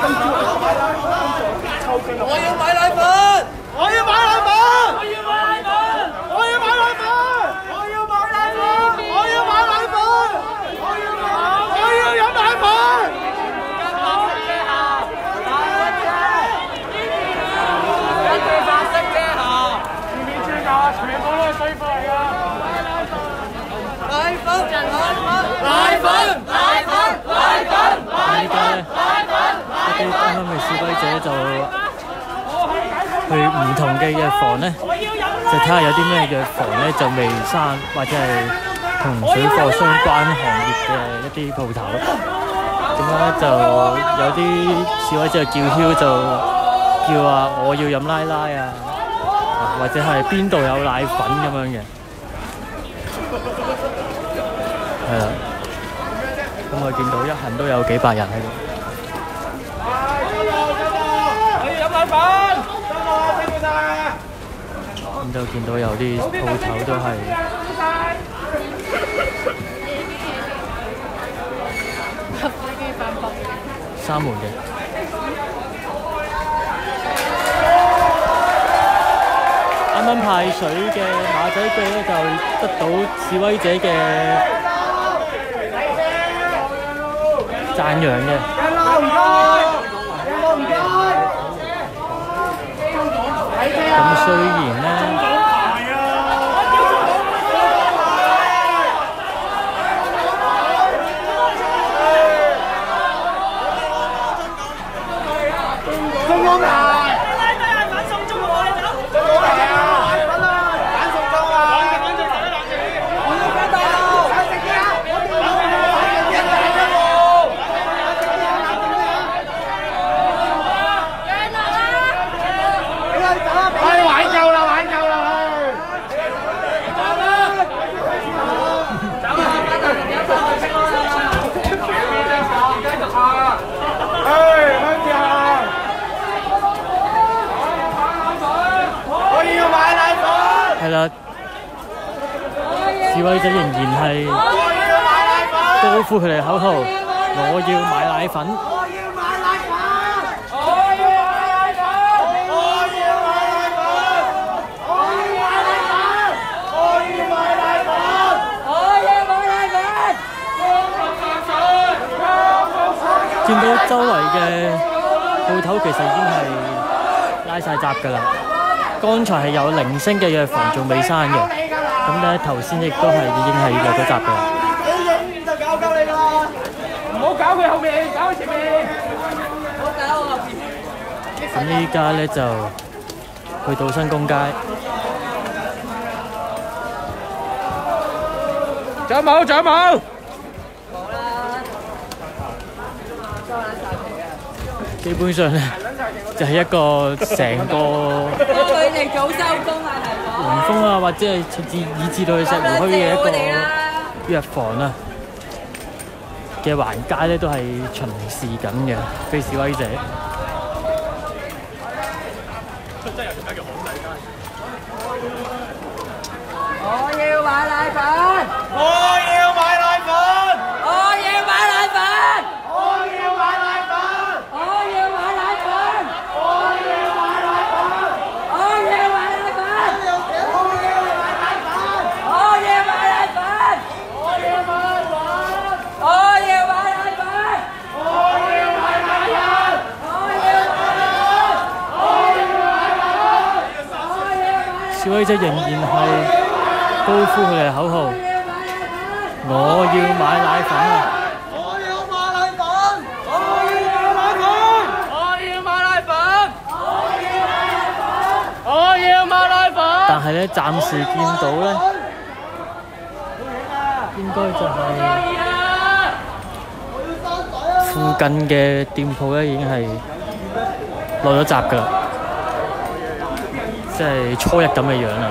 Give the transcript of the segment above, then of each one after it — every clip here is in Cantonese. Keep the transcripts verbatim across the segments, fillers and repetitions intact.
我要買奶粉！我要買奶粉！我要買奶粉！我要買奶粉！我要買奶粉！我要買奶粉！我要買！我要飲奶粉！跟白色遮下，奶粉遮，跟住白色遮下，全面遮下，全部都係水貨嚟㗎！奶粉！奶粉！奶粉！奶粉！奶粉！ 依家咧，一啲啱啱嘅示威者就去唔同嘅藥房咧，就睇下有啲咩藥房咧就未閂，或者係同水貨相關行業嘅一啲鋪頭。咁樣咧就有啲示威者叫囂，就叫話我要飲奶奶啊，或者係邊度有奶粉咁樣嘅，係啦。咁我見到一行都有幾百人喺度。 我要飲奶粉， 咁就見到有啲鋪頭都係閂門嘅。啱啱派水嘅馬仔記咧，就得到示威者嘅讚揚嘅。咁雖然咧， 中公牌，反送中我哋走，中公牌啊，反送中啊，反送中啊，我要翻大陸，反食嘢啊，我要反食嘢啊，哎，玩夠啦，玩夠啦，走啦，走啦，繼續行，哎，向前行。 係啦，示威者仍然係高呼佢哋口號：我要買奶粉！ 我要買奶粉！我要買奶粉！我要買奶粉！我要買奶粉！我要買奶粉！我要買奶粉！ 見到周圍嘅鋪頭其實已經係拉晒閘㗎啦。剛才係有零星嘅藥房仲未閂嘅，咁咧頭先亦都係已經係落咗閘㗎啦。 你影就搞鳩你㗎啦！唔好搞佢後面，搞佢前面。唔好搞我後面。 咁依家咧就去到新公街。 仲有冇？仲有冇？ 基本上咧就係一個成個佢哋早收工啊，係講。 元豐啊，或者係甚至以至到去石湖墟嘅一個藥房啊嘅橫街咧，都係巡視緊嘅，非示威者。 我要買奶粉！ 我要買奶粉！ 我要買奶粉！ 我要買奶粉！ 我要買奶粉！ 我要買奶粉！ 我要買奶粉！ 我要買奶粉！ 我要買奶粉！ 我要買奶粉！ 我要買奶粉！ 我要買奶粉！ 我要買奶粉！ 示威者仍然係高呼佢哋嘅口號：我要買奶粉啊！ 我要買奶粉！我要買奶粉！我要買奶粉！我要買奶粉！ 但係咧，暫時見到咧，應該就係附近嘅店鋪咧，已經係落咗閘㗎啦，即係初一咁嘅樣啊！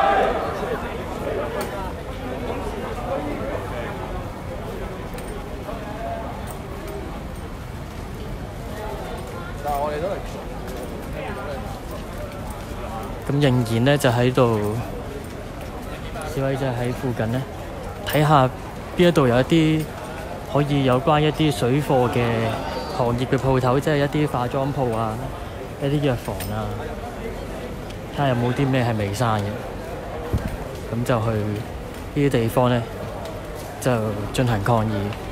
咁仍然咧就喺度，示威者喺附近咧睇下邊一度有一啲可以有關一啲水貨嘅行業嘅鋪頭，即係一啲化妝鋪啊、一啲藥房啊，睇下有冇啲咩係未閂嘅，咁就去呢啲地方咧就進行抗議。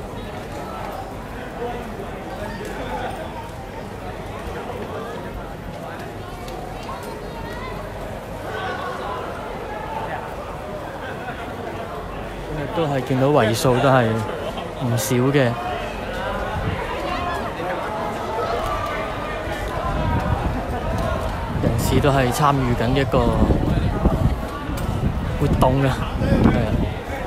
都係見到為數都係唔少嘅人士都係參與緊一個活動嘅，係啊。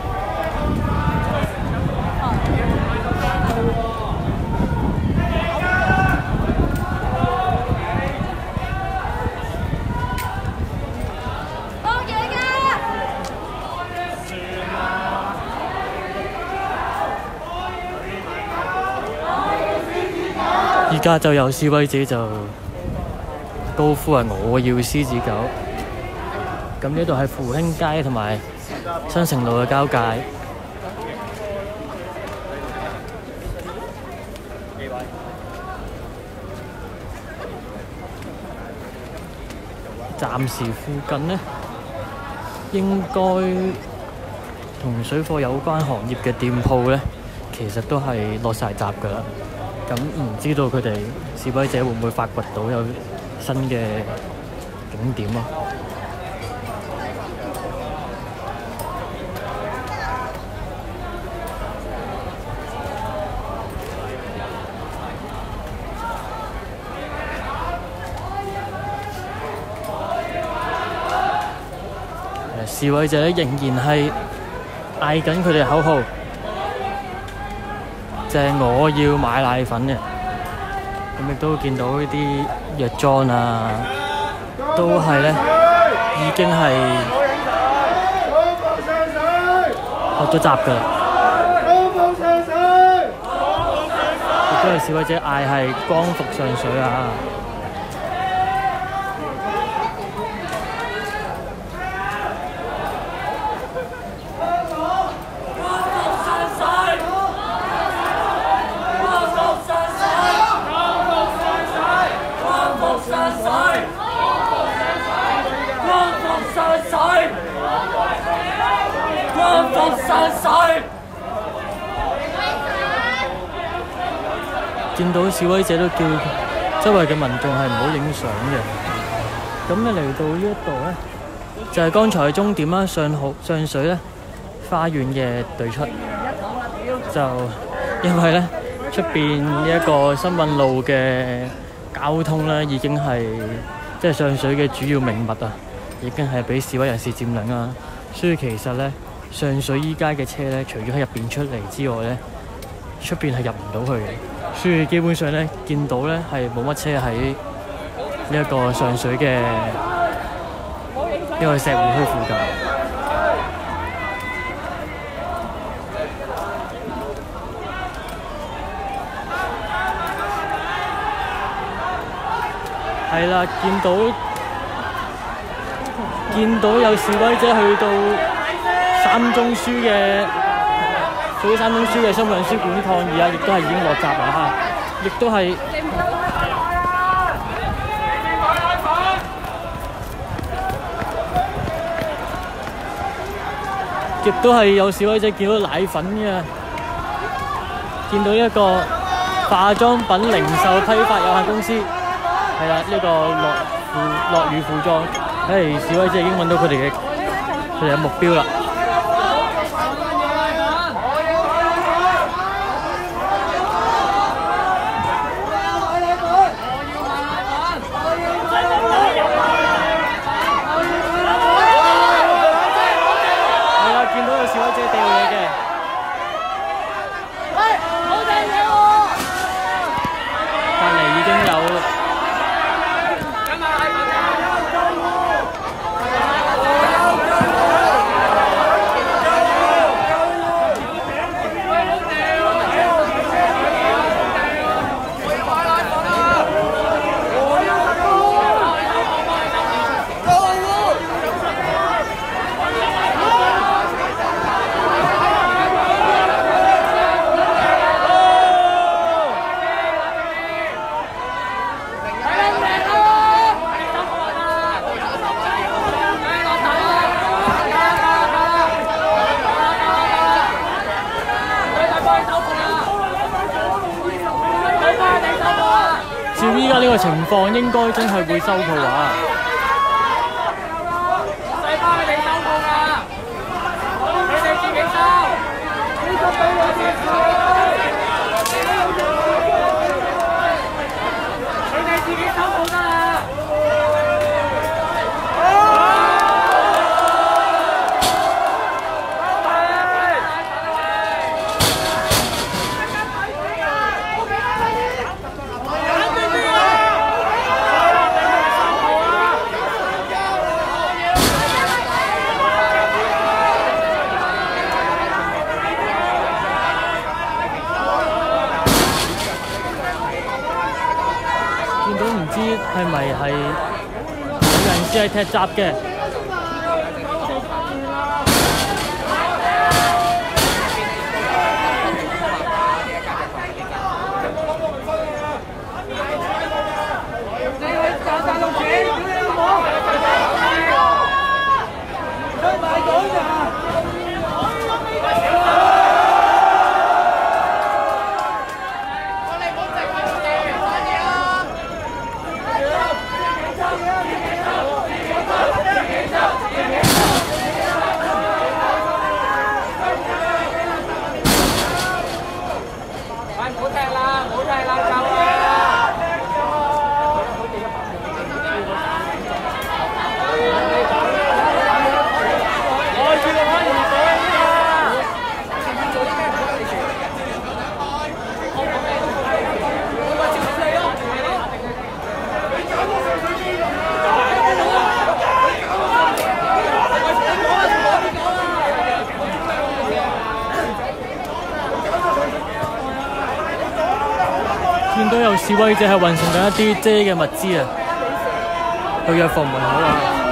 而家就有示威者就高呼係我要獅子狗。咁呢度係扶興街同埋新城路嘅交界。暫時附近呢，應該同水貨有關行業嘅店鋪呢，其實都係落晒閘㗎啦。咁唔知道佢哋示威者會唔會發掘到有新嘅景點咯？示威者仍然係嗌緊佢哋口號。就係我要買奶粉嘅，咁亦都見到呢啲藥妝啊，都係咧已經係學咗閘㗎啦。亦都係示威者嗌係光復上水啊！見到示威者都叫周圍嘅民眾係唔好影相嘅。咁咧嚟到呢一度咧，就係剛才嘅終點啦，上好上水咧花園嘅對出。就因為咧出邊呢一個新運路嘅交通咧，已經係即係上水嘅主要命脈啊，已經係俾示威人士佔領啊。所以其實咧，上水依街嘅車咧，除咗喺入邊出嚟之外咧，出邊係入唔到去嘅。所以基本上咧，見到咧係冇乜車喺呢一個上水嘅呢個石湖墟附近。係啦，見到見到有示威者去到三中書嘅。去三中書嘅新聞書館抗議啊，亦都係已經落閘啦嚇，亦都係亦都係有示威者見到奶粉嘅，見到一個化妝品零售批發有限公司，係啦，呢個樂富樂宇服裝，誒示威者已經揾到佢哋嘅佢哋嘅目標啦。 依家呢個情況，應該真係會收鋪啊！ 細巴佢哋收鋪啊！佢哋自己收。呢個俾我哋收。佢哋自己收鋪得啦。 係咪係有人試係踢閘嘅？見到有示威者係運送緊一啲遮嘅物資啊，去藥房門口啊！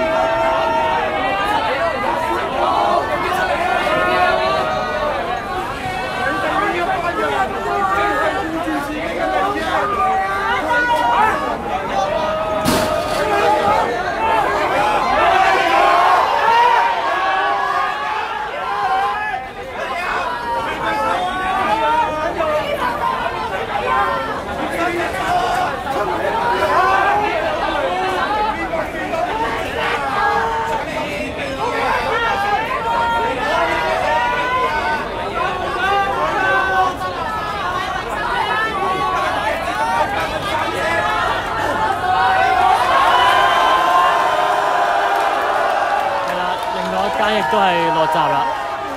亦都係落閘啦，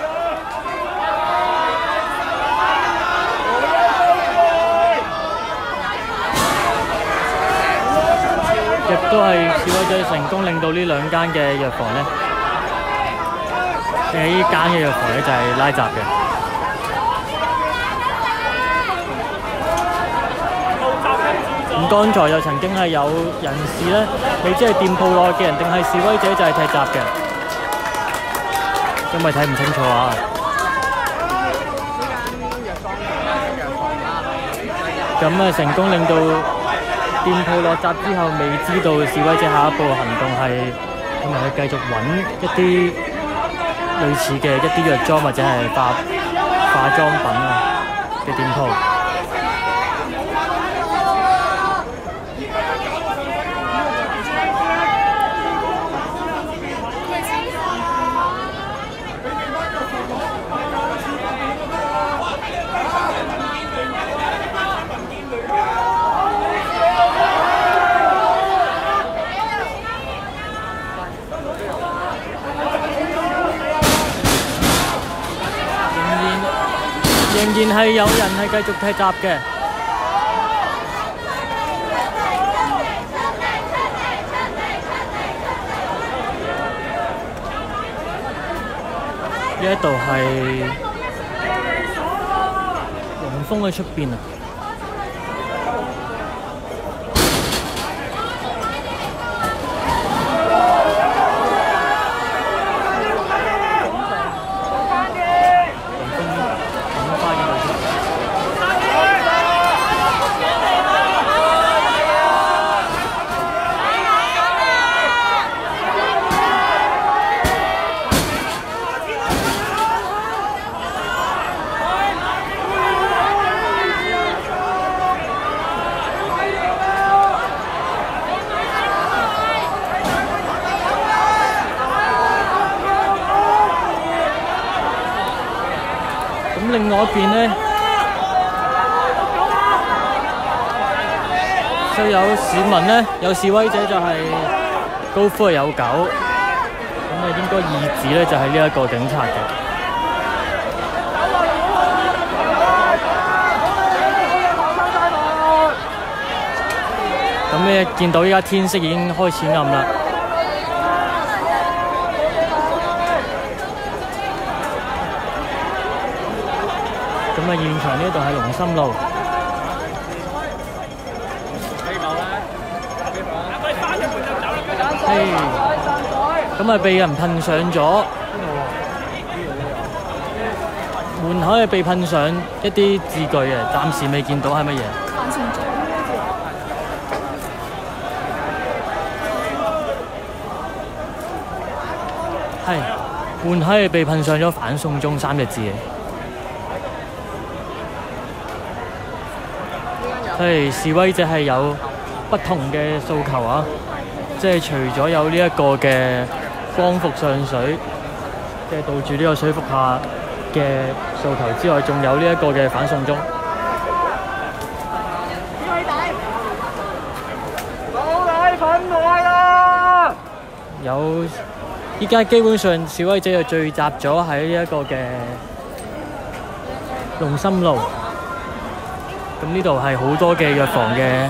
亦都係示威者成功令到呢兩間嘅藥房咧，誒呢間嘅藥房咧就係拉閘嘅。咁剛才又曾經係有人士咧，未知係店鋪內嘅人定係示威者就係踢閘嘅。因為睇唔清楚啊！咁啊，成功令到店鋪落閘之後，未知道示威者下一步行動係係咪去繼續揾一啲類似嘅一啲藥妝或者係化化妝品啊嘅店鋪。仍然係有人係繼續踢閘嘅，呢一度係龍峰嘅出邊啊！ 咁另外一邊咧，就有市民咧，有示威者就係高呼係有狗，咁啊應該意指咧就係呢一個警察嘅。咁咧見到依家天色已經開始暗啦。咁啊，現場呢度係龍琛路。係。咁啊，被人噴上咗，門口係被噴上一啲字句嘅，暫時未見到係乜嘢。係，門口係被噴上咗反送中三隻字嘅。係示威者係有不同嘅訴求啊，即係除咗有呢一個嘅光復上水，即係杜住呢個水服下嘅訴求之外，仲有呢一個嘅反送中。老大憤怒啦！有依家基本上示威者就聚集咗喺呢一個嘅龍琛路。咁呢度係好多嘅藥房嘅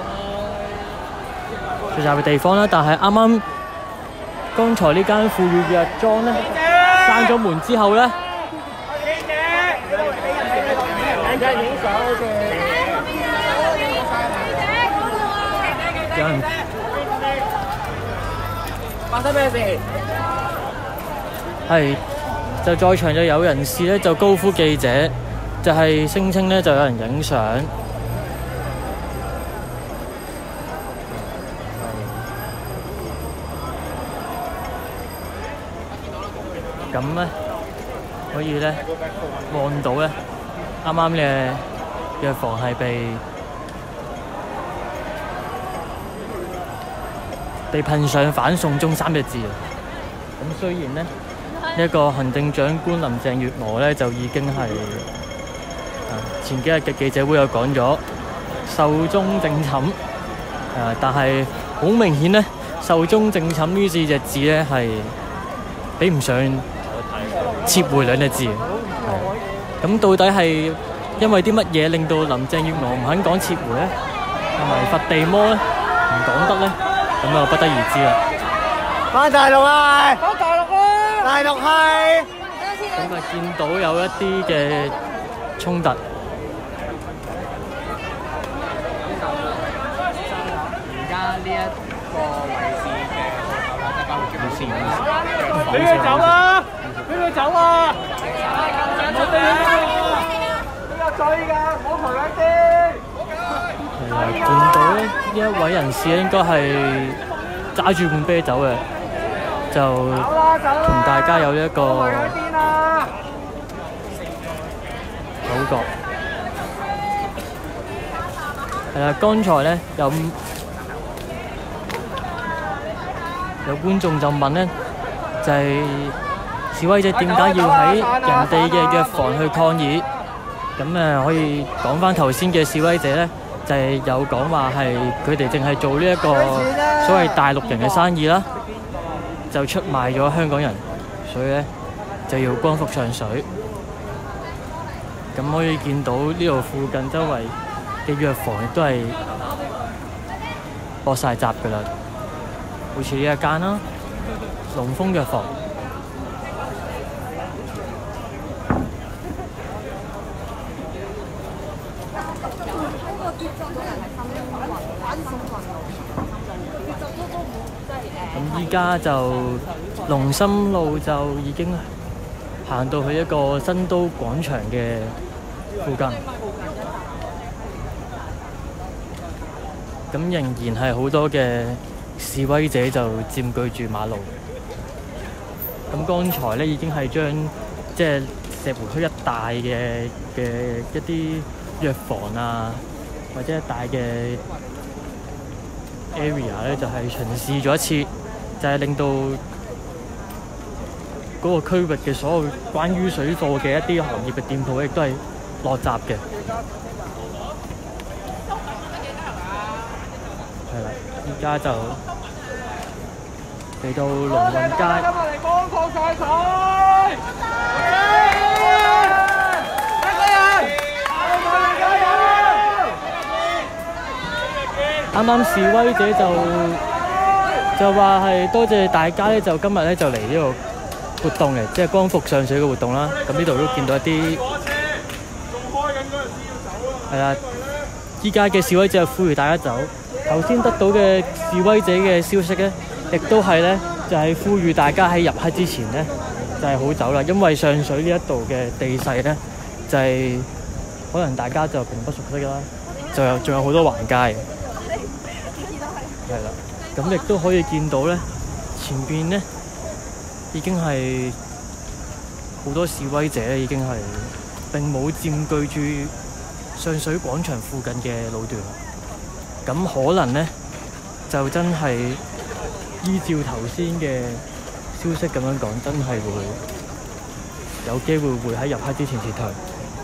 聚集嘅地方啦，但係啱啱剛才呢間富裕藥莊咧閂咗門之後咧，有人發生咩事？係就在場就有人士咧就高呼記者。就係聲稱咧，就有人影相。咁咧可以咧望到咧，啱啱嘅藥房係被被噴上反送中三隻字啊！咁雖然咧呢一個行政長官林鄭月娥咧就已經係。前幾日嘅記者會有講咗壽終正寢，誒、呃，但係好明顯咧，壽終正寢呢四隻字咧係比唔上撤回兩隻字。咁到底係因為啲乜嘢令到林鄭月娥唔肯講撤回咧？係咪佛地魔咧？唔講得咧？咁啊，不得而知啦。 翻大陸啊！翻大陸啊！大陸係。 咁啊，見到有一啲嘅衝突。 呢一個位置嘅俾佢走啦！俾佢走啊！我哋呢個醉㗎，唔好陪佢先。 係見到呢一位人士應該係揸住罐啤酒嘅，就同大家有一個口角。係啦，剛才咧有。有觀眾就問咧，就係、是、示威者點解要喺人哋嘅藥房去抗議？咁誒可以講翻頭先嘅示威者咧，就係、是、有講話係佢哋淨係做呢一個所謂大陸人嘅生意啦，就出賣咗香港人，所以咧就要光復上水。咁可以見到呢度附近周圍嘅藥房亦都係駁晒閘㗎啦。好似呢一間啦，龍豐藥房。咁依家就龍琛路就已經行到去一個新都廣場嘅附近。咁仍然係好多嘅示威者就佔據住馬路。咁剛才咧已經係將即係石湖墟一帶嘅嘅一啲藥房啊，或者一帶嘅 area 咧，就係巡視咗一次，就係令到嗰個區域嘅所有關於水貨嘅一啲行業嘅店鋪，亦都係落閘嘅。係啦，依家就嚟到龍運街。 今日嚟幫擴晒水。 啱啱示威者就就話係多謝大家咧，就今日咧就嚟呢個活動嘅，即係光復上水嘅活動啦。咁呢度都見到一啲係啦，依家嘅示威者呼籲大家走。頭先得到嘅示威者嘅消息咧，亦都係咧就係呼籲大家喺入黑之前咧就係好走啦，因為上水呢一度嘅地勢咧就係可能大家就並不熟悉啦，就有仲有好多橫街。係啦，咁亦都可以見到咧，前邊咧已經係好多示威者咧，已經係並冇佔據住上水廣場附近嘅路段。咁可能咧就真係依照頭先嘅消息咁樣講，真係會有機會會喺入黑之前撤退。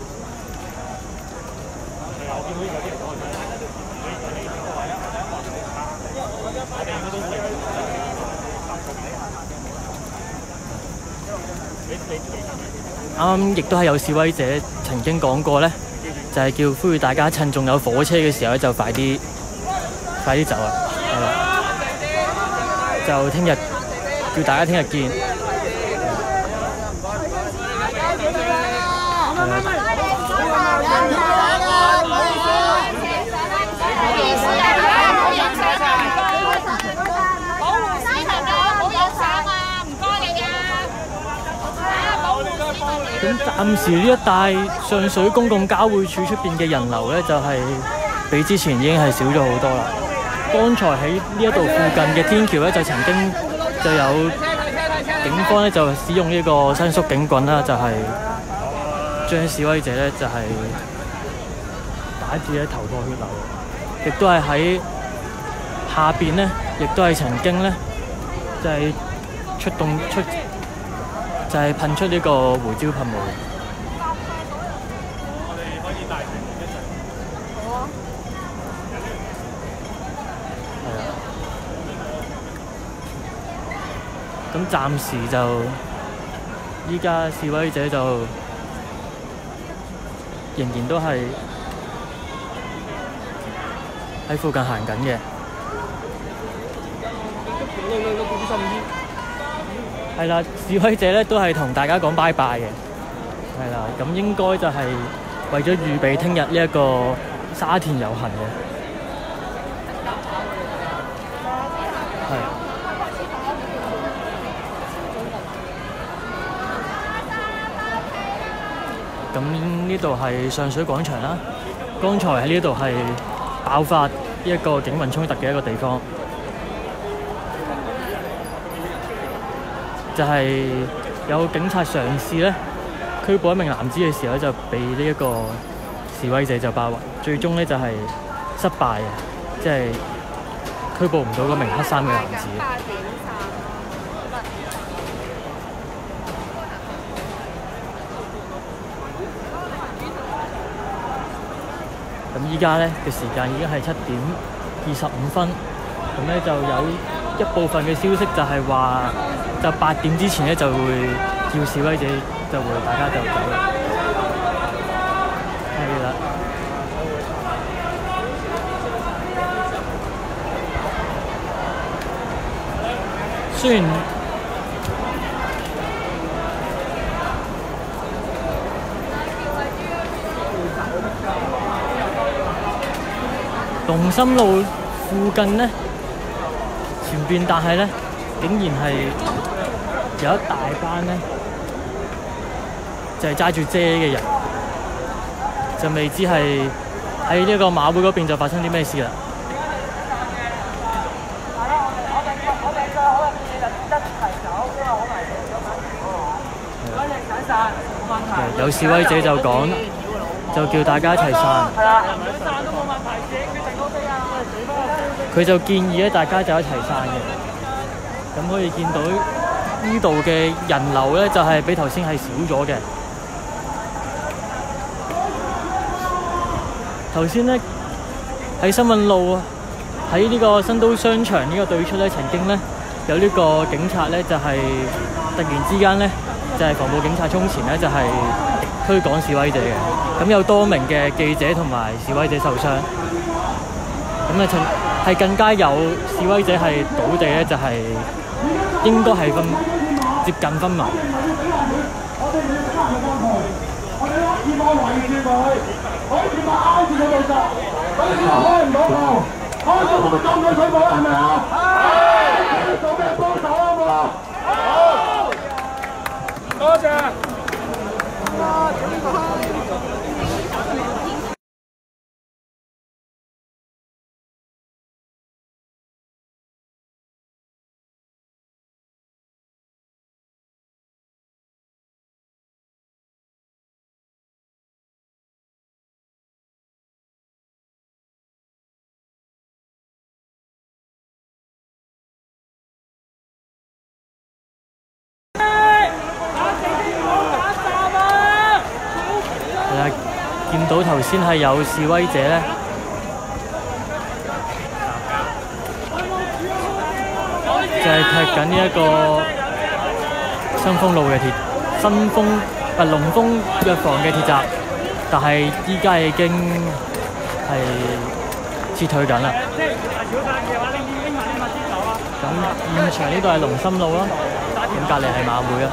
啱啱亦都係有示威者曾經講過咧，就係叫呼籲大家趁仲有火車嘅時候咧，就快啲快啲走啊！係啦，就聽日叫大家聽日見。咁暫時呢一帶上水公共交匯處出邊嘅人流咧，就係、是、比之前已經係少咗好多啦。剛才喺呢一度附近嘅天橋咧，就曾經就有警方咧就使用呢個伸縮警棍啦，就係、是、將示威者咧就係、是、打至咧頭破血流，亦都係喺下邊咧，亦都係曾經咧就係、是、出動出。就係噴出呢個胡椒噴霧。我哋可以大聲一陣。好啊。係啊。咁暫時就依家示威者就仍然都係喺附近行緊嘅。係啦，示威者咧都係同大家講拜拜嘅，係啦，咁應該就係為咗預備聽日呢一個沙田遊行嘅，係。咁呢度係上水廣場啦，剛才喺呢度係爆發呢一個警民衝突嘅一個地方。就係有警察嘗試咧拘捕一名男子嘅時候，就被呢一個示威者就包圍，最終咧就係失敗嘅，即係拘捕唔到嗰名黑衫嘅男子。咁依家咧嘅時間已經係七點二十五分，咁咧就有一部分嘅消息就係話，就八點之前咧就會叫示威者就會大家就走啦。係啦。雖然龍琛路附近咧前邊，但係咧竟然係有一大班咧，就係揸住遮嘅人，就未知係喺呢個馬會嗰邊就發生啲咩事啦。有示威者就講，就叫大家一齊散。佢就建議咧，大家就一齊散嘅。咁可以見到呢度嘅人流咧就係、是、比頭先係少咗嘅。頭先咧喺新運路喺呢個新都商場呢個對出咧，曾經咧有呢個警察咧就係、是、突然之間咧就係、是、防暴警察衝前咧就係、是、驅趕示威者嘅，咁有多名嘅記者同埋示威者受傷，咁啊趁係更加有示威者係倒地咧，就係、是、應該係分接近昏迷。 我哋攞鐵網圍住佢，攞鐵網挨住佢度實，等佢開唔到路，開到我哋浸佢水泡係咪啊？係。你做咩幫手啊？好。好。多謝。 見到頭先係有示威者咧，就係踢緊呢一個新豐路嘅鐵新豐啊龍豐藥房嘅鐵閘，但係依家已經係撤退緊啦。咁現場呢度係龍琛路啦，咁隔離係馬會啦。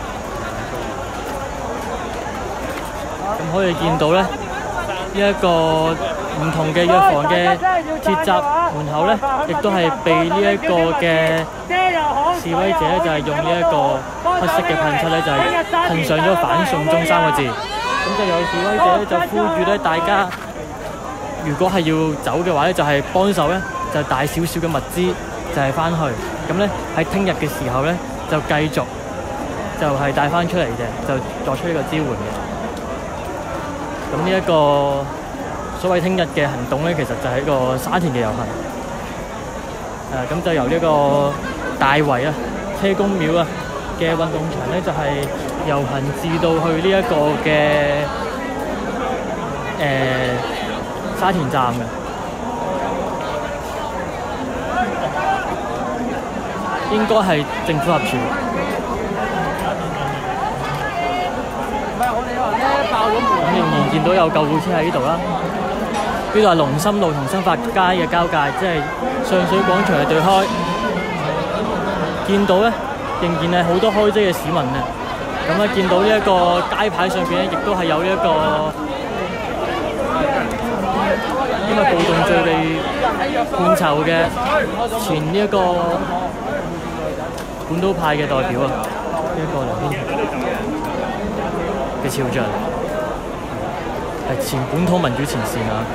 咁可以見到咧，呢、這、一個唔同嘅藥房嘅鐵閘門口咧，亦都係被呢一個嘅示威者咧，就係、是、用呢一個黑色嘅噴漆咧，就係、是、噴上咗反送中三個字。咁就有示威者咧就呼籲咧，大家如果係要走嘅話咧，就係、是、幫手咧，就帶少少嘅物資就係翻去。咁咧喺聽日嘅時候咧，就繼續就係帶翻出嚟嘅，就作出呢個支援嘅。咁呢一個所謂聽日嘅行動咧，其實就係一個沙田嘅遊行。誒、啊，咁就由呢個大圍啊、車公廟啊嘅運動場咧，就係、是、遊行至到去呢一個嘅誒、呃、沙田站嘅。應該係政府合署。咁仍然見到有救護車喺呢度啦。呢度係龍琛路同新發街嘅交界，即係上水廣場嘅對開。見到咧，仍然係好多開遮嘅市民啊。咁咧，見到呢一個街牌上邊咧，亦都係有呢一個因為暴動罪被判囚嘅前呢一個本土派嘅代表啊，呢一個梁天琦嘅肖像，係前本土民主前線啊！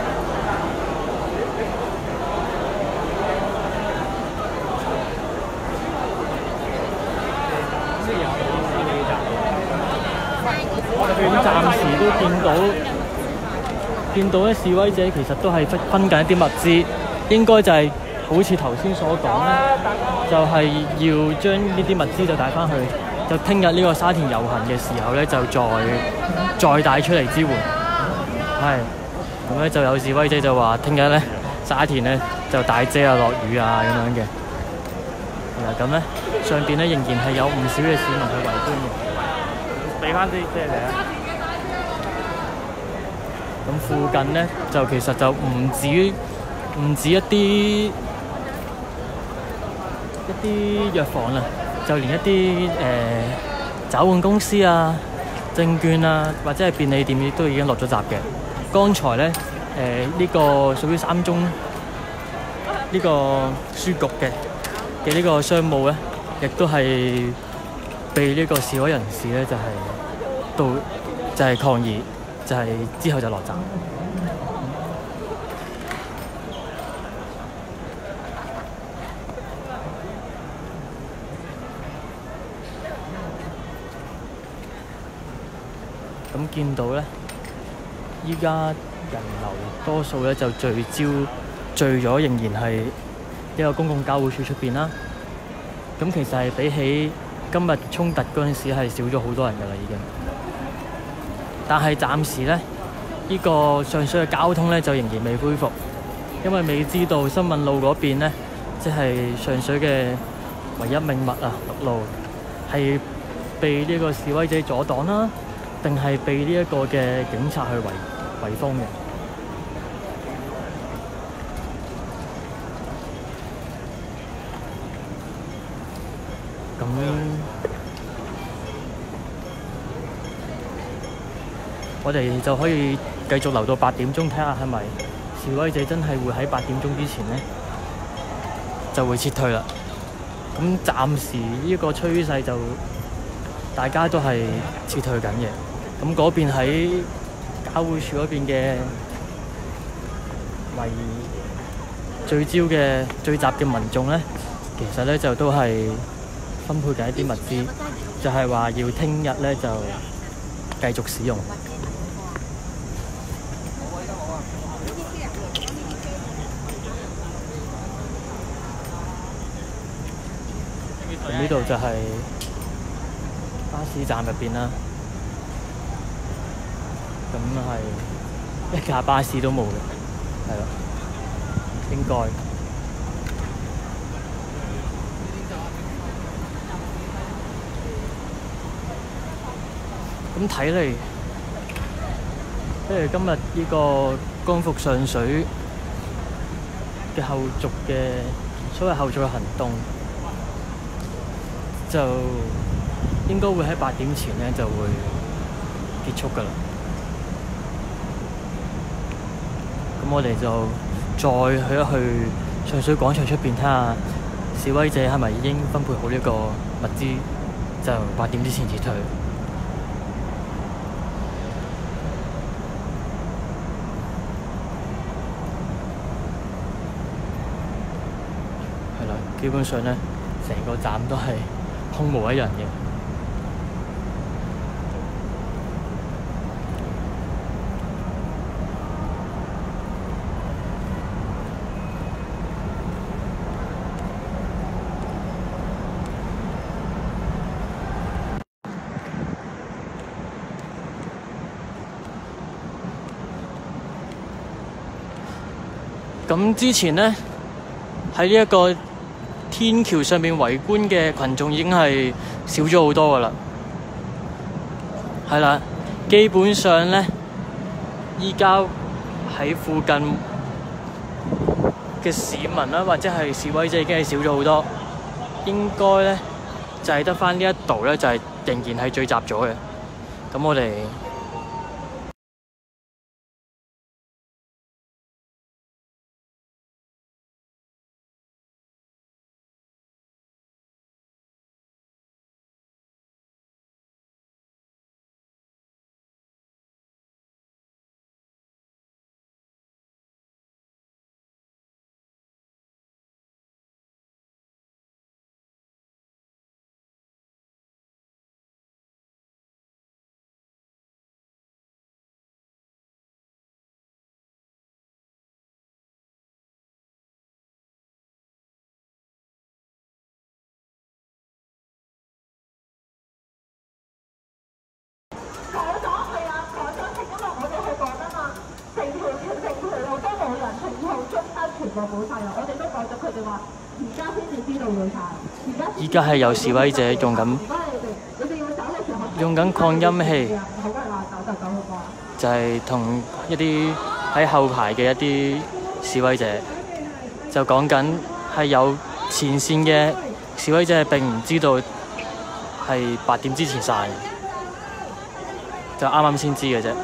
咁暫時都見到，見到咧示威者其實都係分分緊一啲物資，應該就係好似頭先所講咧，就係、是、要將呢啲物資就帶翻去。就聽日呢個沙田遊行嘅時候咧，就再再帶出嚟支援。係，咁咧就有示威者就話：聽日咧沙田咧就大遮啊、落雨啊咁樣嘅。嗱咁咧上邊咧仍然係有唔少嘅市民去圍觀嘅。俾翻啲遮嚟啊！咁附近咧就其實就唔止唔止一啲一啲藥房啦。就連一啲誒、呃、找換公司啊、證券啊，或者係便利店亦都已經落咗閘嘅。剛才咧誒呢、呃這個屬於三中呢、這個書局嘅嘅呢個商務咧，亦都係被呢個示威人士咧就係、是、到就係、是、抗議，就係、是、之後就落閘。咁見到咧，依家人流多數咧就聚焦聚咗，仍然係一個公共交匯處出邊啦。咁其實係比起今日衝突嗰陣時係少咗好多人㗎啦，已經。但係暫時咧，呢個上水嘅交通咧就仍然未恢復，因為未知道新運路嗰邊咧，即係上水嘅唯一命脈啊，陸路係被呢個示威者阻擋啦，定係被呢一個嘅警察去圍圍封嘅。咁我哋就可以繼續留到八點鐘，睇下係咪示威者真係會喺八點鐘之前呢就會撤退啦。咁暫時呢個趨勢就大家都係撤退緊嘅。咁嗰邊喺交匯處嗰邊嘅圍聚焦嘅聚集嘅民眾呢，其實呢就都係分配緊一啲物資，就係話要聽日咧就繼續使用。咁呢度就係巴士站入邊啦，咁係一架巴士都冇嘅，係咯，應該。咁睇嚟，即係今日呢個光復上水嘅後續嘅所謂後續嘅行動，就應該會喺八點前咧就會結束㗎啦。咁我哋就再去一去上水廣場出邊睇下示威者係咪已經分配好呢個物資，就八點之前撤退。基本上咧，成個站都係空無一人嘅。咁之前咧，喺呢一個天橋上面圍觀嘅群眾已經係少咗好多㗎喇，係啦，基本上咧，依家喺附近嘅市民啦，或者係示威者已經係少咗好多，應該咧就係得返呢一度咧，就係仍然係聚集咗嘅。咁我哋依家係有示威者用緊用緊擴音器，就係同一啲喺後排嘅一啲示威者就講緊係有前線嘅示威者係並唔知道係八點之前散，就啱啱先知嘅啫。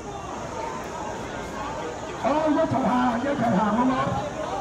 好，一齊行，一齊行，好唔好？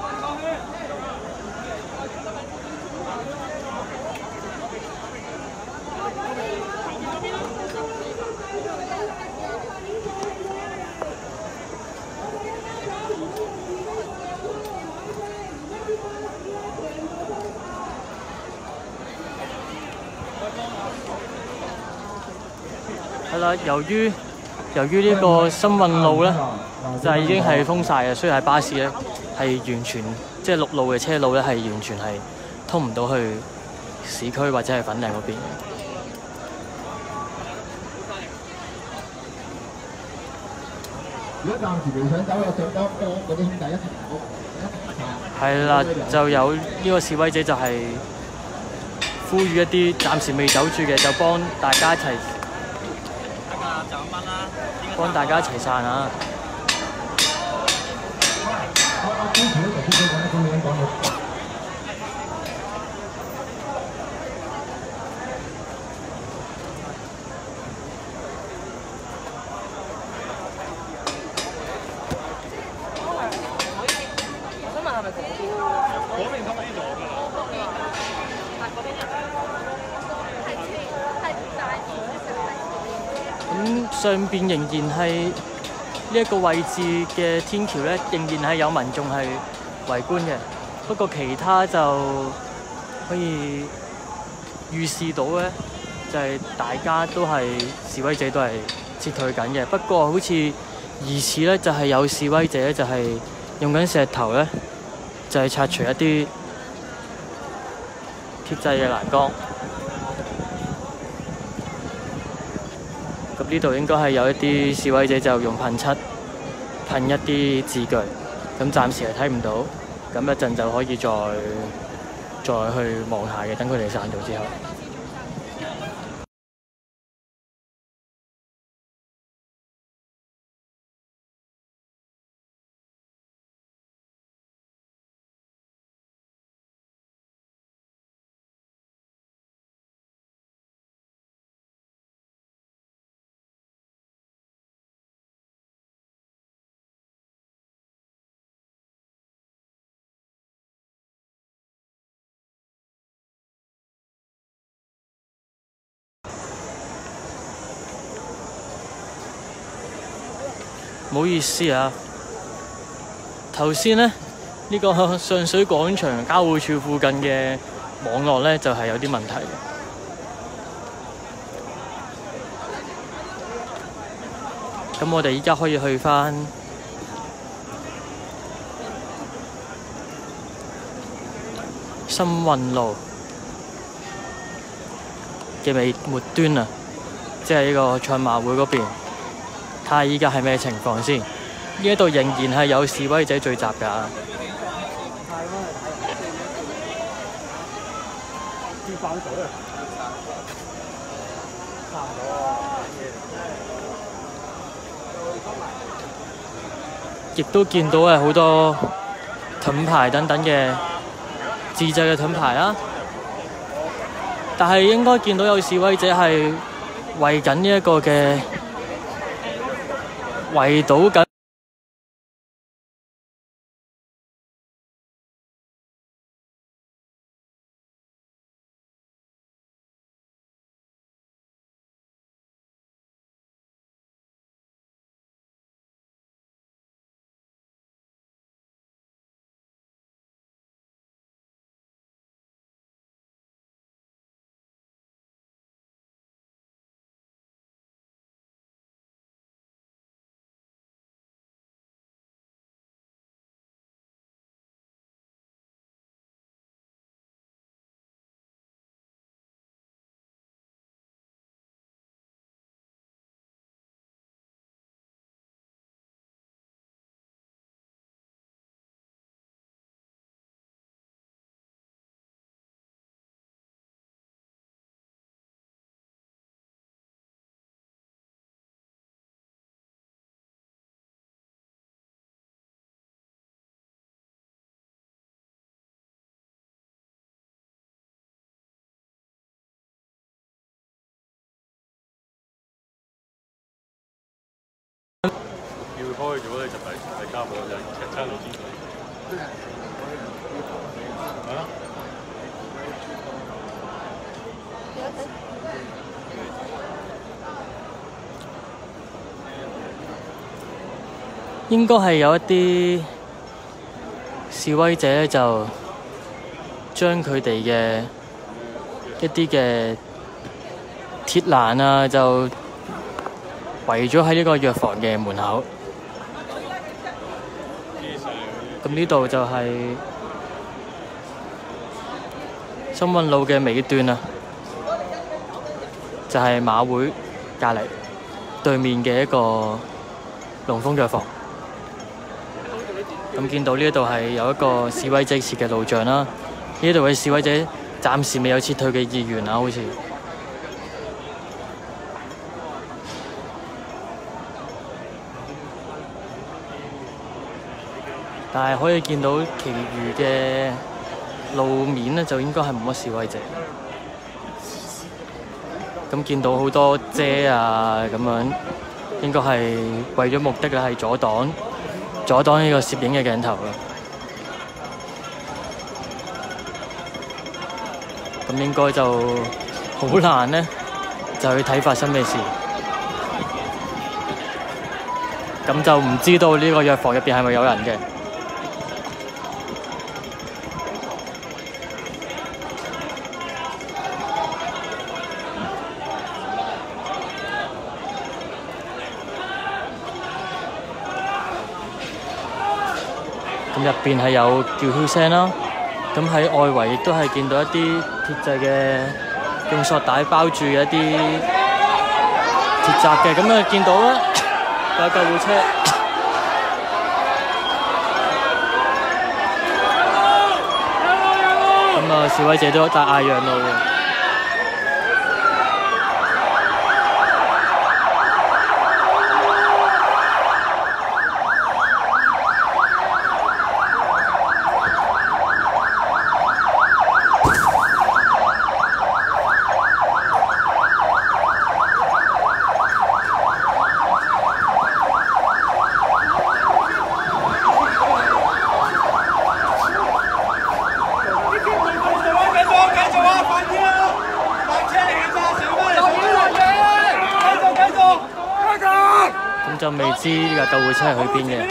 係啦，由於由於呢個新運路咧，就係已經係封晒嘅，所以喺巴士咧係完全即係陸路嘅車路咧係完全係通唔到去市區或者係粉嶺嗰邊。 如果暫時未想走，有想走幫嗰啲兄弟一齊走。 係啦，就有呢個示威者就係呼籲一啲暫時未走住嘅，就幫大家一齊幫大家一齊散啊！咁上邊仍然係呢一個位置嘅天橋咧，仍然係有民眾係圍觀嘅。不過其他就可以預示到咧，就係、是、大家都係示威者都係撤退緊嘅。不過好似疑似咧，就係有示威者就係用緊石頭咧，就係拆除一啲鐵製嘅欄杆。咁呢度應該係有一啲示威者就用噴漆噴一啲字句，咁暫時係睇唔到，咁一陣就可以再再去望下嘅，等佢哋散咗之後。唔好意思啊，頭先呢，呢、呢個上水廣場交匯處附近嘅網絡呢，就係、是、有啲問題。咁我哋依家可以去返新運路嘅尾末端啊，即係呢個賽馬會嗰邊。睇下依家係咩情況先？呢一度仍然係有示威者聚集㗎。亦都見到係好多盾牌等等嘅自製嘅盾牌啦。但係應該見到有示威者係為緊呢一個嘅。圍堵緊。 要開咗咧，就係係交我就成餐六千水。啊？ 應該係有一啲示威者咧，就將佢哋嘅一啲嘅鐵欄啊，就圍咗喺呢個藥房嘅門口。咁呢度就係深運路嘅尾段啊，就係馬會隔離對面嘅一個龍鳳藥房。咁見到呢一度係有一個示威者設嘅路障啦，呢度嘅示威者暫時未有撤退嘅意願啊，好似。但係可以見到其餘嘅路面呢，就應該係冇乜示威者。咁見到好多遮啊咁樣，應該係為咗目的咧係阻擋阻擋呢個攝影嘅鏡頭啦。咁應該就好難呢，就去睇發生咩事。咁就唔知道呢個藥房入邊係咪有人嘅。咁入邊係有叫囂聲啦，咁喺外圍亦都係見到一啲鐵製嘅用索帶包住嘅一啲鐵閘嘅，咁啊見到咧有救護車，咁啊示威者都大嗌讓路嘅。就未知呢架救護車係去邊嘅。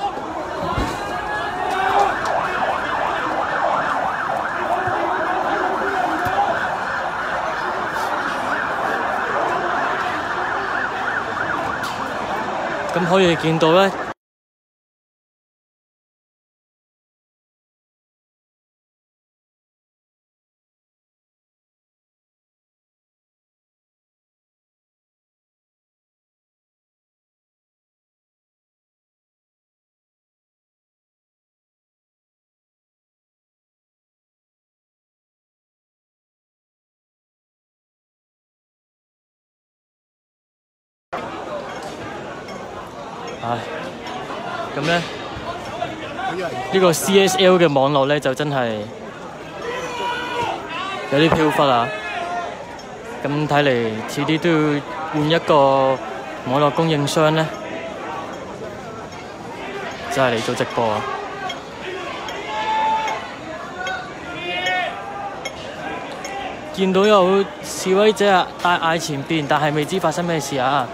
咁可以見到咧，唉，咁咧呢個 C S L 嘅網絡咧就真係有啲飄忽啊！咁睇嚟遲啲都要換一個網絡供應商咧，就係嚟做直播啊！見到有示威者啊，大嗌前邊，但係未知發生咩事啊！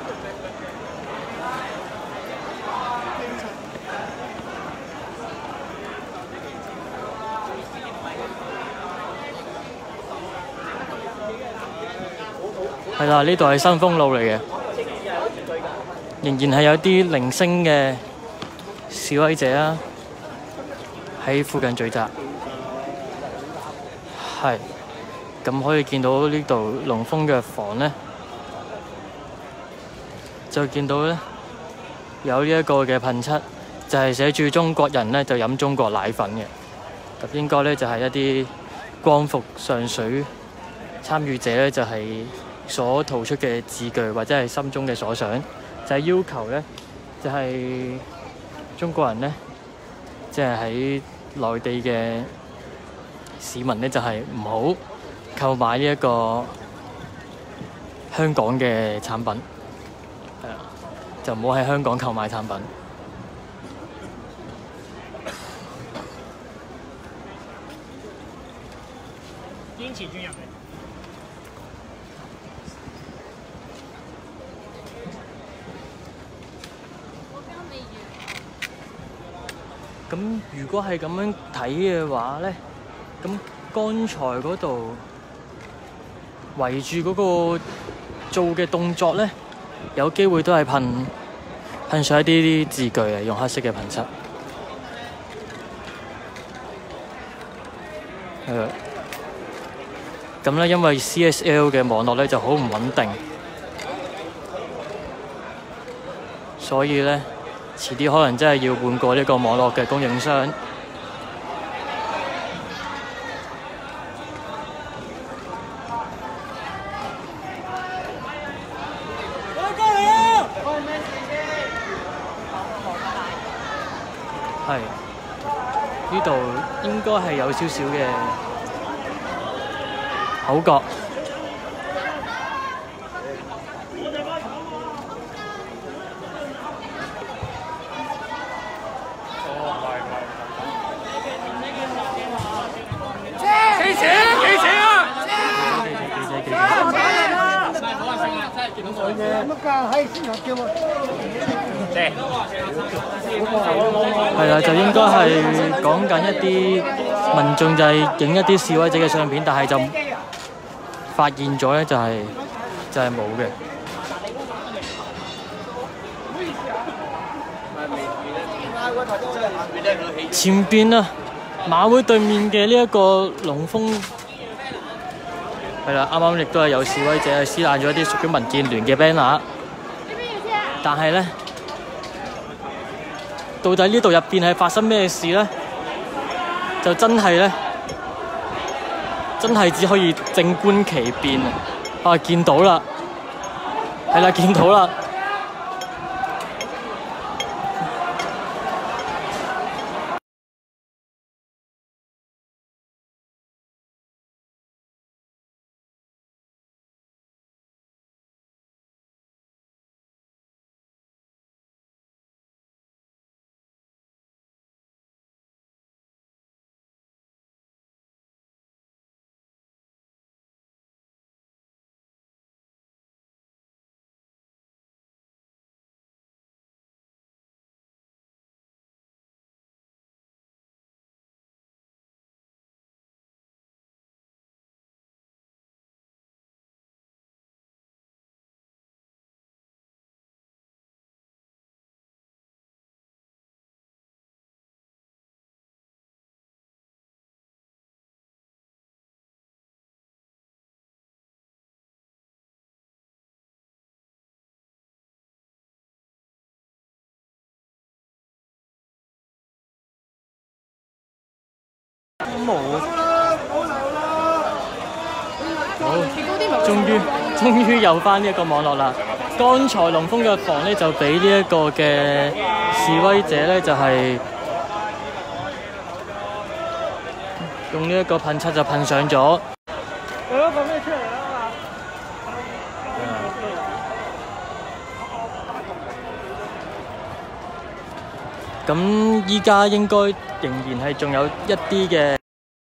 係啦，呢度係新豐路嚟嘅，仍然係有啲零星嘅示威者啊，喺附近聚集。係，咁可以見到呢度龍鳳藥房咧，就見到咧有呢一個嘅噴漆，就係寫住中國人咧就飲中國奶粉嘅。咁應該咧就係一啲光復上水參與者咧，就係所吐出嘅字句或者係心中嘅所想，就係要求咧，就係中國人咧，即係喺內地嘅市民咧，就係唔好購買呢一個香港嘅產品，係啊，就唔好喺香港購買產品。 堅持轉入嚟。 咁如果係咁樣睇嘅話咧，咁剛才嗰度圍住嗰個做嘅動作咧，有機會都係噴噴上一啲字句啊，用黑色嘅噴漆。係啊， 咁咧，因為 C S L 嘅網絡咧就好唔穩定，所以咧遲啲可能真係要換過呢個網絡嘅供應商。係呢度應該係有少少嘅口角。 幾錢啊？幾錢啊？ 係啦，就應該係講緊一啲民眾就係影一啲示威者嘅相片，但係就發現咗咧，就係就係冇嘅。前邊啊，馬會對面嘅呢一個龍鳳係啦，啱啱亦都係有示威者撕爛咗一啲屬於民建聯嘅 banner， 但係咧，到底呢度入邊係發生咩事咧？就真係咧，真係只可以靜觀其變啊！啊，見到啦，係啦，見到啦。冇，好，終於終於有翻呢一個網絡啦。剛才龍鳳嘅房咧就俾呢一個嘅示威者咧就係、是、用呢一個噴漆就噴上咗。你攞個咩出嚟啊？咁依家應該仍然係仲有一啲嘅。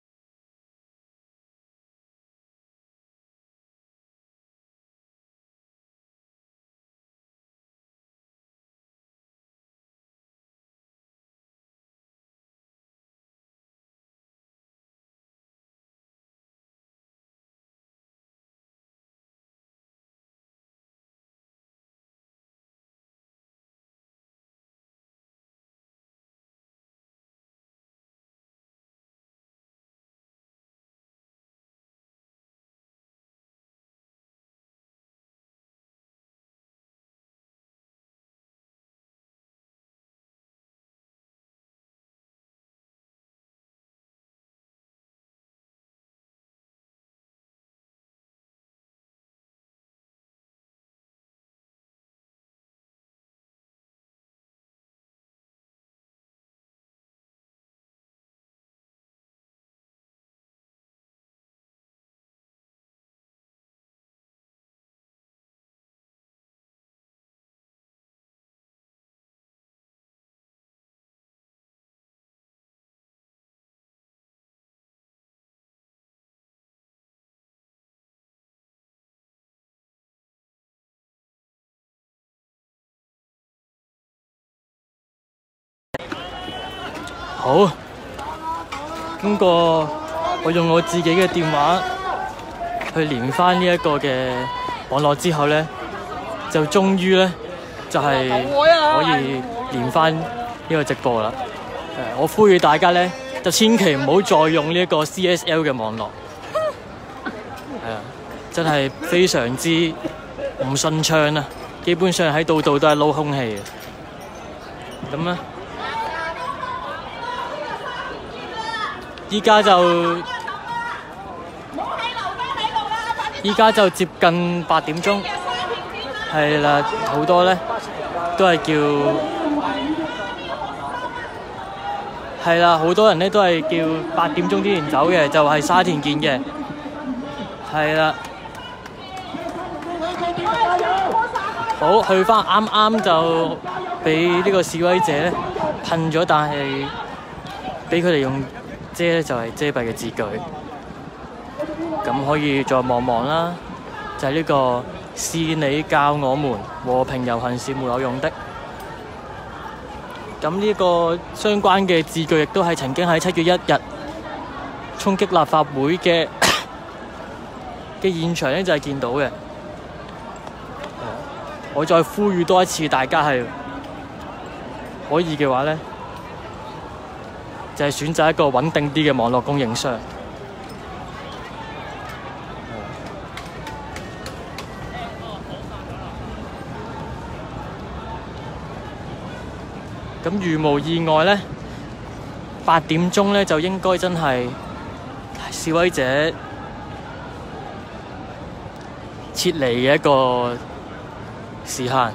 好，經過我用我自己嘅電話去連返呢一個嘅網絡之後咧，就終於咧就係、是、可以連返呢個直播啦。誒，我呼籲大家咧就千祈唔好再用呢一個 C S L 嘅網絡。 真係非常之唔順暢啊！基本上喺度度都係撈空氣嘅。咁咧，依家就依家就接近八點鐘，係啦，好多咧都係叫係啦，好多人咧都係叫八點鐘之前走嘅，就係沙田見嘅，係啦。好，去翻啱啱就俾呢個示威者咧噴咗，但係俾佢哋用遮咧就係遮蔽嘅字句。咁可以再望望啦，就係呢個是你教我們和平遊行是沒有用的。咁呢個相關嘅字句亦都係曾經喺七月一日衝擊立法會嘅嘅現場咧就係見到嘅。我再呼籲多一次，大家係可以嘅話咧，就係選擇一個穩定啲嘅網絡供應商。咁如無意外咧，八點鐘咧就應該真係示威者撤離嘅一個時限。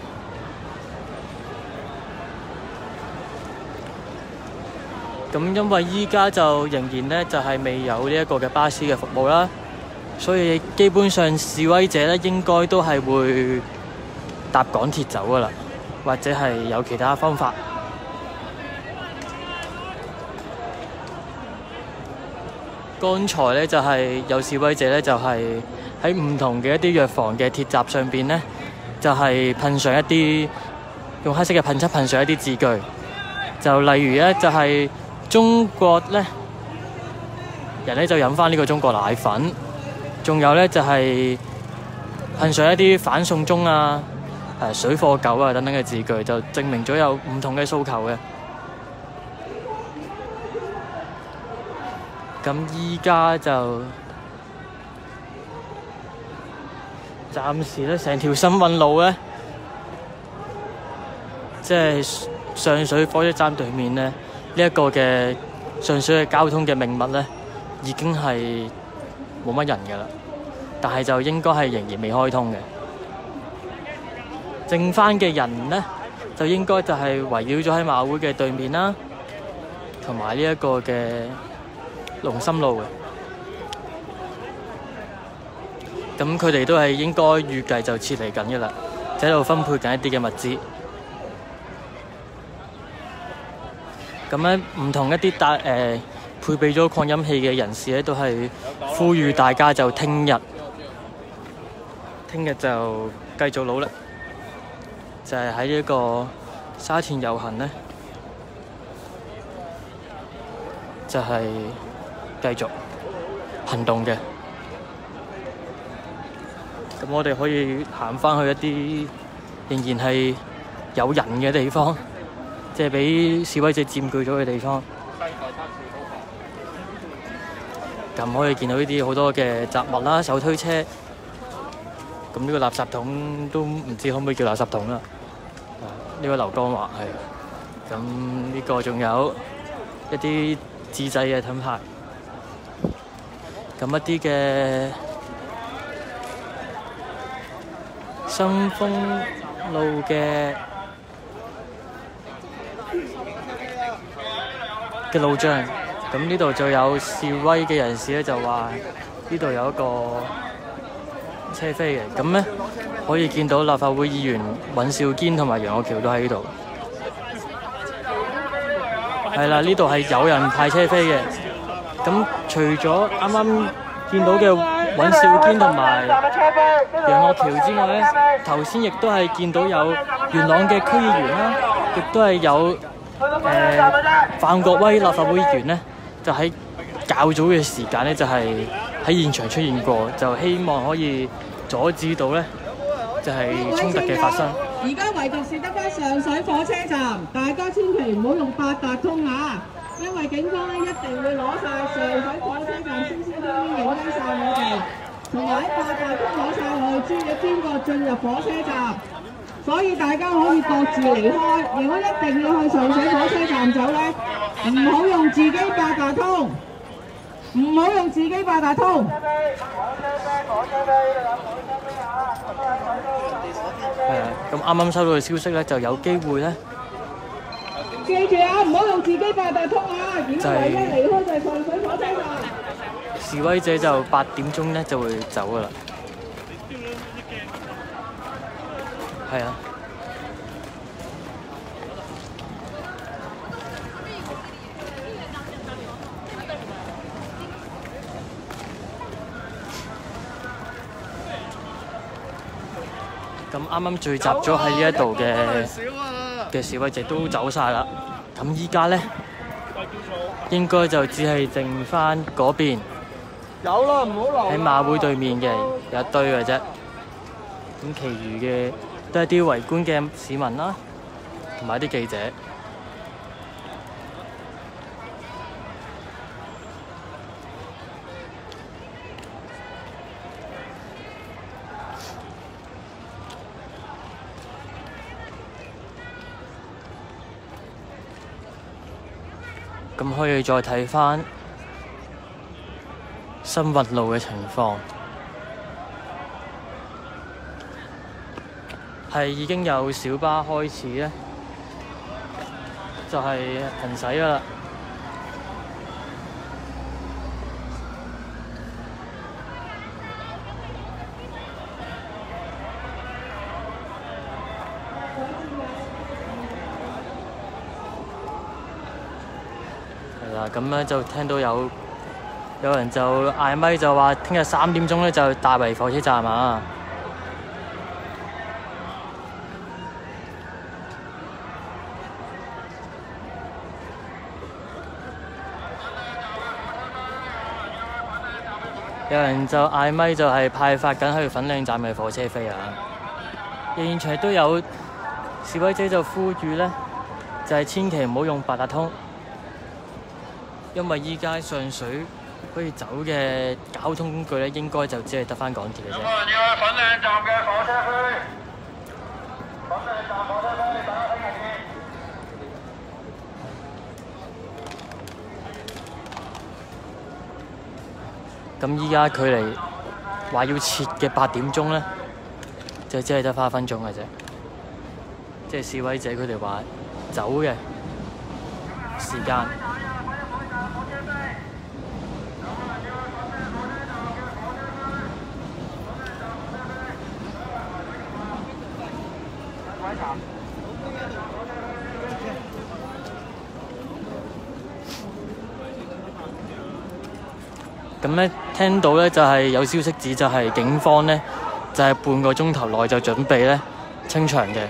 咁因為依家就仍然咧就係未有呢一個嘅巴士嘅服務啦，所以基本上示威者咧應該都係會搭港鐵走噶啦，或者係有其他方法。剛才咧就係有示威者咧就係喺唔同嘅一啲藥房嘅鐵閘上邊咧，就係噴上一啲用黑色嘅噴漆噴上一啲字句，就例如咧就係中國咧人咧就飲翻呢個中國奶粉，仲有咧就係噴上一啲反送中啊、誒水貨狗啊等等嘅字句，就證明咗有唔同嘅訴求嘅。咁依家就暫時咧，成條新運路咧，即係上水火車站對面咧，呢一個嘅上水嘅交通嘅命脈咧，已經係冇乜人㗎啦。但係就應該係仍然未開通嘅。剩翻嘅人咧，就應該就係圍繞咗喺馬會嘅對面啦，同埋呢一個嘅龍琛路嘅。咁佢哋都係應該預計就撤離緊嘅啦，就喺度分配緊一啲嘅物資。咁咧唔同一啲大誒配備咗擴音器嘅人士咧，都係呼籲大家就聽日，聽日就繼續努力，就係喺呢一個沙田遊行咧，就係繼續行動嘅。咁我哋可以行返去一啲仍然係有人嘅地方，即係俾示威者佔據咗嘅地方。咁可以見到呢啲好多嘅雜物啦、手推車。咁呢個垃圾桶都唔知可唔可以叫垃圾桶啦。呢個劉江華係。咁呢個仲有一啲自製嘅盾牌。咁一啲嘅新豐路嘅嘅路障，咁呢度就有示威嘅人士咧，就話呢度有一個車飛嘅，咁咧可以見到立法會議員尹兆堅同埋楊岳橋都喺呢度。係啦，呢度係有人派車飛嘅。咁除咗啱啱見到嘅尹兆堅同埋楊岳橋之外咧，頭先亦都係見到有元朗嘅區議員啦，亦都係有誒、呃、范國威立法會議員咧，就喺較早嘅時間咧，就係、是、喺現場出現過，就希望可以阻止到咧，就係、是、衝突嘅發生。 而家唯獨是得翻上水火車站，大家千祈唔好用八達通啊！因為警方咧一定會攞晒上水火車站 C C T V 影低晒我哋。 同埋喺八達通攞晒去，知你邊個進入火車站，所以大家可以各自離開。如果一定要去上水火車站走咧，唔好用自己八達通，唔好用自己八達通。 誒，咁啱啱收到嘅消息咧，就有機會咧。 記住啊，唔好用自己八達通啊！如果唯一離開就係上水火車站。 示威者就八點鐘咧就會走噶啦。係啊。咁啱啱聚集咗喺呢一度嘅嘅示威者都走晒啦。咁依家咧應該就只係剩翻嗰邊有啦，唔好留。 喺馬會對面嘅有一堆嘅啫。咁其餘嘅都係啲圍觀嘅市民啦，同埋啲記者。咁可以再睇返新運路嘅情況，係已經有小巴開始咧，就係行駛㗎喇。咁咧就聽到有有人就嗌咪就話，聽日三點鐘咧就大圍火車站啊！有人就嗌咪就係派發緊去粉嶺站嘅火車飛啊！現場都有示威者就呼籲咧，就係千祈唔好用八達通。因為依家上水可以走嘅交通工具咧，應該就只係得返港鐵嘅啫。有冇人要去粉嶺站嘅火車飛？粉嶺站火車飛，大家聽日見。咁依家距離話要切嘅八點鐘咧，就只係得花分鐘嘅啫。即係示威者佢哋話走嘅時間。咁咧聽到咧就係有消息指就係警方咧就係半個鐘頭內就準備咧清場嘅。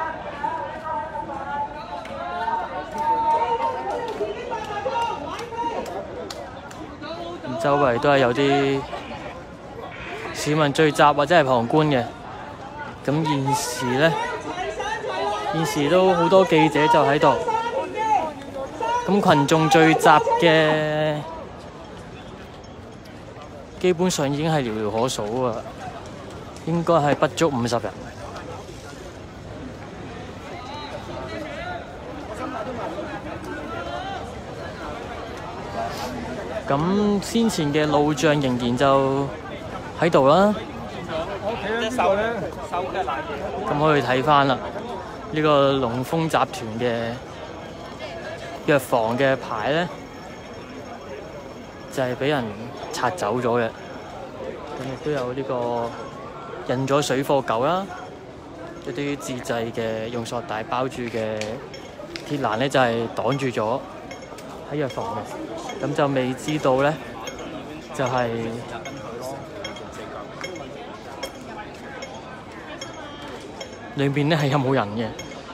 周圍都係有啲市民聚集或者係旁觀嘅。咁現時咧，現時都好多記者就喺度。咁群眾聚集嘅基本上已經係寥寥可數啊，應該係不足五十人。咁先前嘅路障仍然就喺度啦。咁可以睇返啦，呢個龍豐集團嘅藥房嘅牌咧，就係俾人拆走咗嘅。咁亦都有呢個印咗水貨狗啦，一啲自製嘅用塑帶包住嘅鐵欄咧，就係擋住咗喺藥房嘅。咁就未知道咧，就係裏面咧係有冇人嘅。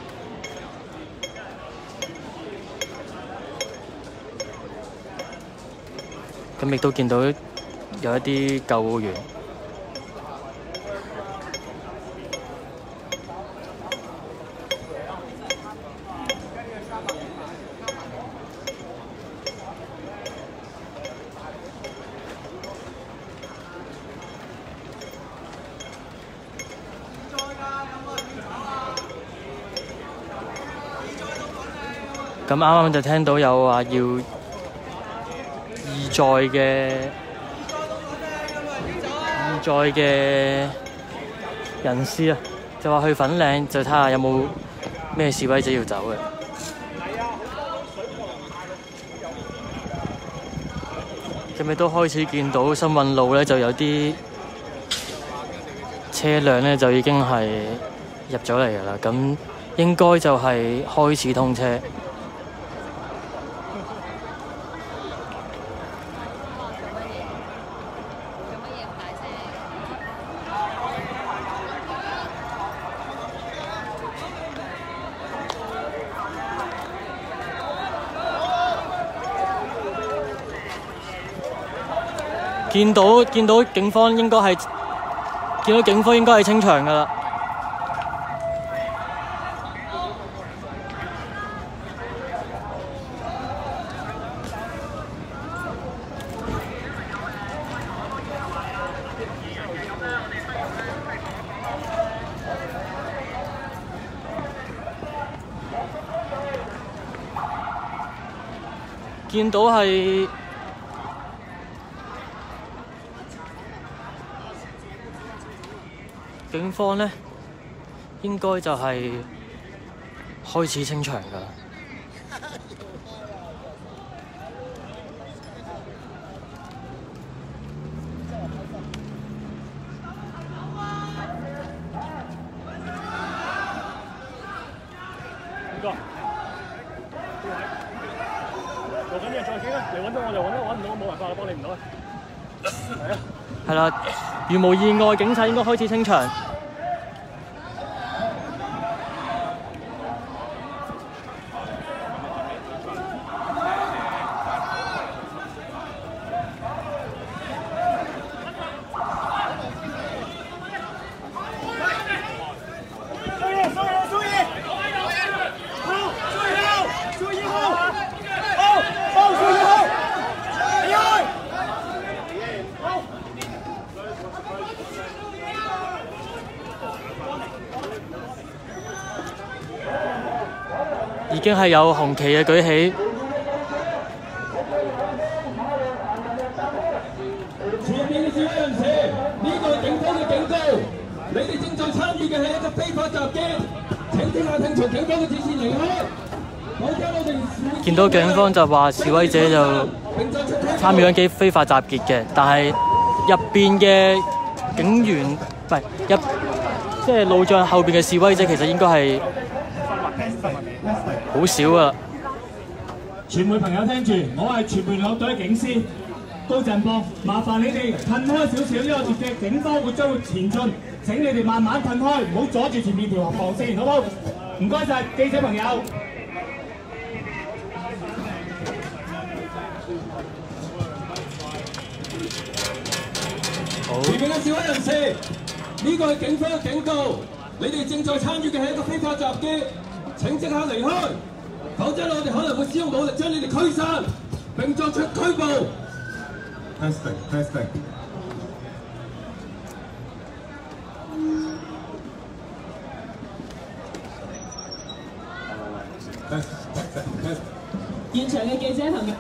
咁亦都見到有一啲救護員。 咁啱啱就聽到有話要義載嘅義載嘅人士啊，就話去粉嶺就睇下有冇咩示威者要走嘅。咁咪都開始見到新運路咧，就有啲車輛咧就已經係入咗嚟㗎啦。咁應該就係開始通車。見到見到警方應該係見到警方應該係清場㗎啦。見到係警方呢，應該就係開始清場㗎啦。 邊個？做緊嘢再傾啦，你揾到我就揾啦，揾唔到我冇辦法啦，幫你唔到啦。係啊。 係啦，如無意外，警察應該開始清場。已經係有紅旗嘅舉起。 前面嘅示威人士，呢個係警方嘅警告，你哋正在參與嘅係一個非法襲擊，請聽下聽從警方嘅指示離開。我將我哋見到警方就話示威者就參與緊機非法集結嘅，但係入邊嘅警員唔係入，即係路障後邊嘅示威者其實應該係好少啊！ 傳媒朋友聽住，我係傳媒樂隊警司高振邦，麻煩你哋褪開少少呢個截嘅，警方會將會前進，請你哋慢慢褪開，唔好阻住前面條防線，好唔好？唔該晒記者朋友。前面嘅示威人士，呢個係警方嘅警告，你哋正在參與嘅係一個非法襲擊。請即刻離開，否則我哋可能會使用武力將你哋驅散，並作出拘捕。Testing, testing。 現場嘅記者朋友，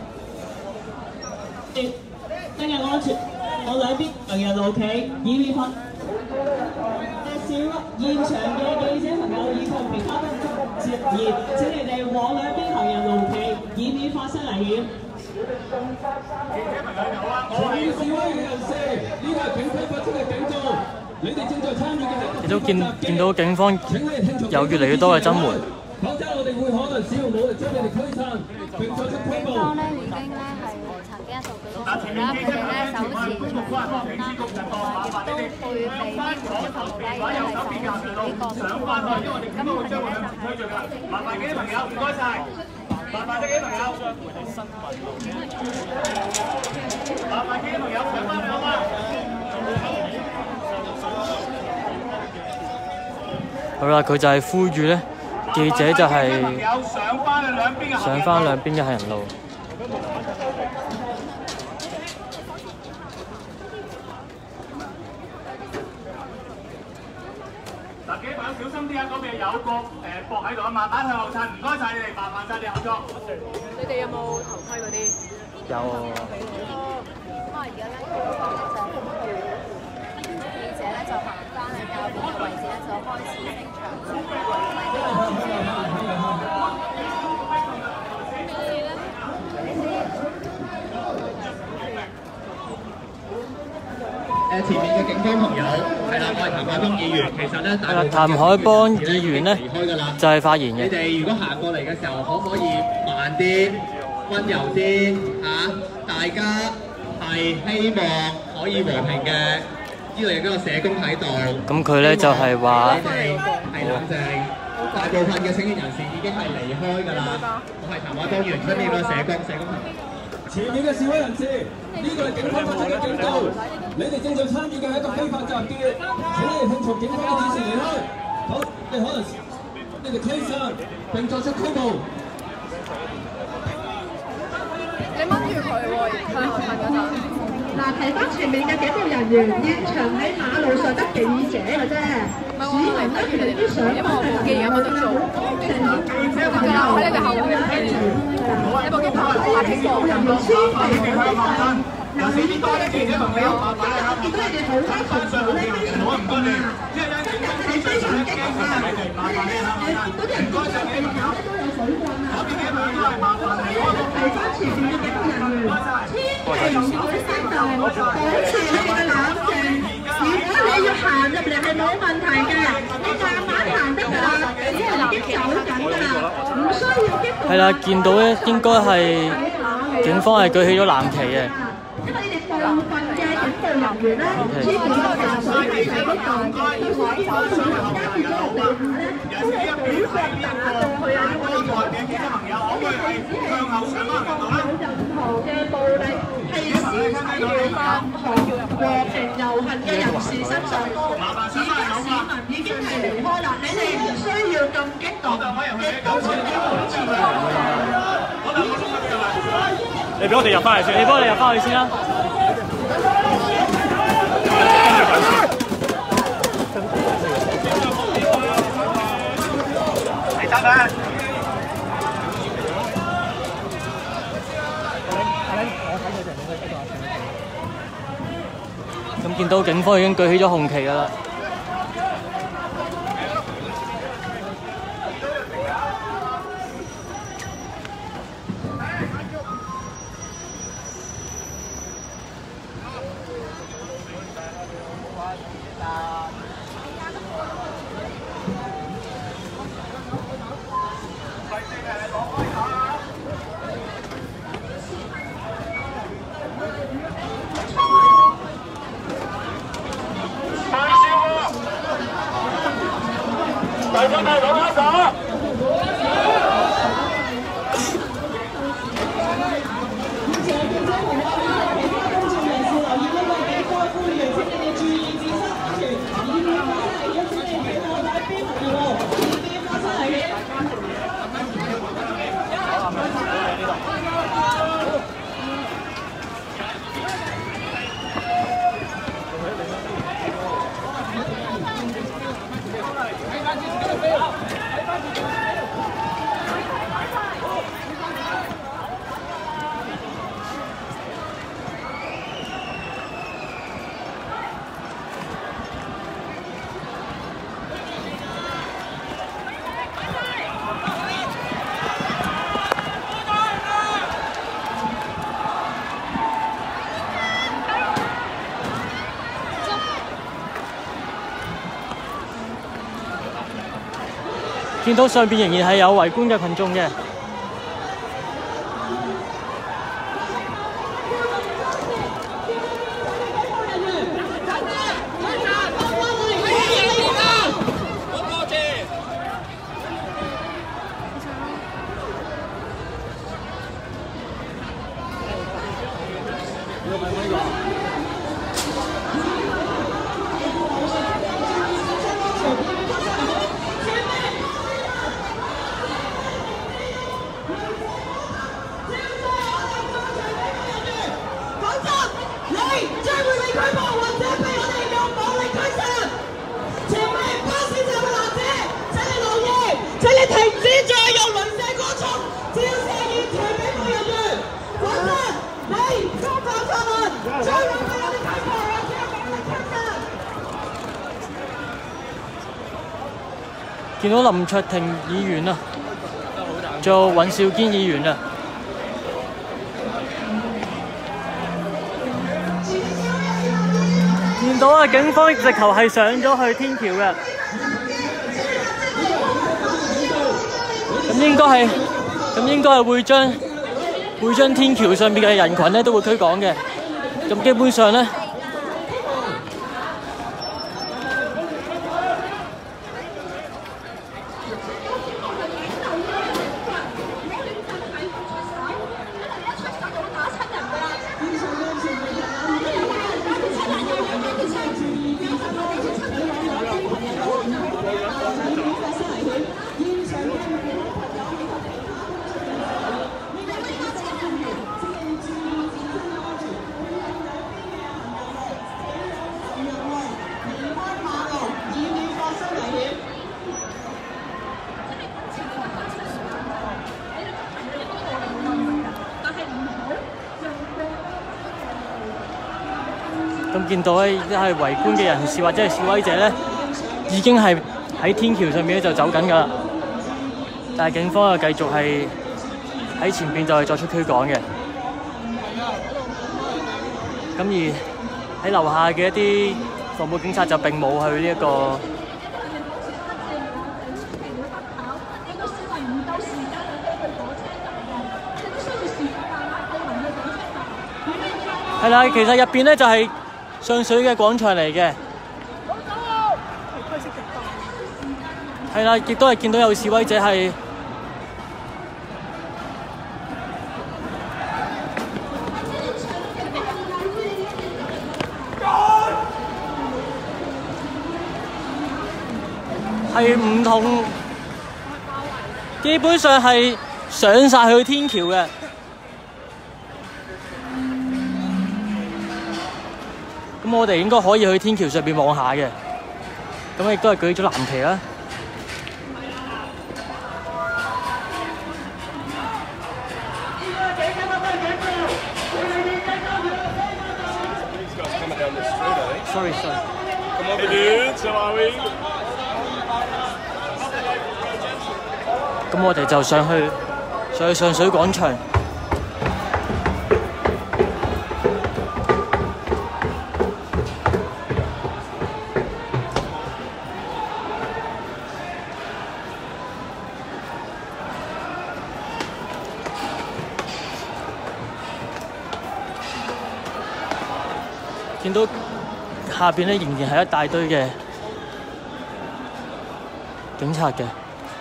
今日安全，我兩邊行人路企，以免發小現場嘅記者朋友以及其他接言，請你哋往兩邊行人路企，以免發生危險。記者朋友有啊，我係示威嘅人士，呢個係警方發出嘅警告，你哋正在參與嘅係。 亦都見見到警方有越嚟越多嘅增援。 否則我哋會可能使用武力將你哋驅散，並作出拘捕。 警方咧已經咧係曾經受舉報時啦，佢哋咧手持長棍啦，誒亦都配備呢個一防雞咧係手持呢個長棍嘅。咁佢哋咧就係麻煩幾位朋友，唔該晒，麻煩幾位朋友。麻煩幾位朋友上翻去好嗎？ 好啦，佢就係呼籲咧。記者就係上翻兩邊嘅行人路。 嗱，記己朋友小心啲啊！嗰邊有個誒膊喺度啊，慢慢向後褪，唔該晒你哋，麻煩晒你合作。 你哋有冇頭盔嗰啲？ 有。 咁啊，而家咧記者咧就行翻去教練嘅位置咧，就開始升場。 誒前面嘅警方朋友係啦，我係譚海邦議員。其實咧， 係啦，譚海邦議員咧就係發言嘅。 你哋如果行過嚟嘅時候，可唔可以慢啲、温柔啲嚇？大家係希望可以和平嘅，知道有個社工喺度。 咁佢咧就係話， 你哋係冷靜。大部分嘅請願人士已經係離開㗎啦。我係譚海邦議員身邊嗰個社工，社工朋友。 前面嘅示威人士，呢個係警方發出嘅警告，你哋正在參與嘅係一個非法集結，請你哋聽從警方嘅指示離開，否你可能你哋驅散並作出拘捕。 你掹住佢喎，向後褪嗰陣。 嗱，提翻前面嘅警務人員，現場喺馬路上得記者嘅啫，市民咧佢哋啲相因為我部機而家冇得做， 喺你哋後面睇住，你部機拍拍清楚， 人員千祈唔好放心。 有時啲多啲記者朋友，麻煩你嚇， 見到你哋好多群組咧，非常唔該你， 今日係非常激動啊！ 麻煩你嚇， 見到啲人唔該上嘅朋友咧都有水棍啊！ 嗰邊幾朋友都係麻煩你。 提翻前面嘅警務人員，千祈唔好激動，保持你嘅冷靜。如果你要行入嚟係冇問題嘅，你慢慢行得㗎啦，啲人已經走緊㗎啦，唔需要激動。 係啦，見到咧應該係警方係舉起咗藍旗嘅。 因為你哋部分嘅警務人員咧，似乎個情緒係喺度，就算見到水而家跌咗落地下咧，都係舉腳打到去啊！因為我哋嘅記者朋友，我哋係向後上翻行動啦。冇任何嘅暴力係施喺任何和平遊行嘅人士身上。而家市民已經係離開啦，你哋唔需要咁激動，亦都請你保持冷靜。 你俾我哋入翻嚟先， 你幫我哋入翻去先啦。 你得啦。 咁見到警方已經舉起咗紅旗㗎啦。 大家係攞一手。 見到上邊仍然係有圍觀嘅群眾嘅。 你停止再用輪射過速照射現場警務人員，否則你觸犯法律，將會俾我哋睇過我只有警力侵犯。 見到林卓廷議員啊，仲有尹兆堅議員啊。見到啊，警方直頭係上咗去天橋嘅，咁應該係，咁應該係會將會將天橋上邊嘅人群咧都會驅趕嘅，咁基本上咧。咁見到咧，即係圍觀嘅人士或者係示威者咧，已經係喺天橋上面咧就走緊㗎啦。但係警方又繼續係喺前邊就係作出驅趕嘅。咁而喺樓下嘅一啲防暴警察就並冇去呢一個。係啦，其實入邊咧就係上水嘅廣場嚟嘅。係啦，亦都係見到有示威者係係唔同，基本上係上晒去天橋嘅。咁我哋應該可以去天橋上邊望下嘅，咁亦都係舉咗藍旗啦。Sorry, sorry. Come over, dudes. How are we? 咁我哋就上去上去上水廣場。見到下邊咧仍然係一大堆嘅警察嘅，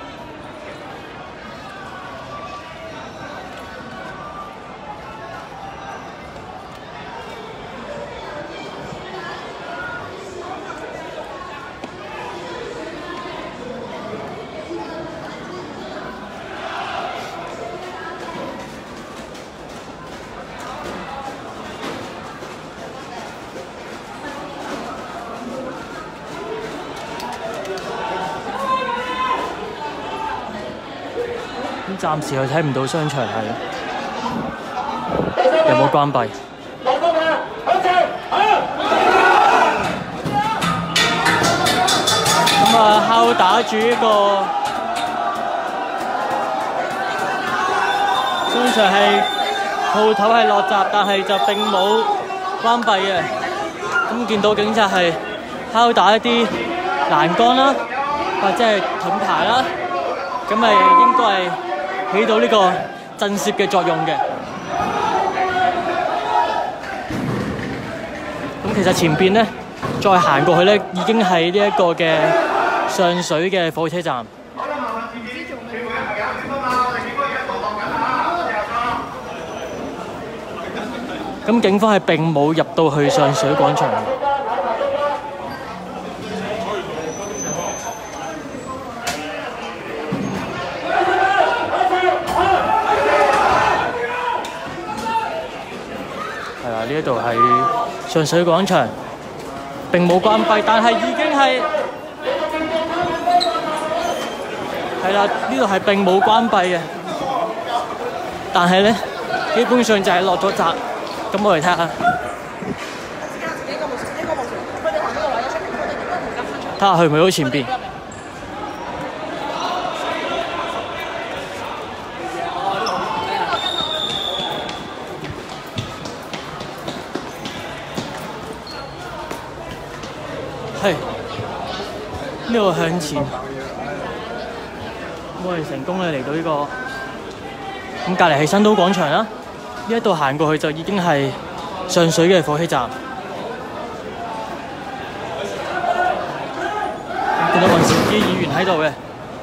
暫時又睇唔到商場係有冇關閉。咁啊，敲打住一個商場係鋪頭係落閘，但係就並冇關閉嘅。咁見到警察係敲打一啲欄杆啦，或者係盾牌啦，咁咪應該係起到呢個震懾嘅作用嘅。咁其實前邊咧，再行過去咧，已經係呢一個嘅上水嘅火車站。咁警方係並冇入到去上水廣場。呢一度係上水廣場，並冇關閉，但係已經係係啦，呢度係並冇關閉嘅，但係咧基本上就係落咗閘。咁我嚟睇下，睇下去唔去到前邊。係呢度向前，我哋成功咧嚟到呢個咁隔離係新都廣場啦。呢一度行過去就已經係上水嘅火車站，見到尹兆基議員喺度嘅。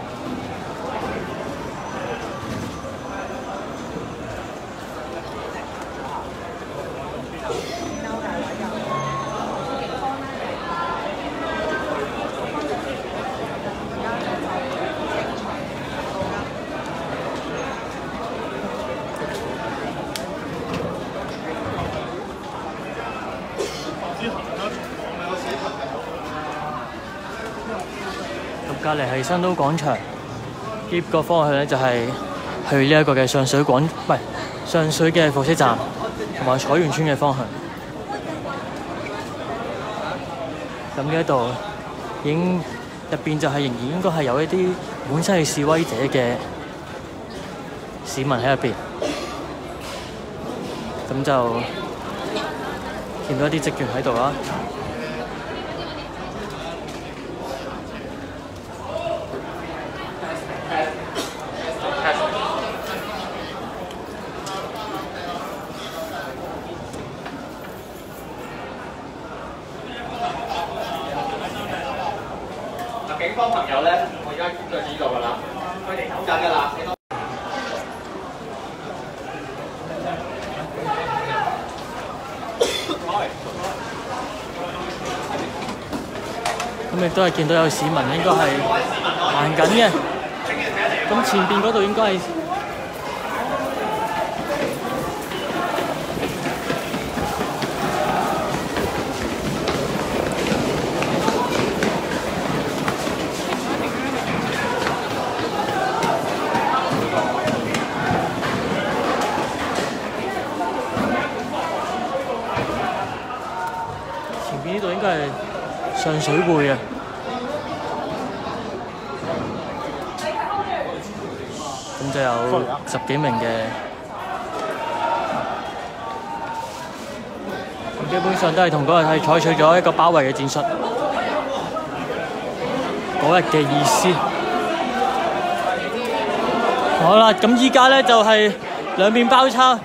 隔離係新都廣場，呢個方向咧就係去呢一個嘅上水廣，唔係上水嘅火車站同埋彩園村嘅方向。咁呢一度已經入邊就係仍然應該係有一啲本身係示威者嘅市民喺入邊，咁就見到一啲職員喺度啦。 警方朋友咧，我而家就知道㗎啦，佢哋走緊㗎啦。 咁亦都係見到有市民應該係行緊嘅，咁前邊嗰度應該係。呢度應該係上水匯啊，咁就有十幾名嘅，咁基本上都係同嗰日係採取咗一個包圍嘅戰術，嗰日嘅意思。好啦，咁依家咧就係兩邊包抄。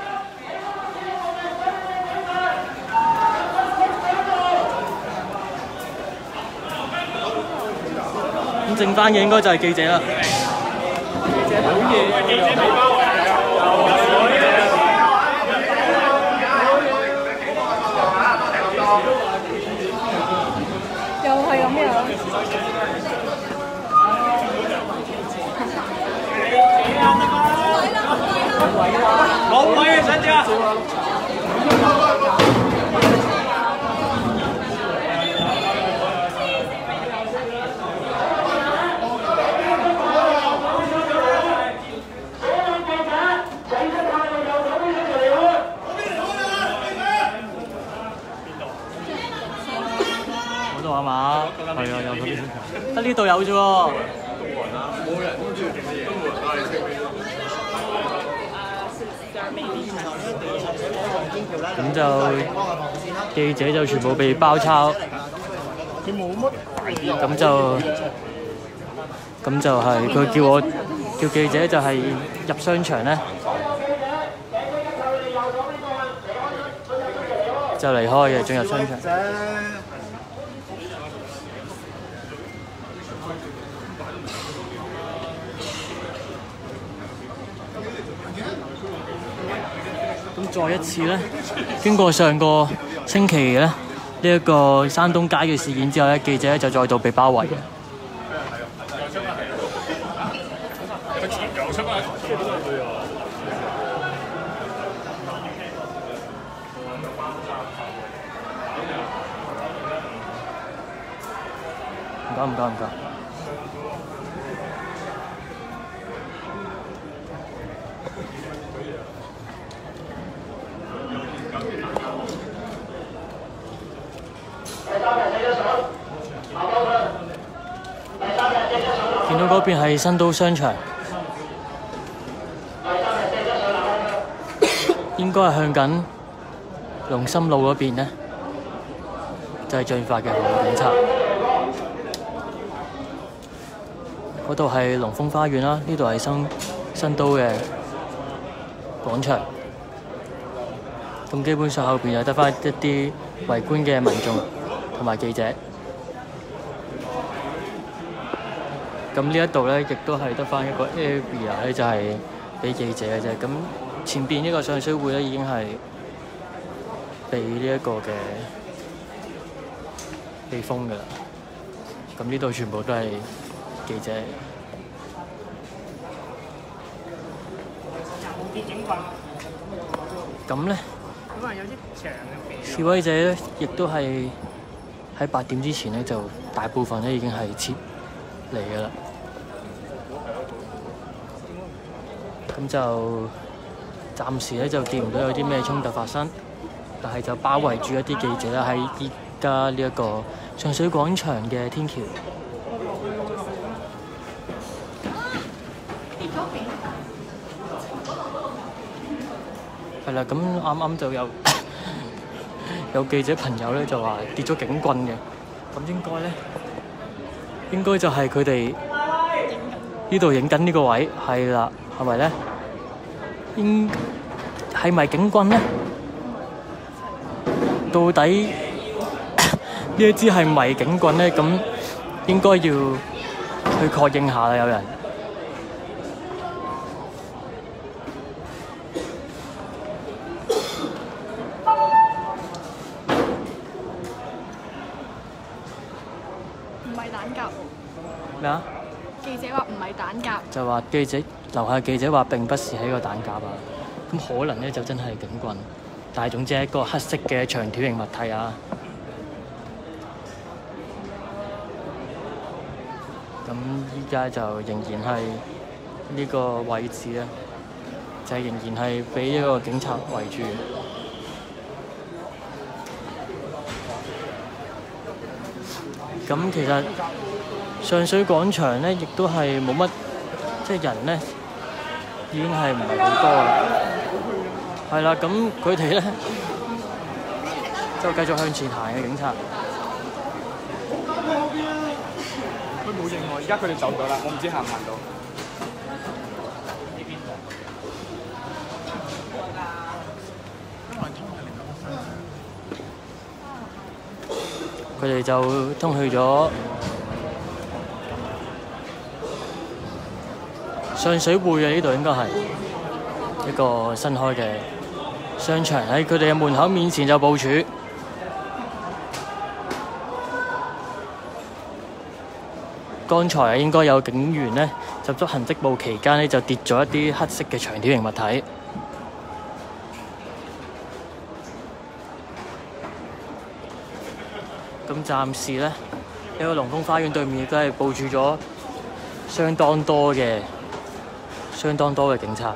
咁剩翻嘅應該就係記者啦。記者好嘢，記者未包圍又係咁樣。 冇位啊，想點啊？ 係嘛？係啊，有嗰啲，得呢度有啫喎。冇人都知道點乜嘢，都冇人拉你車。咁就記者就全部被包抄。佢冇乜大啲。咁就咁就係佢叫我叫記者就係入商場咧，就離開嘅，進入商場。咁再一次咧，經過上個星期咧呢一個山東街嘅事件之後咧，記者就再度被包圍。唔該唔該唔該。 見到嗰邊係新都商場，應該係向緊龍琛路嗰邊呢，就係進發嘅紅警察。嗰度係龍豐花園啦，呢度係新新都嘅廣場。咁基本上後邊又得返一啲圍觀嘅民眾同埋記者。咁呢一度咧，亦都係得返一個 area 咧，就係俾記者嘅啫。咁前邊呢個上水會咧，已經係被呢一個嘅被封㗎啦。咁呢度全部都係記者。咁咧，示威者咧，亦都係喺八點之前咧，就大部分咧已經係撤嚟㗎啦。咁就暫時咧就見唔到有啲咩衝突發生，但係就包圍住一啲記者啦，喺依家呢一個上水廣場嘅天橋。係啦，咁啱啱就有有記者朋友咧就話跌咗警棍嘅，咁應該咧應該就係佢哋呢度影緊呢個位，係啦，係咪咧？應係咪警棍咧？到底呢一支係咪警棍咧？咁應該要去確認下啦，有人。咩啊？ 記者話唔係彈夾， 就話記者樓下記者話並不是喺個彈夾啊，咁可能咧就真係警棍，但係總之係一個黑色嘅長條形物體啊。咁依家就仍然係呢個位置咧，就係仍然係俾一個警察圍住。咁其實上水廣場咧，亦都係冇乜，即係人咧已經係唔係好多啦。係啦，咁佢哋咧就繼續向前行嘅警察。 佢冇認我，而家佢哋走咗啦，我唔知行唔行到。 佢哋就通去咗上水匯嘅呢度，應該係一個新開嘅商場，喺佢哋嘅門口面前就部署。剛才啊，應該有警員呢，就執行職務期間呢，就跌咗一啲黑色嘅長條形物體。咁暫時咧，呢個龍豐花園對面亦都係部署咗相當多嘅、相當多嘅警察。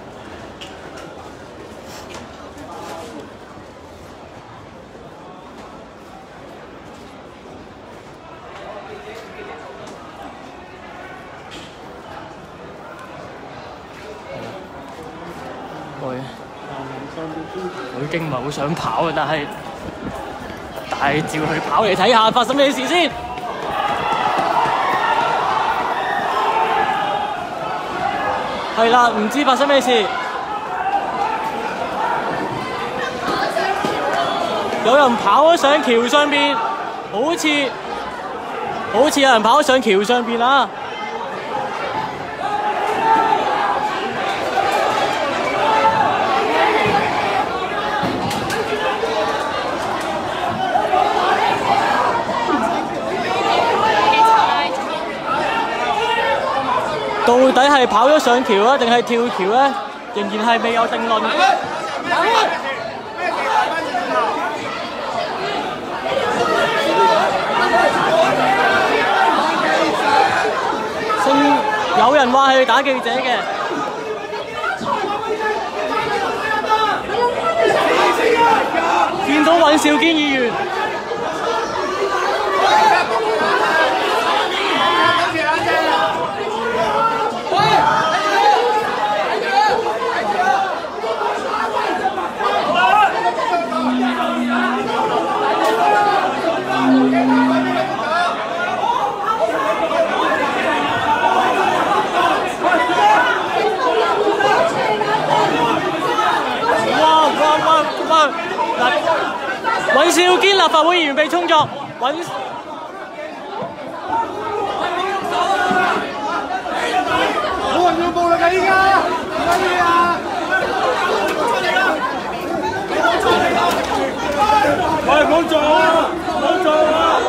我我已經唔係好想跑嘅，但係。大照去跑嚟睇下發生咩事先。係啦，唔知發生咩事。有人跑咗上橋上邊，好似好似有人跑咗上橋上邊啊！到底係跑咗上橋啊，定係跳橋咧？仍然係未有定論。有人話係打記者嘅。 見到尹兆堅議員。尹兆堅立法會議員被衝撞，尹冇人要暴力㗎依家，乜嘢啊？喂，唔好撞啊！唔好撞啊！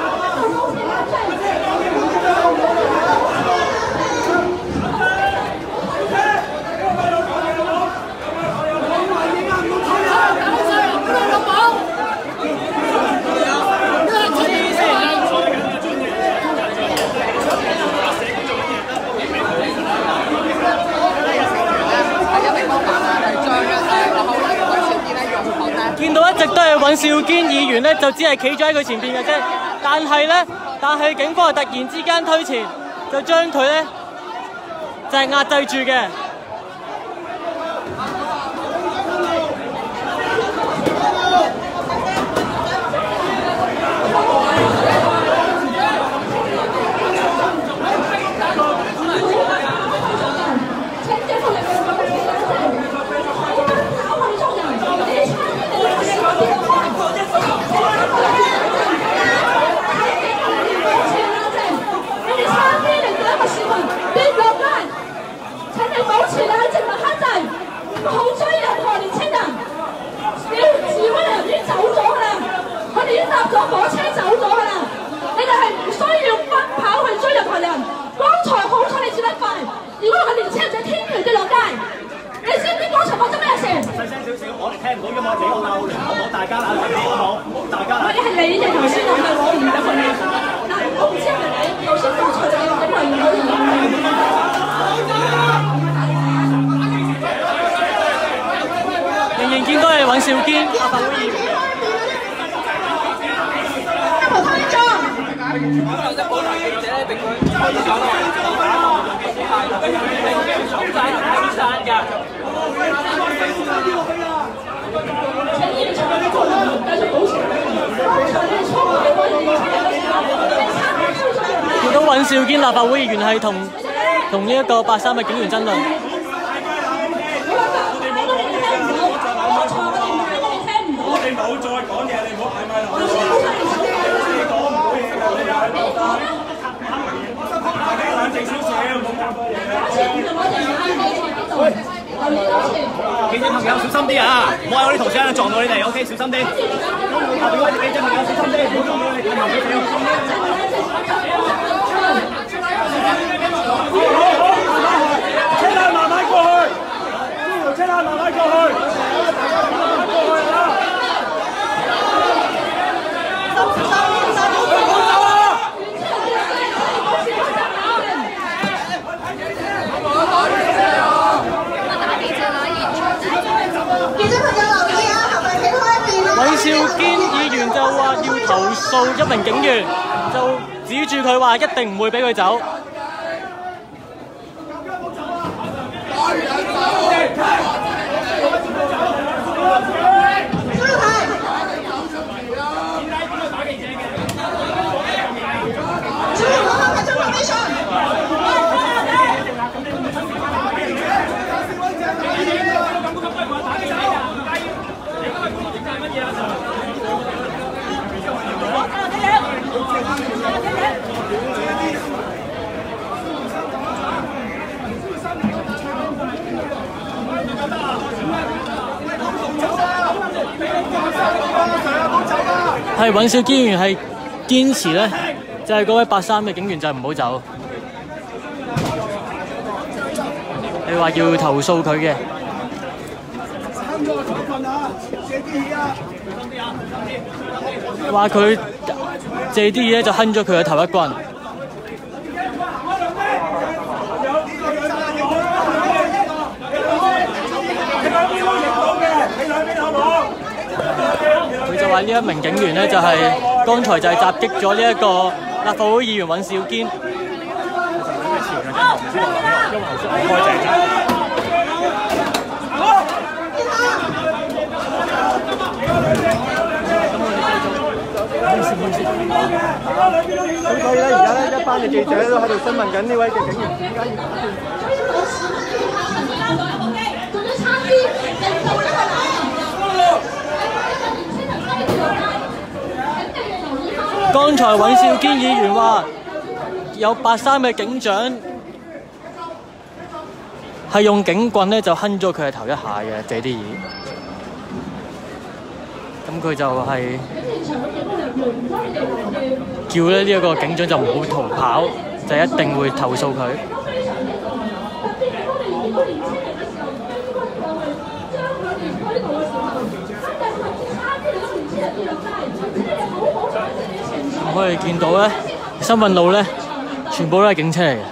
見到一直都係尹兆堅議員咧，就只係企咗喺佢前邊嘅啫。但係咧，但係警方係突然之間推前，就將佢咧就係壓制住嘅。仍然見到係尹兆堅立法會議員。見到尹兆堅立法會議員係同同呢一個八三嘅警員爭論。 我哋冇再講嘢，你唔好嗌咪落去。你講唔到嘢㗎，你嗌落去。大家冷靜少少，唔好咁多嘢。記者朋友小心啲啊！唔好喺我啲同事喺度撞到你哋 ，OK， 小心啲。下邊嗰啲記者朋友小心啲，唔好撞到你哋頭少少。車輛慢慢過去，呢條車輛慢慢過去。 尹兆堅議員就話要投訴一名警員，就指住佢話一定唔會俾佢走。係尹兆堅議員係堅持咧，就係、是、嗰位八三嘅警員就唔好走。你話要投訴佢嘅。話佢借啲嘢就哼咗佢嘅頭一棍。 你兩邊好唔好？ 話呢一名警員咧就係、是、剛才就係襲擊咗呢一個立法會議員尹兆堅。 咁所以咧，而家咧一班嘅記者都喺度詢問緊呢位嘅警員點解要打斷。 剛才尹兆堅議員話有八三嘅警長係用警棍咧就哼咗佢嘅頭一下嘅謝啲耳，咁佢就係叫咧呢一個警長就唔好逃跑，就一定會投訴佢。可以見到咧，新運路咧，全部都係警車嚟嘅。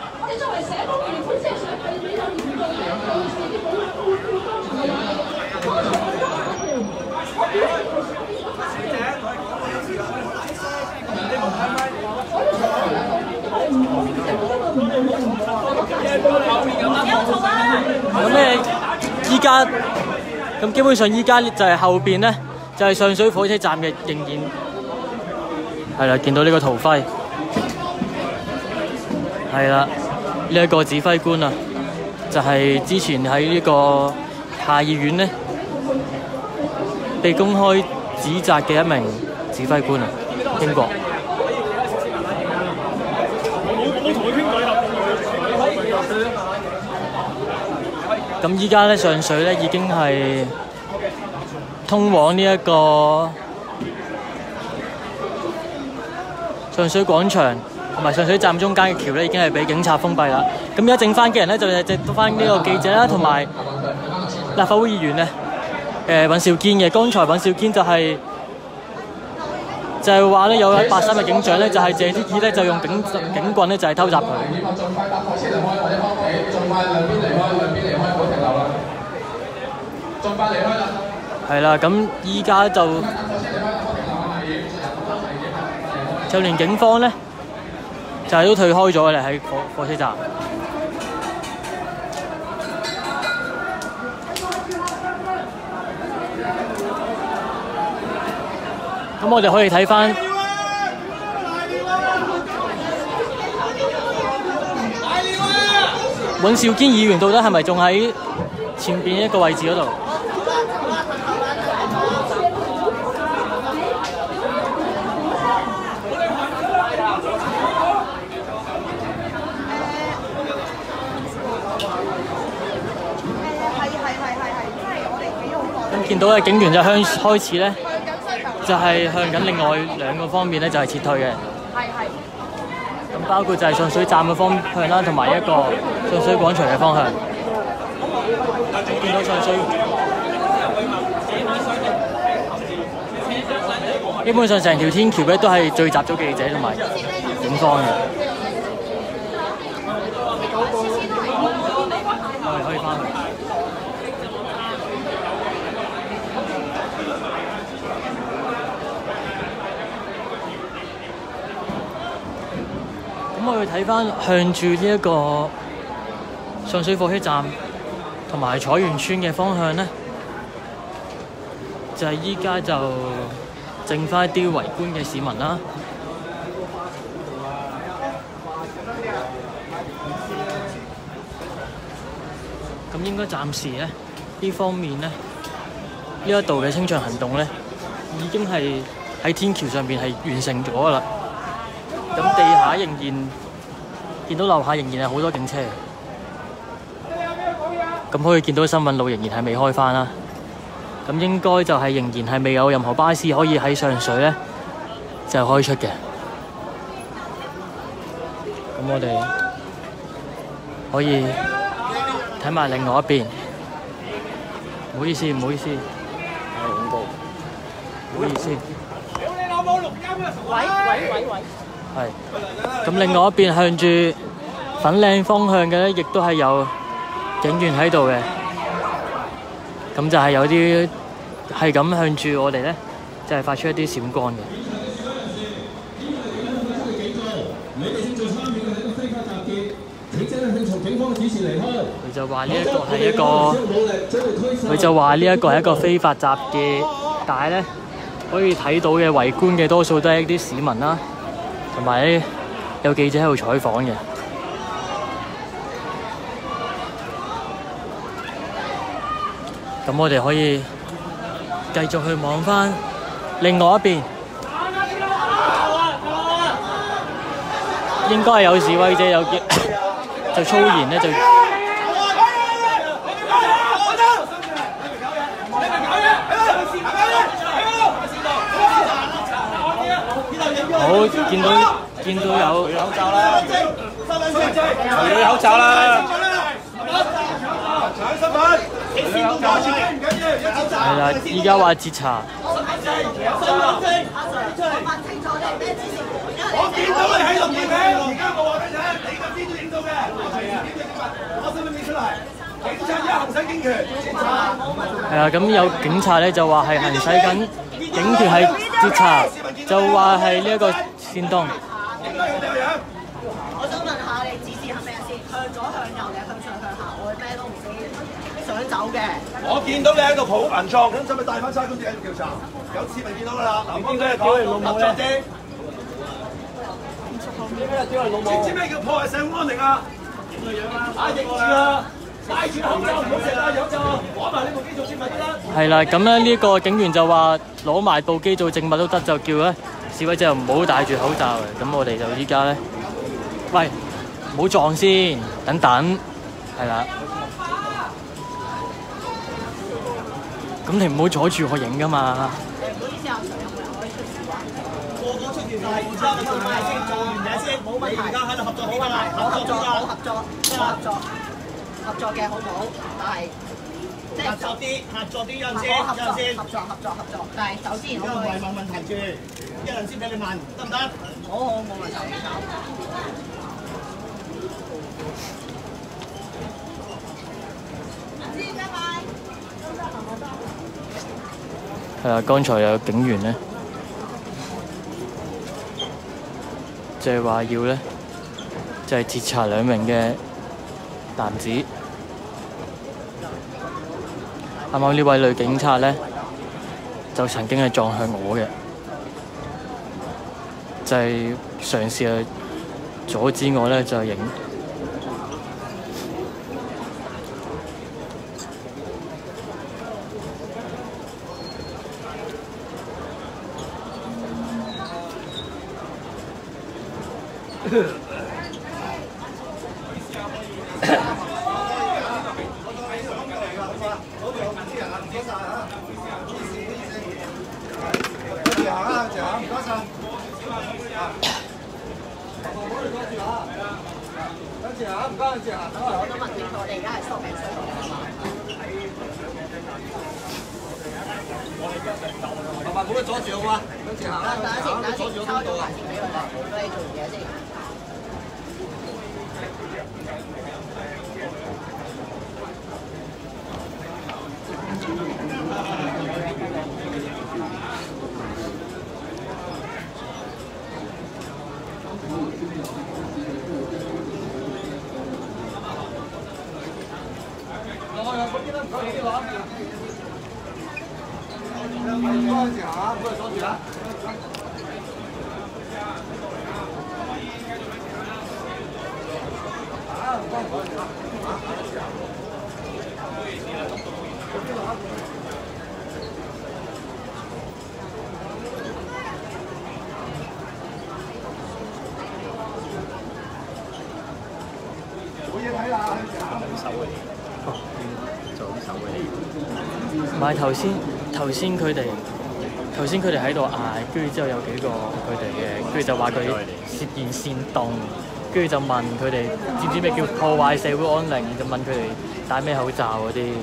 咁咧，依家咁基本上依家就係後邊咧，就係上水火車站嘅仍然。係啦，見到呢個圖徽，係啦，呢一個指揮官啊，就係之前喺呢個下議院呢被公開指責嘅一名指揮官啊，英國。咁依家咧上水咧已經係通往呢一個上水廣場同埋上水站中間嘅橋咧，已經係俾警察封閉啦。咁而家剩翻嘅人咧，就係剩翻呢個記者啦，同埋立法會議員咧，誒尹兆堅嘅。剛才尹兆堅就係、是、就係話咧，有八三嘅警長咧，就係謝啲耳咧，就用警警棍咧，就係偷襲佢。盡快搭火車離開或者翻屋企，盡快兩邊離開，兩邊離開，唔好停留啦。盡快離開啦。係啦，咁依家就。就連警方咧，就係都退開咗嘅啦，喺火火車站。咁我哋可以睇翻尹兆堅議員到底係咪仲喺前邊一個位置嗰度？見到嘅警員就向開始咧，就係、是、向緊另外兩個方面咧，就係、是、撤退嘅。係係。咁包括就係上水站嘅方向啦，同埋一個上水廣場嘅方向。見到上水，基本上成條天橋咧都係聚集咗記者同埋警方嘅。我哋可以翻去。咁我哋睇翻向住呢一個上水火車站同埋彩園村嘅方向咧，就係依家就剩翻一啲圍觀嘅市民啦。咁應該暫時咧呢方面咧呢一度嘅清場行動咧，已經係喺天橋上邊係完成咗噶啦。咁地下仍然見到樓下仍然係好多警車，咁可以見到新運路仍然係未開返啦。咁應該就係仍然係未有任何巴士可以喺上水咧就開出嘅。咁我哋可以睇埋另外一邊。唔好意思，唔好意思，係恐怖，唔好意思。喂喂喂喂！係，咁另外一邊向住粉嶺方向嘅咧，亦都係有警員喺度嘅。咁就係有啲係咁向住我哋咧， 就係發出一啲閃光嘅。 你哋正在參與嘅係一個非法集結，請即刻聽從警方嘅指示離開。 佢就話呢一個係一個，佢就話呢一個係一個非法集結，但係咧可以睇到嘅圍觀嘅多數都係一啲市民啦，同埋咧有記者喺度採訪嘅。咁我哋可以繼續去望翻另外一邊。應該係有示威者有就粗言咧就好見到見到有口罩啦，除咗口罩啦，搶身份，係啦，依家話截查。 我見到你喺度影名，而家我話俾你聽，你嗰邊都影到嘅。我使唔使影出嚟？警察而家行使警權，截查。 係啊，咁有警察咧就話係行使緊警權係截查，就話係呢一個煽動。 我想問下你指示係咩先？向左向右定向上向下？我咩都唔知，想走嘅。 我見到你喺度抱銀狀，咁使唔使帶翻差館繼續調查？有市民見到㗎啦，南方仔講合作啫。知唔知咩叫破壞社會安寧啊？影個樣啦，戴住啦，戴住口罩唔好食啦，有就攞埋呢部機做證物得啦。係啦， 咁咧呢個警員就話攞埋部機做證物都得，就叫咧示威者唔好戴住口罩嘅。咁我哋就依家咧，喂，唔好撞先，等等，係啦。咁你唔好阻住我影噶嘛。 而家做埋先，做完嘢先，冇問題。而家喺度合作好㗎啦，好合作，好合作，合作，合作嘅好唔好？但係即係合作啲，合作啲有陣先，有陣先，合作合作合作。但係首先我唔係問問題住，一陣先俾你問，得唔得？好好，冇問題。知，拜拜。 係啊，剛才有警員咧。就係話要咧，就係截查兩名嘅男子。啱啱呢位女警察咧，就曾經係撞向我嘅，就係嘗試去阻止我咧，就係影。 冇得阻住好嘛？跟住行啦， 等一陣，等一陣，抄咗還錢俾佢啦，俾你做完嘢先。唔係頭先，頭先佢哋，頭先佢哋喺度嗌，跟住之後有幾個佢哋嘅，跟住就話佢涉嫌煽動，跟住就問佢哋知唔知咩叫破壞社會安寧，就問佢哋戴咩口罩嗰啲。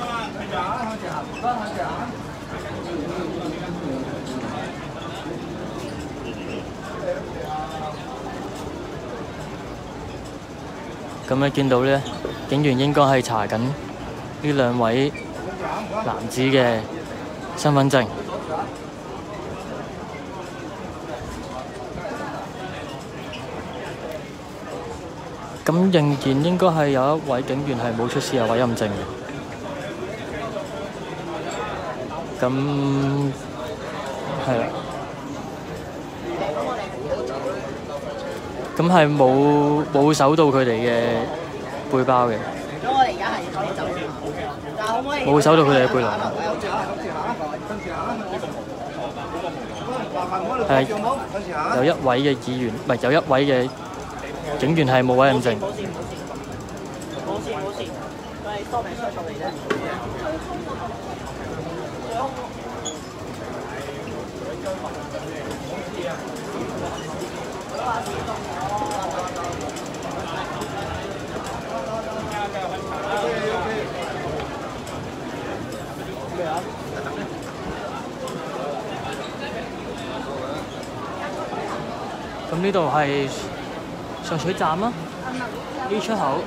咁咧見到咧，警員應該係查緊呢兩位男子嘅身份證。 咁仍然應該係有一位警員係冇出示有委任證嘅。咁係啦。咁係冇冇搜到佢哋嘅背包嘅。 如果我哋而家係可以走先，但係可唔可以？ 冇搜到佢哋嘅背囊。係有一位嘅議員，唔係有一位嘅警員係冇委任證。 冇事冇事冇事，佢係多名出錯嚟啫。 咁呢度係上水站啊 ，A 出口。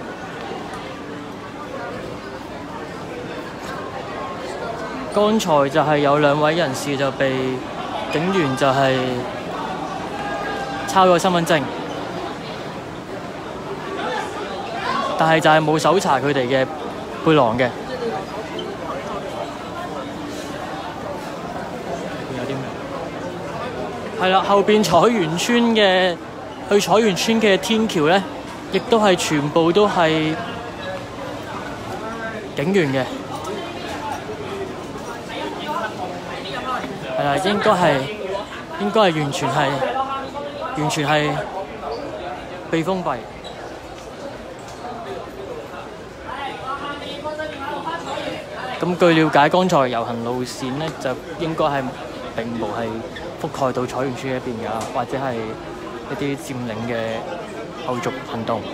剛才就係有兩位人士就被警員就係抄咗身份證，但係就係冇搜查佢哋嘅背囊嘅。有啲咩？係啦，後邊彩園村嘅去彩園村嘅天橋咧，亦都係全部都係警員嘅。係啦，應該係應該係完全係完全係被封閉。咁據了解，剛才遊行路線咧就應該係並無係覆蓋到彩園村一邊㗎，或者係一啲佔領嘅後續行動。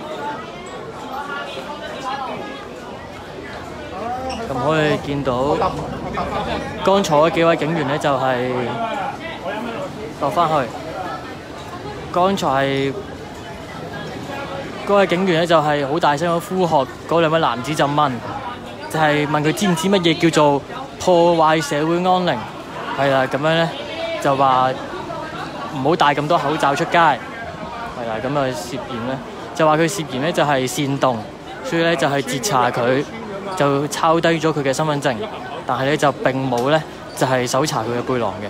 咁可以見到，剛才嗰幾位警員咧就係落翻去。剛才係嗰位警員咧就係好大聲咁呼喝嗰兩位男子，就問，就係問佢知唔知乜嘢叫做破壞社會安寧？係啦，咁樣咧就話唔好戴咁多口罩出街。係啦，咁啊涉嫌咧就話佢涉嫌咧就係煽動，所以咧就係截查佢。就抄低咗佢嘅身份證，但係咧就並冇咧就係搜查佢嘅背囊嘅。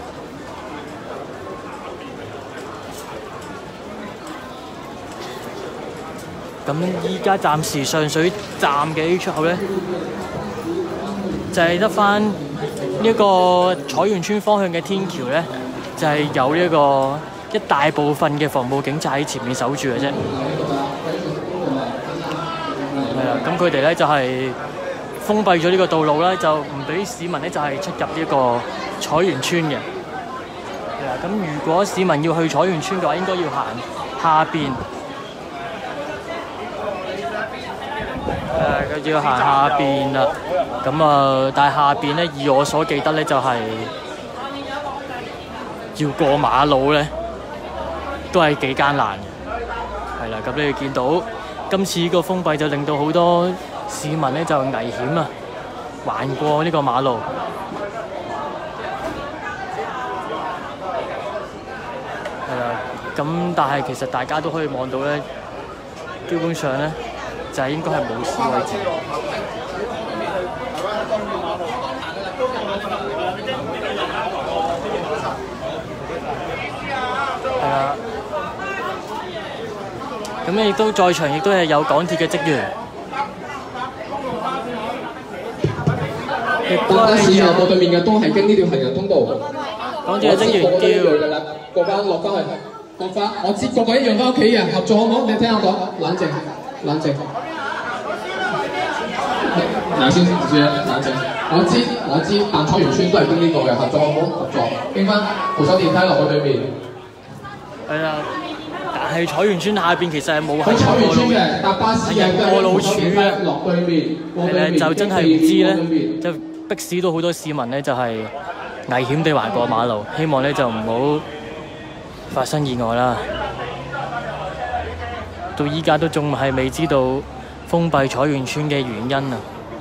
咁依家暫時上水站嘅出口咧，就係得返呢一個彩園村方向嘅天橋咧，就係有呢一個一大部分嘅防暴警察喺前面守住嘅啫。係啊，咁佢哋咧就係封閉咗呢個道路啦，就唔俾市民咧就係出入呢個彩園村嘅。係啦，咁如果市民要去彩園村嘅話，應該要行下邊。誒，佢要行下邊啦。咁啊，但係下邊咧，以我所記得咧，就係要過馬路咧，都係幾艱難嘅。係啦，咁你哋見到今次呢個封閉就令到好多市民咧就危險啊，橫過呢個馬路。係啦，咁但係其實大家都可以望到咧，基本上咧就係應該係冇示威者。係啦，咁咧亦都在場，亦都係有港鐵嘅職員。 搭巴士啊，過對面嘅都係經呢條行人通道。 港鐵嘅職員叫過翻落翻去，過翻。我知個個一樣翻屋企嘅，合作好唔好？你聽我講，冷靜，冷靜。嗱先，主任，冷靜。我知我知，但彩園村都係經呢個嘅，合作好唔好？合作。經翻扶手電梯落去對面。 係啦，但係彩園村下邊其實係冇係彩園村嘅搭巴士嘅過路處嘅， 落對面。 係咧就真係唔知咧，就迫使到好多市民咧就係危險地橫過馬路，希望咧就唔好發生意外啦。到依家都仲係未知道封閉彩園村嘅原因啊！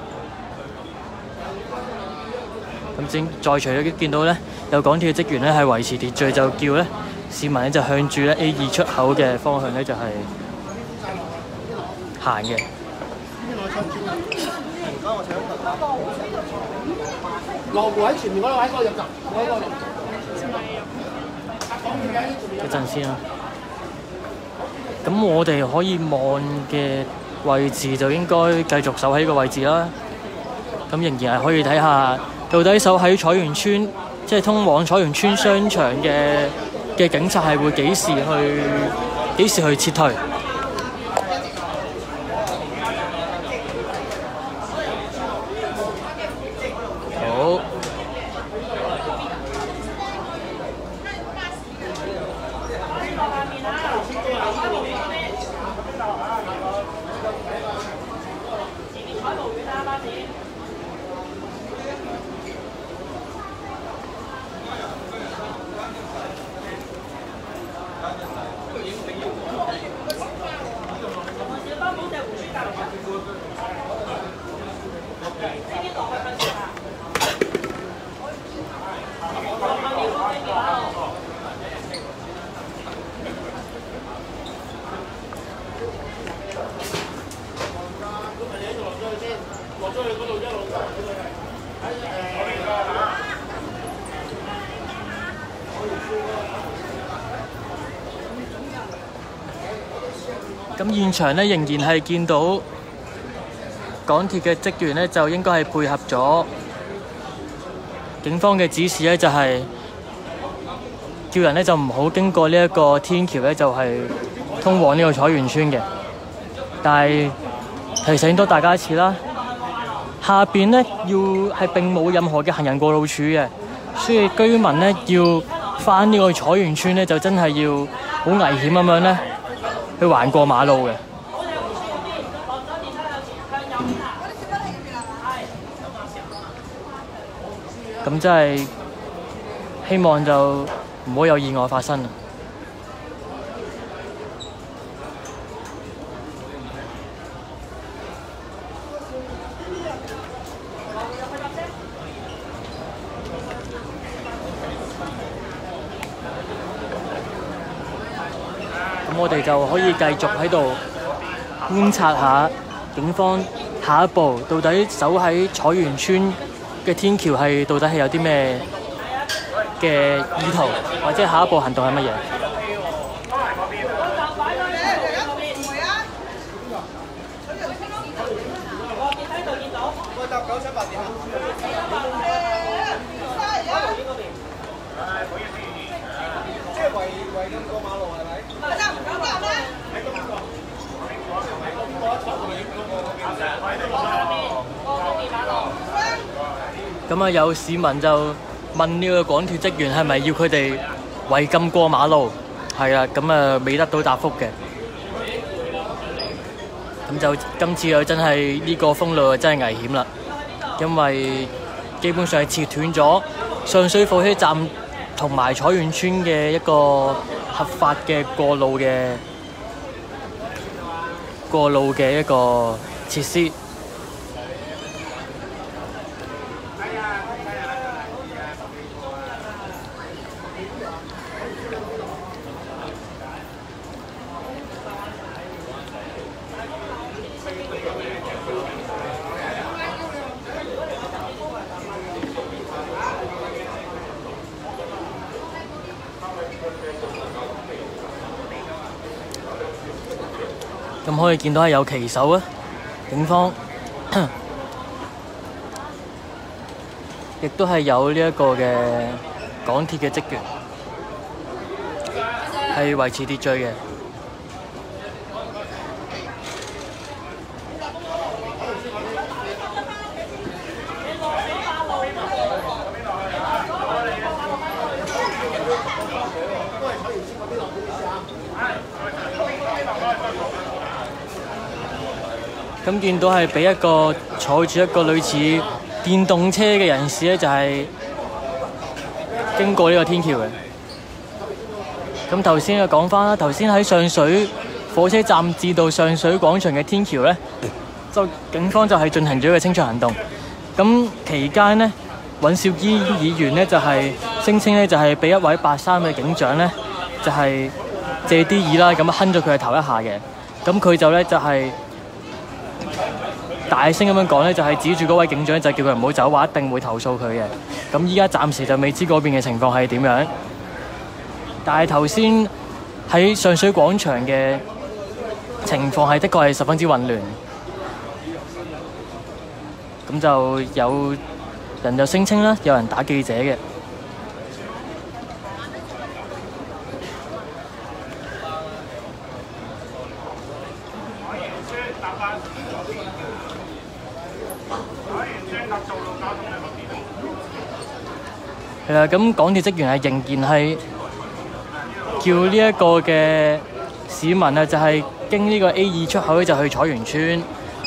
咁正在場咧見到咧有港鐵嘅職員咧係維持秩序，就叫咧市民咧就向住咧 A 二出口嘅方向咧就係行嘅。 羅湖喺前面嗰個位嗰個入閘，嗰個入。 一陣先啦。咁我哋可以望嘅位置就應該繼續守喺呢個位置啦。咁仍然係可以睇下，到底守喺彩園村，即係通往彩園村商場嘅嘅警察係會幾時去幾時去撤退？好。咁現場咧仍然係見到港鐵嘅職員咧，就應該係配合咗警方嘅指示咧，就係叫人咧就唔好經過呢一個天橋咧，就係通往呢個彩園村嘅。但係提醒多大家一次啦，下邊咧要係並冇任何嘅行人過路處嘅，所以居民咧要返呢個彩園村咧，就真係要好危險咁樣咧。去橫過馬路嘅，咁真係希望就唔好有意外發生。我哋就可以繼續喺度觀察下警方下一步到底守喺彩園村嘅天橋係到底係有啲咩嘅意圖，或者下一步行動係乜嘢？咁啊，有市民就問呢個港鐵職員係咪要佢哋違禁過馬路？係啊，咁啊未得到答覆嘅。咁就今次又真係呢個封路真係危險啦，因為基本上係切斷咗上水火車站同埋彩園村嘅一個合法嘅過路嘅過路嘅一個設施。咁可以見到係有旗手啊，警方亦都係有呢一個嘅港鐵嘅職員係維持秩序嘅。咁見到係俾一個坐住一個類似電動車嘅人士咧，就係經過呢個天橋嘅。咁頭先就講翻啦，頭先喺上水火車站至到上水廣場嘅天橋咧，就警方就係進行咗一個清場行動。咁期間呢，尹兆堅議員呢就係聲稱咧，就係俾一位白衫嘅警長咧，就係借啲意啦，咁哼咗佢嘅頭一下嘅。咁佢就咧就係大聲咁樣講咧，就係指住嗰位警長，就叫佢唔好走，話一定會投訴佢嘅。咁依家暫時就未知嗰邊嘅情況係點樣。但係頭先喺上水廣場嘅情況係的確係十分之混亂。咁就有人就聲稱啦，有人打記者嘅。係啦，咁港鐵職員係仍然係叫呢一個嘅市民啊，就係經呢個 A 二出口咧，就去彩園村。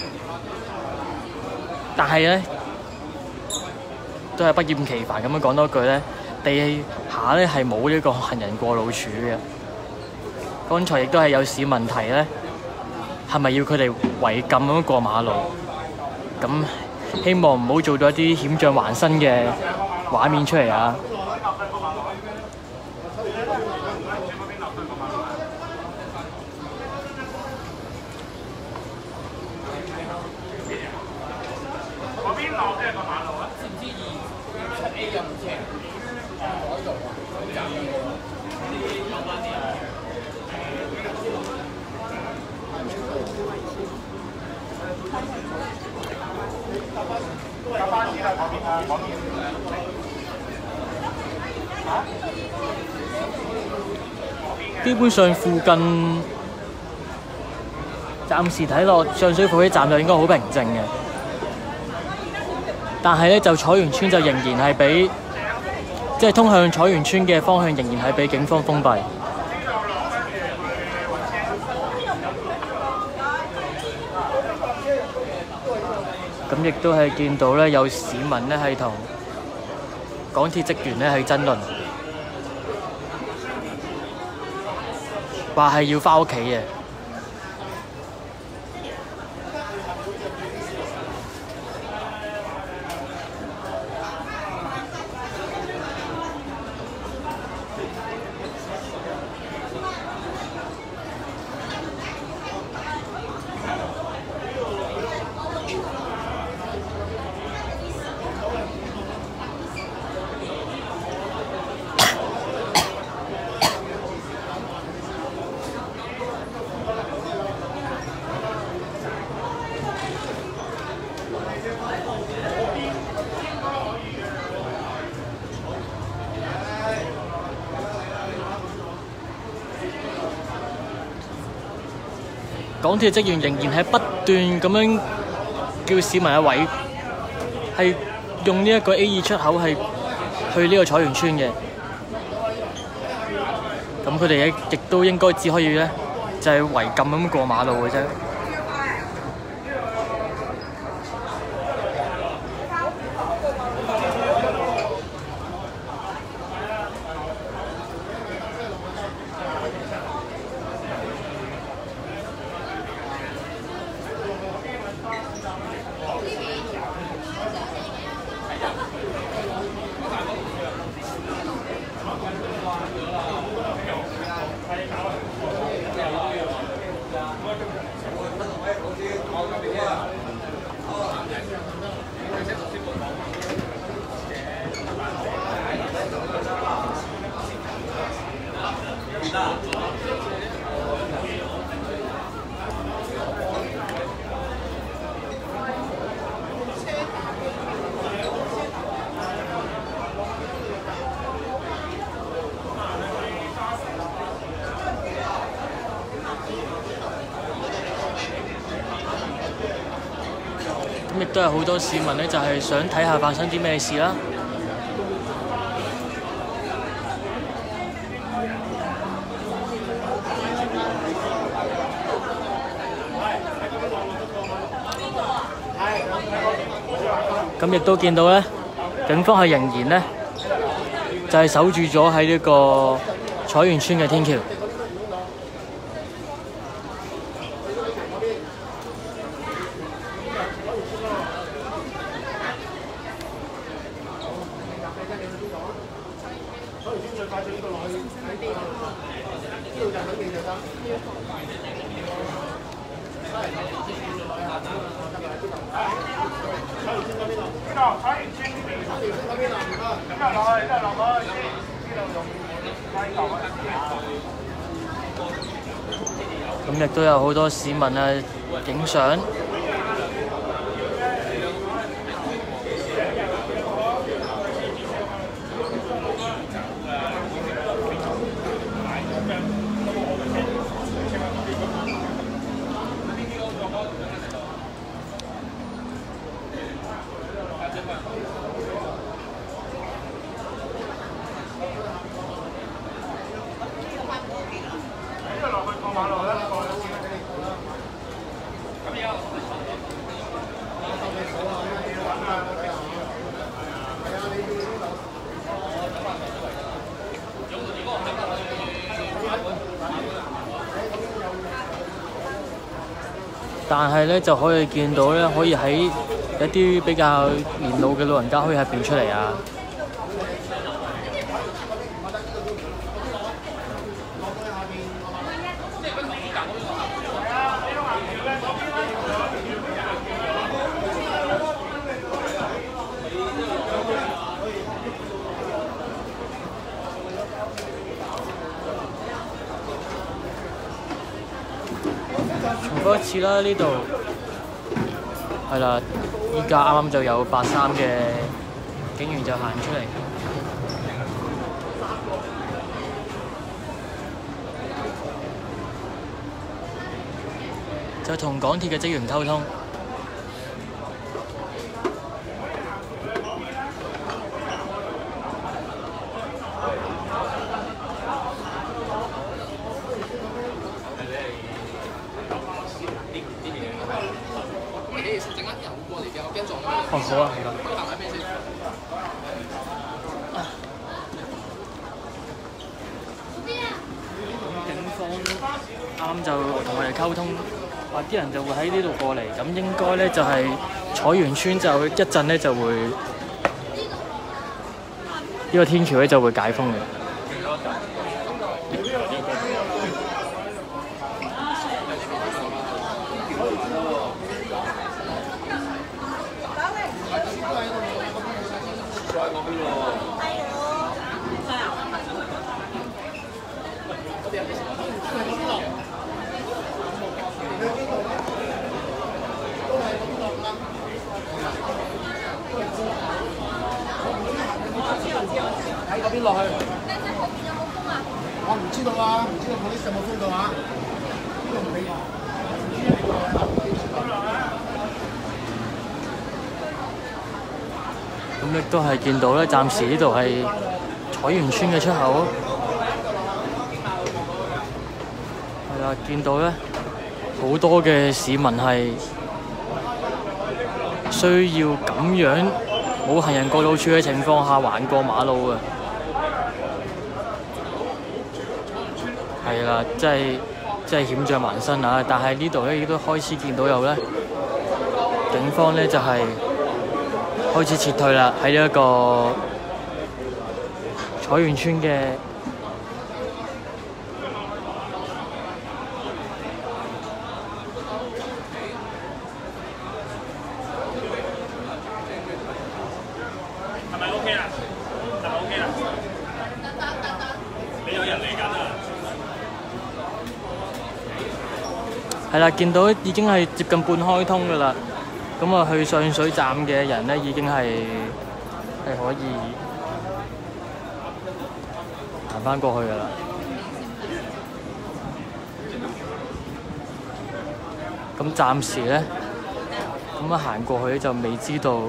但係咧，都係不厭其煩咁樣講多句咧，地下咧係冇呢個行人過路處嘅。剛才亦都係有市民提咧，係咪要佢哋違禁咁樣過馬路？咁希望唔好做到一啲險象環生嘅畫面出嚟啊！ 嗰邊落即係個馬路啊？知唔知二七 A 有唔車？喺度啊，站啲有班啲啊。有班車喺嗰邊啊，嗰邊。 基本上附近暫時睇落上水火車站就應該好平靜嘅，但係咧就彩園村就仍然係俾即係通向彩園村嘅方向仍然係俾警方封閉。咁亦都係見到咧有市民咧係同港鐵職員咧係爭論。話係要返屋企嘅。港鐵職員仍然係不斷咁樣叫市民嘅位，係用呢一個 A 二出口係去呢個彩園村嘅。咁佢哋亦都應該只可以咧，就係違禁咁過馬路嘅啫。咁亦都有好多市民咧，就係想睇下發生啲咩事啦。咁亦都見到咧，警方係仍然咧，就係守住咗喺呢個彩園村嘅天橋。 個彩園村呢邊，咁就落去，都係落去先，呢度用規度啊。 咁亦都有好多市民啊影相。但係咧就可以見到咧，可以喺一啲比較年老嘅老人家可以喺邊出嚟啊！重複一次啦，呢度係啦，依家啱啱就有白衫嘅警員就行出嚟，就同港鐵嘅職員溝通。哦，好啊，好啊。警方啱就同我哋溝通，話啲人就會喺呢度過嚟，咁應該咧就係彩園村就一陣咧就會呢、呢個天橋咧就會解封嘅。 喺嗰邊落去。我唔知道啊，唔知道 police 有冇封到啊？呢度唔俾我。 咁亦都係見到咧，暫時呢度係彩園村嘅出口。係啦，見到咧好多嘅市民係需要咁樣冇行人過路處嘅情況下橫過馬路嘅。係啦，真係真係險象環生啊！但係呢度咧亦都開始見到有咧警方咧就係、是、開始撤退啦，喺呢一個彩園村嘅。 係咪 OK 啦？係咪 OK 啦？你有人嚟緊啊！ 係啦，見到已經係接近半開通㗎啦。咁啊，去上水站嘅人咧已經係係可以行翻過去㗎啦。咁暫時咧，咁啊行過去就未知道，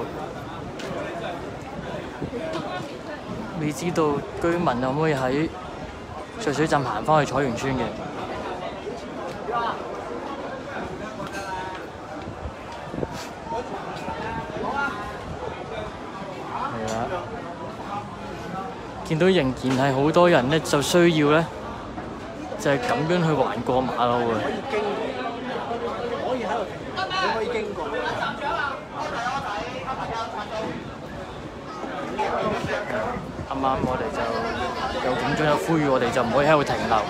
未知道居民可唔可以喺上水站行翻去彩園村嘅。係啦，見到仍然係好多人咧，就需要咧，就係、是、咁樣去橫過馬路嘅。 可以喺度停，你可以經過。 啱啱我哋就有警長有呼籲我哋就唔可以喺度停留，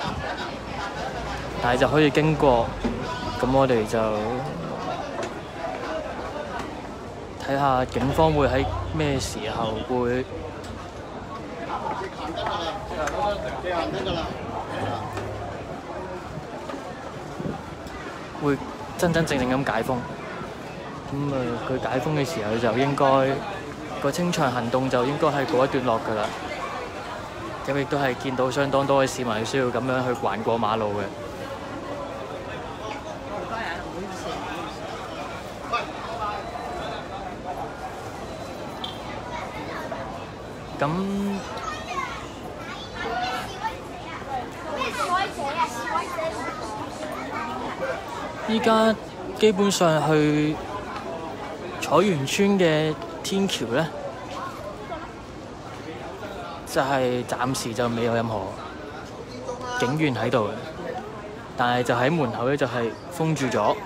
但係就可以經過。咁我哋就睇下警方會喺咩時候會會真真正正咁解封。咁啊，佢解封嘅時候就應該個清場行動就應該係告一段落㗎啦。咁亦都係見到相當多嘅市民係需要咁樣去橫過馬路嘅。咁依家基本上去彩園村嘅天橋咧，就係暫時就未有任何警員喺度嘅，但係就喺門口咧就係封住咗。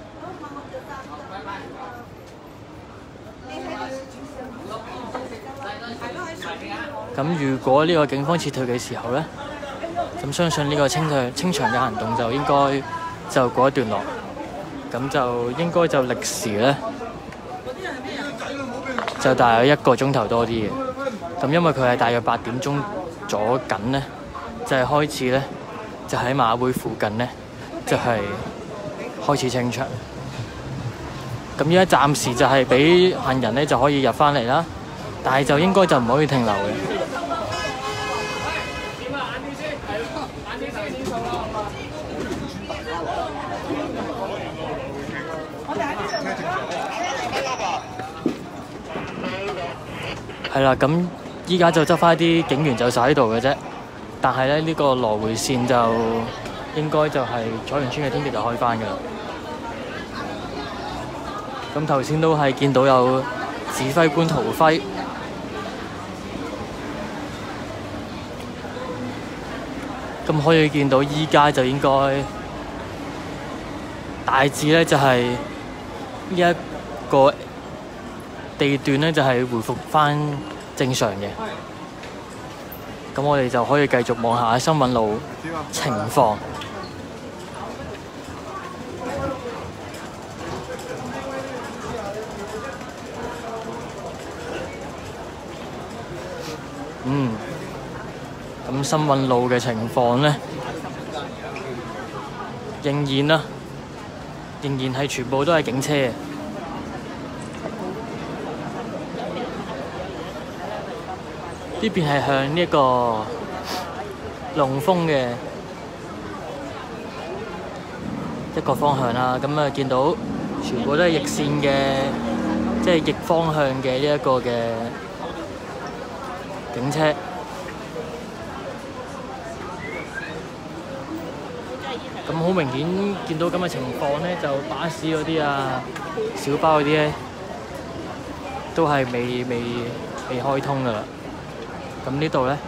咁如果呢個警方撤退嘅時候咧，咁相信呢個清場清場嘅行動就應該就告一段落。咁就應該就歷時咧，就大約一個鐘頭多啲嘅。咁因為佢係大約八點鐘左緊咧，就係開始咧，就喺馬會附近咧，就係開始清場。咁依家暫時就係俾行人咧就可以入翻嚟啦，但係就應該就唔可以停留嘅。係啦，咁依家就執翻啲警員就曬喺度嘅啫，但係咧呢、呢個來回線就應該就係彩園村嘅天橋就開翻㗎啦。咁頭先都係見到有指揮官塗揮，咁可以見到依家就應該大致咧就係呢一個地段咧就係回復翻正常嘅。咁我哋就可以繼續望下新運路情況。嗯，咁新運路嘅情況咧，仍然啦，仍然係全部都係警車。呢邊係向呢一個龍豐嘅一個方向啦，咁啊見到全部都係逆線嘅，即係逆方向嘅呢一個嘅警車。咁好明顯見到咁嘅情況咧，就巴士嗰啲啊、小巴嗰啲咧，都係未未未開通㗎啦。咁呢度咧，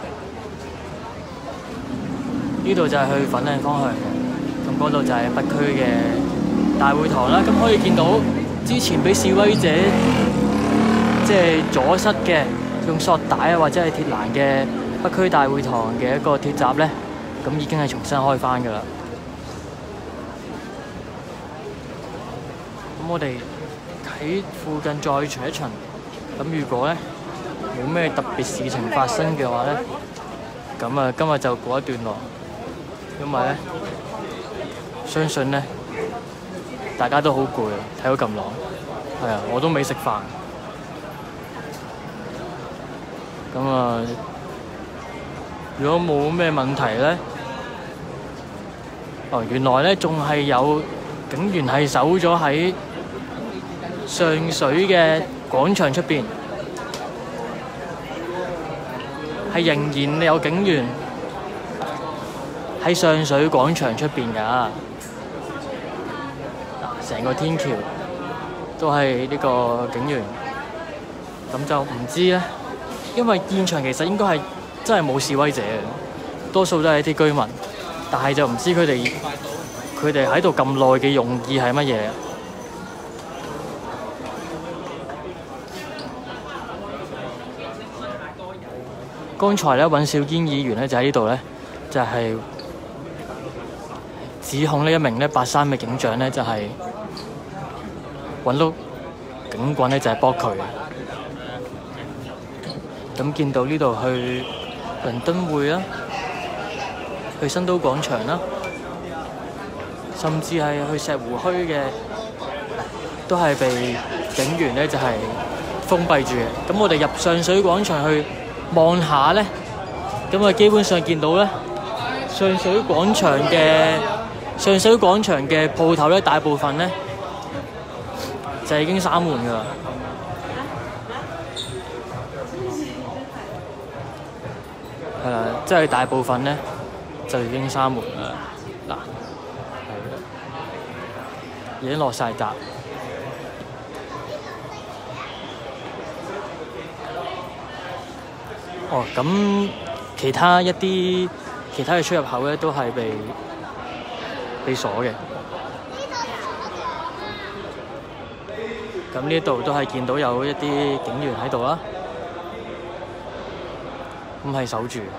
呢度就係去粉嶺方向嘅，咁嗰度就係北區嘅大會堂啦。咁可以見到之前俾示威者即係阻塞嘅，用索帶啊或者係鐵欄嘅北區大會堂嘅一個鐵閘咧，咁已經係重新開返㗎啦。咁我哋喺附近再巡一巡，咁如果咧冇咩特別事情發生嘅話咧，咁啊今日就告一段落，因為咧相信咧大家都好攰啊，睇到咁耐，係啊，我都未食飯，咁啊如果冇咩問題咧，哦原來咧仲係有警員係守咗喺上水嘅廣場出邊。係仍然有警員喺上水廣場出邊㗎，成個天橋都係呢個警員。咁就唔知咧，因為現場其實應該係真係冇示威者嘅，多數都係一啲居民，但係就唔知佢哋佢哋喺度咁耐嘅用意係乜嘢。剛才咧，尹兆堅議員咧就喺呢度咧，就係、是、指控呢一名咧八三嘅警長咧，就係揾到警棍咧就係搏佢。咁見到呢度去倫敦會啦，去新都廣場啦，甚至係去石湖墟嘅，都係被警員咧就係封閉住嘅。咁我哋入上水廣場去望下咧，咁啊基本上見到咧上水廣場嘅上水廣場嘅鋪頭咧，大部分咧就已經閂門㗎啦。係啦，即係大部分咧就已經閂門啦。嗱，係啦，已經落晒閘。哦，咁其他一啲其他嘅出入口咧都係被被鎖嘅。咁呢度都係見到有一啲警員喺度啦，咁係守住。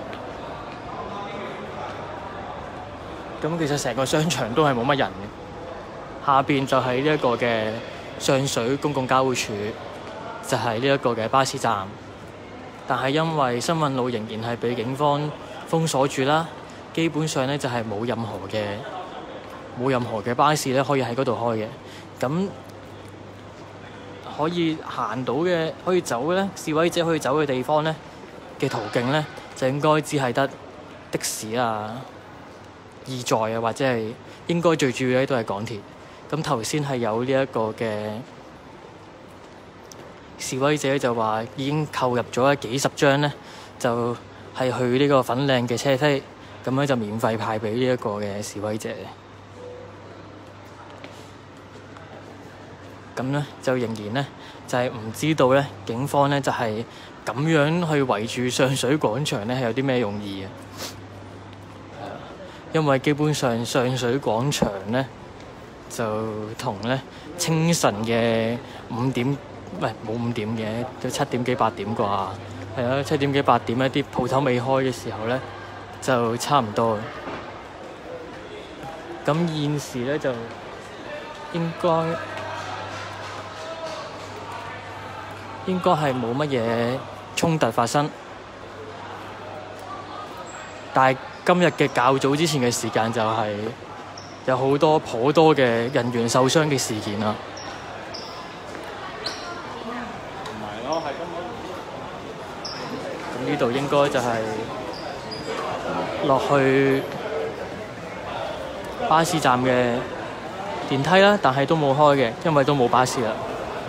咁其實成個商場都係冇乜人嘅，下邊就係呢一個嘅上水公共交匯處，就係呢一個嘅巴士站。但係因為新運路仍然係被警方封鎖住啦，基本上咧就係冇任何嘅冇任何嘅巴士咧可以喺嗰度開嘅。咁可以行到嘅，可以走嘅咧，示威者可以走嘅地方咧嘅途徑咧，就應該只係得的士啊、義載啊，或者係應該最主要咧都係港鐵。咁頭先係有呢一個嘅示威者就話已經購入咗幾十張咧，就係去呢個粉嶺嘅車飛，咁樣就免費派俾呢一個嘅示威者。咁咧就仍然咧就係、是、唔知道咧警方咧就係、是、咁樣去圍住上水廣場咧係有啲咩用意嘅？因為基本上上水廣場咧就同咧清晨嘅五點，唔係冇五點嘅，都七點幾八點啩，係啊，七點幾八點一啲鋪頭未開嘅時候咧就差唔多。咁現時咧就應該。應該係冇乜嘢衝突發生，但係今日嘅較早之前嘅時間就係有好多頗多嘅人員受傷嘅事件啦。唔係咯，係咁。咁呢度應該就係落去巴士站嘅電梯啦，但係都冇開嘅，因為都冇巴士啦。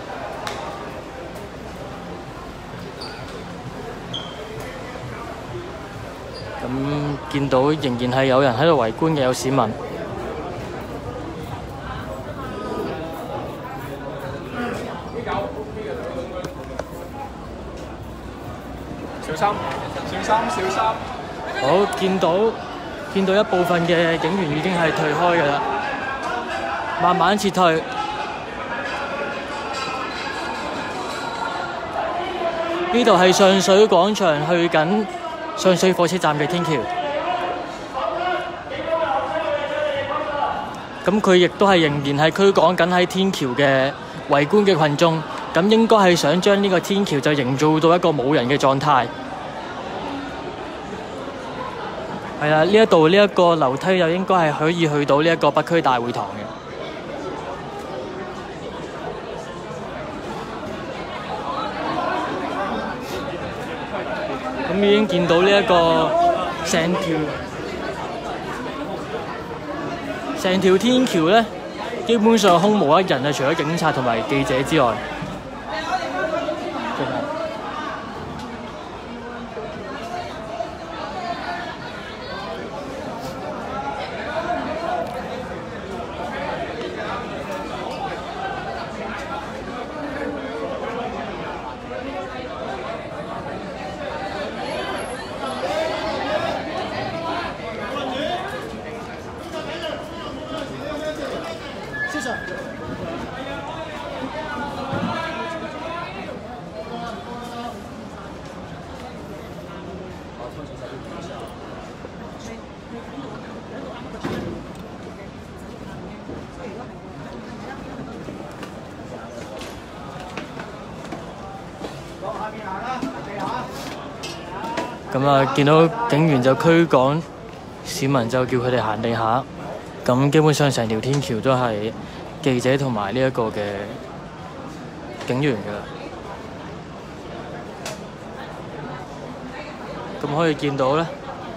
咁見到仍然係有人喺度圍觀嘅，有市民。 小心！小心！小心！ 好，見到見到一部分嘅警員已經係退開㗎啦，慢慢撤退。呢度係上水廣場去緊上水火車站嘅天橋，咁佢亦都係仍然係驅趕緊喺天橋嘅圍觀嘅群眾，咁應該係想將呢個天橋就營造到一個冇人嘅狀態。係啦，呢一度呢一個樓梯就應該係可以去到呢一個北區大會堂嘅。咁已經見到呢一個成條成條天橋咧，基本上空無一人啊！除咗警察同埋記者之外， 咁啊，見到警員就驅趕市民，就叫佢哋行地下。咁基本上成條天橋都係記者同埋呢一個嘅警員㗎。咁可以見到咧，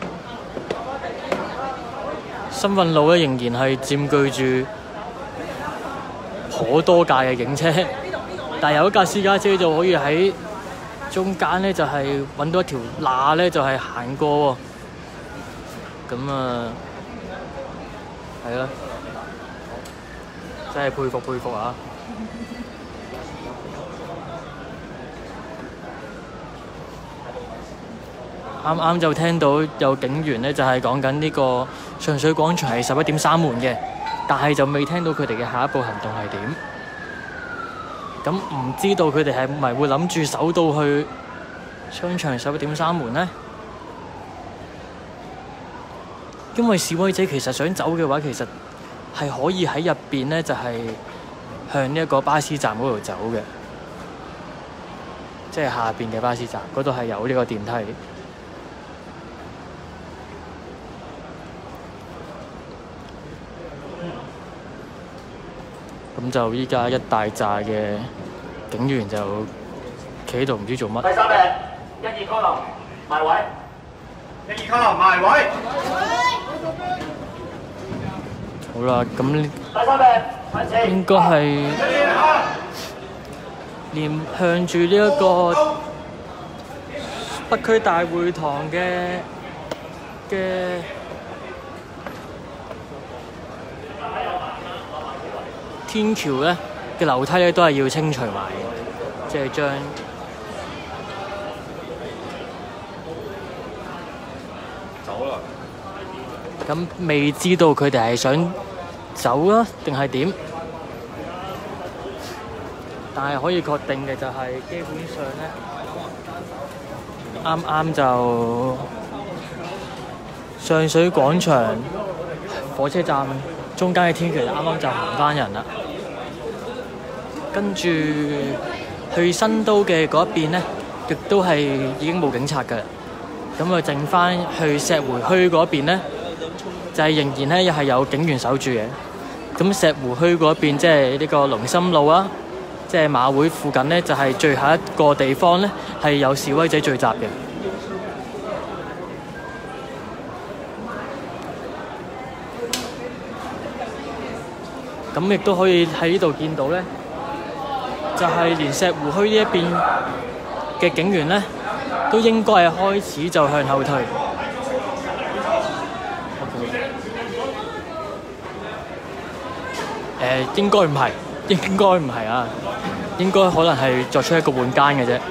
新運路咧仍然係佔據住好多架嘅警車，但係有一架私家車就可以喺中間咧，就係、是、揾到一條罅咧，就係、是、行過喎。咁啊，係啦，真係佩服佩服啊！啱啱就聽到有警員咧，就係講緊呢個上水廣場係十一點閂門嘅，但係就未聽到佢哋嘅下一步行動係點。咁唔知道佢哋係咪會諗住守到去商場十一點閂門呢？因為示威者其實想走嘅話，其實係可以喺入邊呢，就係向呢一個巴士站嗰度走嘅，即係下邊嘅巴士站嗰度係有呢個電梯。咁就依家一大紮嘅警員就企喺度唔知做乜。 第三名，一二高樓埋位，一二高樓埋位。 好啦，咁第三名， 應該係連向住呢一個北區大會堂嘅嘅。天橋咧嘅樓梯咧都係要清除埋嘅，即係將走啦。咁未知道佢哋係想走啦，定係點？但係可以確定嘅就係基本上咧，啱啱就上水廣場火車站中間嘅天橋就啱啱就行翻人啦。跟住去新都嘅嗰一邊咧，亦都係已經冇警察㗎啦。咁啊，剩翻去石湖墟嗰邊咧，就係、是、仍然咧又係有警員守住嘅。咁石湖墟嗰邊即係呢個龍琛路啊，即係馬會附近咧，就係、是、最後一個地方咧係有示威者聚集嘅。咁亦都可以喺呢度見到咧。就係連石湖墟呢一邊嘅警員咧，都應該係開始就向後退。誒、呃，應該唔係，應該唔係啊，應該可能係作出一個換間嘅啫。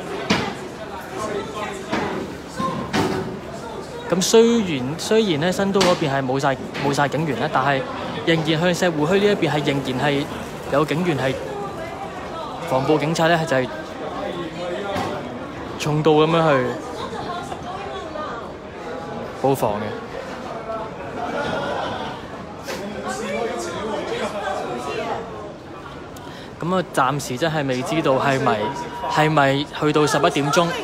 咁雖然雖然咧，新都嗰邊係冇晒冇晒警員咧，但係仍然向石湖墟呢一邊係仍然係有警員係。防暴警察咧就係重到咁樣去布防嘅。咁啊，暫時真係未知道係咪係咪去到十一點鐘。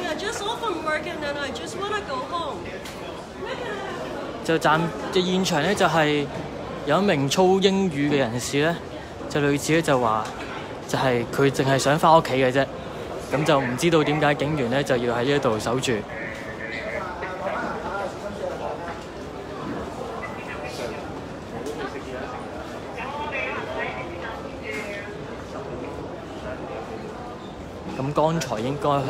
就暫嘅現場咧，就係有一名操英語嘅人士咧，就類似咧就話。就係佢淨係想翻屋企嘅啫，咁就唔知道點解警員咧就要喺呢一度守住。咁剛才應該係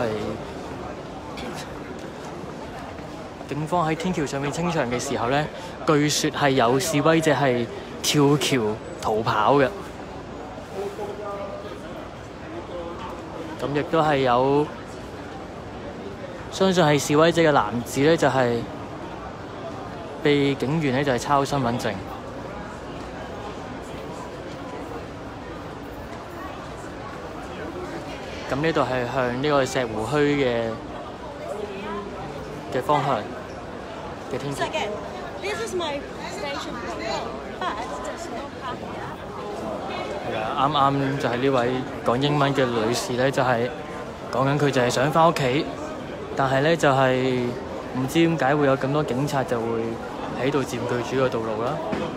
警方喺天橋上面清場嘅時候咧，據說係有示威者係跳橋逃跑嘅。咁亦都係有，相信係示威者嘅男子咧，就係、是、被警員咧就係、是、抄身份證。咁呢度係向呢個石湖墟嘅嘅方向嘅天橋。係啊，啱啱就係呢位講英文嘅女士咧，就係講緊佢就係想返屋企，但係咧就係唔知點解會有咁多警察就會喺度佔據住個道路啦。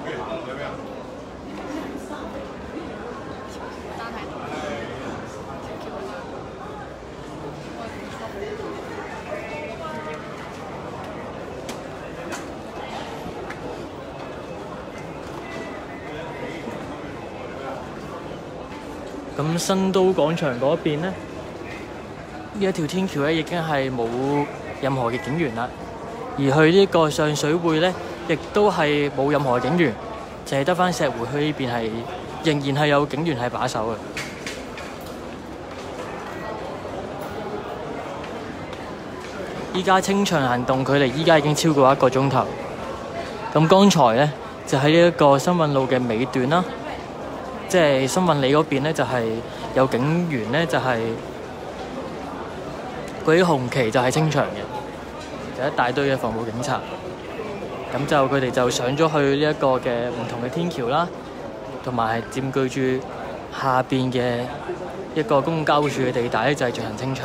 咁新都廣場嗰邊呢，呢一條天橋咧已經係冇任何嘅警員啦，而去呢個上水匯呢，亦都係冇任何警員，淨係得返石湖墟呢邊係仍然係有警員係把守嘅。依家清場行動距離依家已經超過一個鐘頭。咁剛才呢，就喺呢一個新運路嘅尾段啦。即係新運里嗰邊咧，就係、是、有警員咧，就係嗰啲紅旗就係清場嘅，就一大堆嘅防暴警察。咁就佢哋就上咗去呢一個嘅唔同嘅天橋啦，同埋係佔據住下邊嘅一個公共交匯處嘅地帶咧，就係、是、進行清場。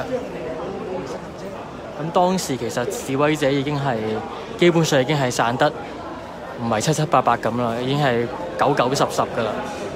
咁當時其實示威者已經係基本上已經係散得唔係七七八八咁啦，已經係九九十十噶啦。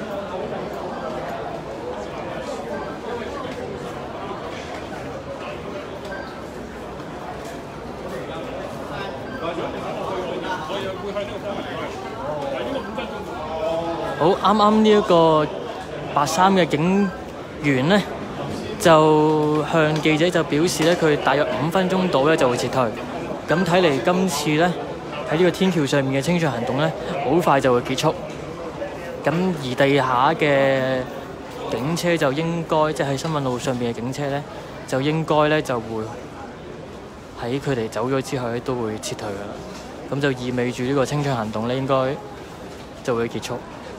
好，啱啱呢一個白衫嘅警員呢，就向記者就表示咧，佢大約五分鐘到咧就會撤退。咁睇嚟今次咧喺呢個天橋上面嘅清場行動咧，好快就會結束。咁而地下嘅警車就應該即係喺新運路上面嘅警車咧，就應該咧就會喺佢哋走咗之後咧都會撤退㗎啦。咁就意味住呢個清場行動咧應該就會結束。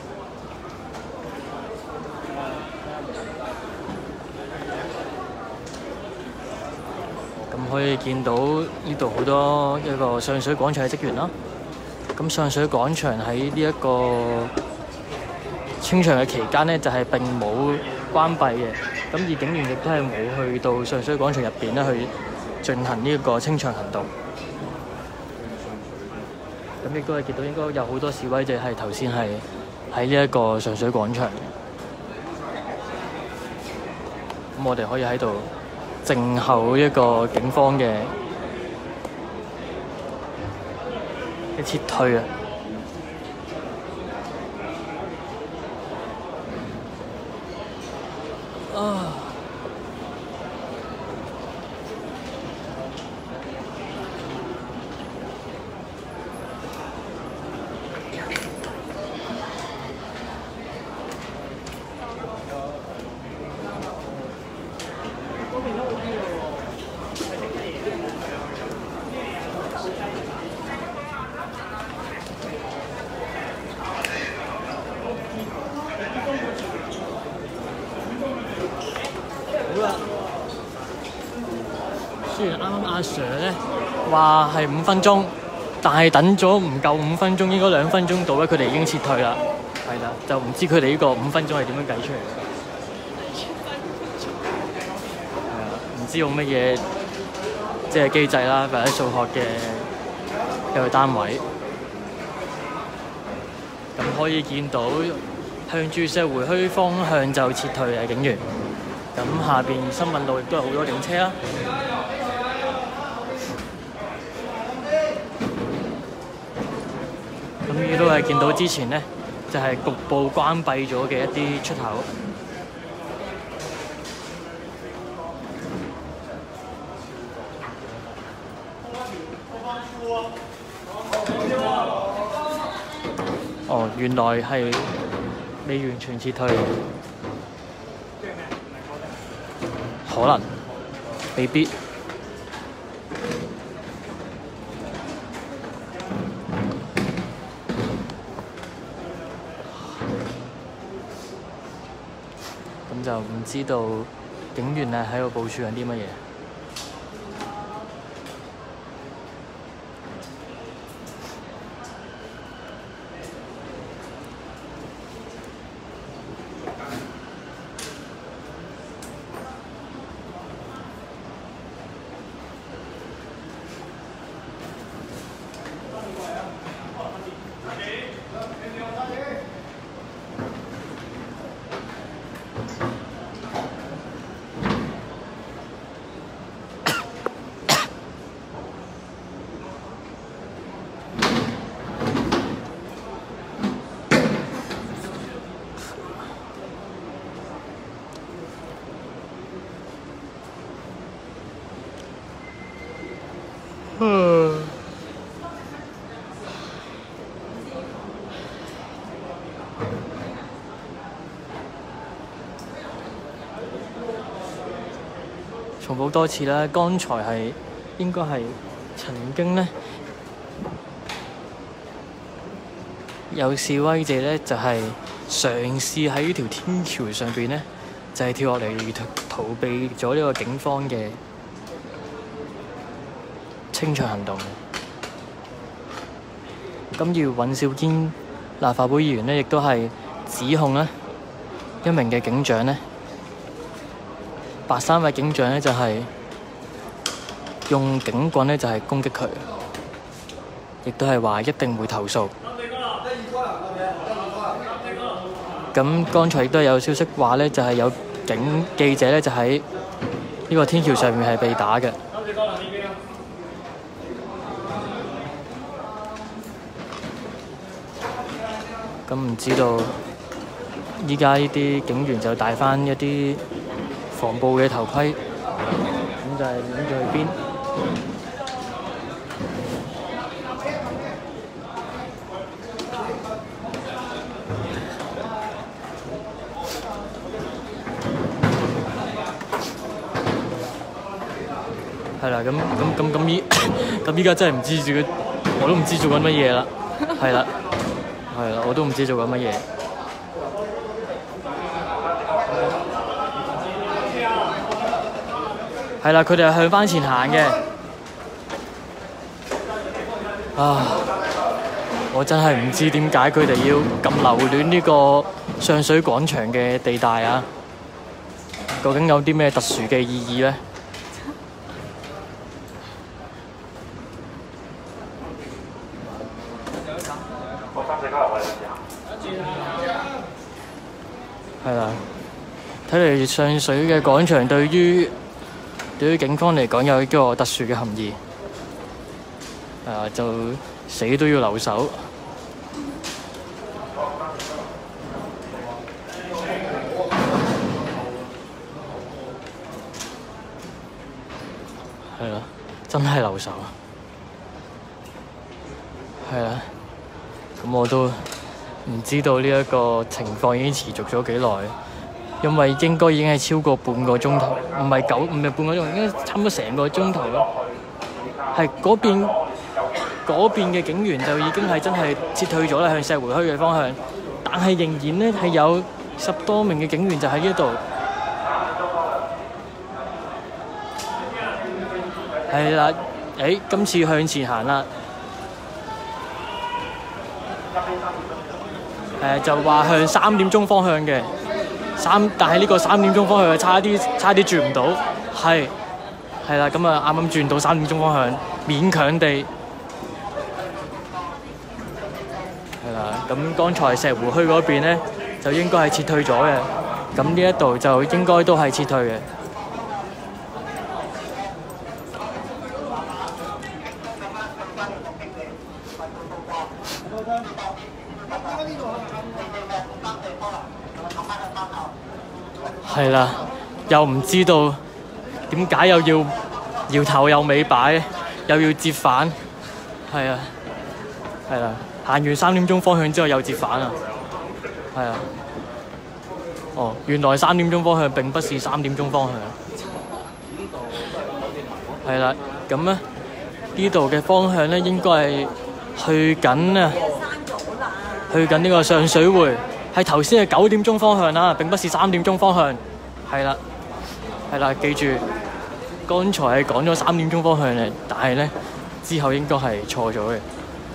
可以見到呢度好多一個上水廣場嘅職員啦。咁上水廣場喺呢一個清場嘅期間呢，就係、是、並冇關閉嘅。咁而警員亦都係冇去到上水廣場入邊咧去進行呢一個清場行動。咁亦都係見到應該有好多示威者係頭先係喺呢一個上水廣場。咁我哋可以喺度靜候一個警方嘅嘅撤退啊！啊！雖然啱啱阿 Sir 咧話係五分鐘，但係等咗唔夠五分鐘，應該兩分鐘到咧，佢哋已經撤退啦。係啦，就唔知佢哋呢個五分鐘係點樣計出嚟嘅。係啊，唔知用乜嘢即係機制啦，或者數學嘅一個單位。咁可以見到向住石湖墟方向就撤退嘅警員。咁下邊新運路亦都有好多警車啦。咁亦都係見到之前呢，就係、是、局部關閉咗嘅一啲出口。哦，原來係未完全撤退。可能未必。咁就唔知道警員係喺度部署緊啲乜嘢。 重複多次啦，剛才係應該係曾經呢，有示威者呢，就係、是、嘗試喺呢條天橋上邊呢，就係、是、跳落嚟逃避咗呢個警方嘅清場行動。咁而尹兆堅立法會議員呢，亦都係指控呢一名嘅警長呢。白衫嘅警長呢，就係、是、用警棍呢，就係、是、攻擊佢，亦都係話一定會投訴。咁剛才亦都有消息話呢，就係、是、有警記者呢，就喺呢個天橋上面係被打嘅。咁唔知道依家呢啲警員就戴返一啲防暴嘅頭盔，咁就係諗住去邊？係啦，咁咁咁咁依咁依家真係唔知自己，我都唔知做緊乜嘢啦。係啦，係啦，我都唔知做緊乜嘢。係啦，佢哋係向翻前行嘅。啊！我真係唔知點解佢哋要咁留戀呢個上水廣場嘅地帶啊！究竟有啲咩特殊嘅意義呢？係啦，睇嚟上水嘅廣場對於對於警方嚟講有一個特殊嘅含義，誒就死都要留守。係啦，真係留守。係啦，咁我都唔知道呢一個情況已經持續咗幾耐。因為應該已經係超過半個鐘頭，唔係九，唔係半個鐘，應該差唔多成個鐘頭咯。係嗰邊嗰邊嘅警員就已經係真係撤退咗啦，向石湖墟嘅方向。但係仍然呢係有十多名嘅警員就喺呢度。係啦，誒，今次向前行啦。誒，就話向三點鐘方向嘅。三，但係呢個三點鐘方向差啲，差啲轉唔到，係係啦，咁啊啱啱轉到三點鐘方向，勉強地係啦。咁剛才石湖墟嗰邊呢，就應該係撤退咗嘅，咁呢一度就應該都係撤退嘅。係啦，又唔知道點解又要搖頭又尾擺，又要折返，係啊，係啦，行完三點鐘方向之後又折返啊，係啊，哦，原來三點鐘方向並不是三點鐘方向，係啦，咁咧呢度嘅方向咧應該係去緊啊，去緊呢個上水匯。係頭先係九點鐘方向啦，並不是三點鐘方向。係啦，係啦，記住，剛才係講咗三點鐘方向嘅，但係咧之後應該係錯咗嘅。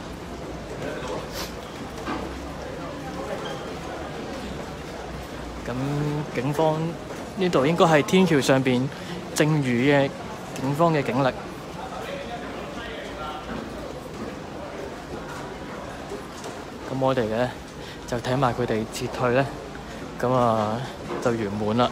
咁警方呢度應該係天橋上邊剩餘嘅警方嘅警力。咁我哋咧就睇埋佢哋撤退咧，咁啊就圓滿啦。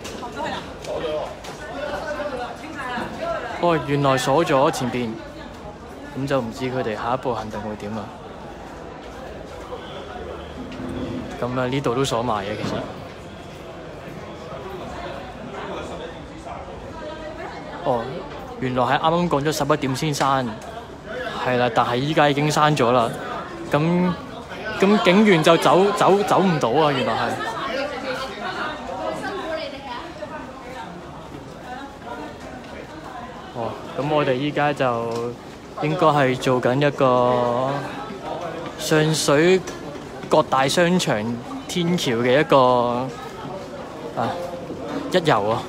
哦，原來鎖咗前邊。 咁就唔知佢哋下一步行動會點啊。咁啊，呢度都鎖埋嘅其實。哦，原來係啱啱講咗十一點先閂，係啦，但係依家已經閂咗啦。咁咁警員就走走走唔到啊，原來係。哦，咁我哋依家就應該係做緊一個上水各大商場天橋嘅一個啊一遊啊。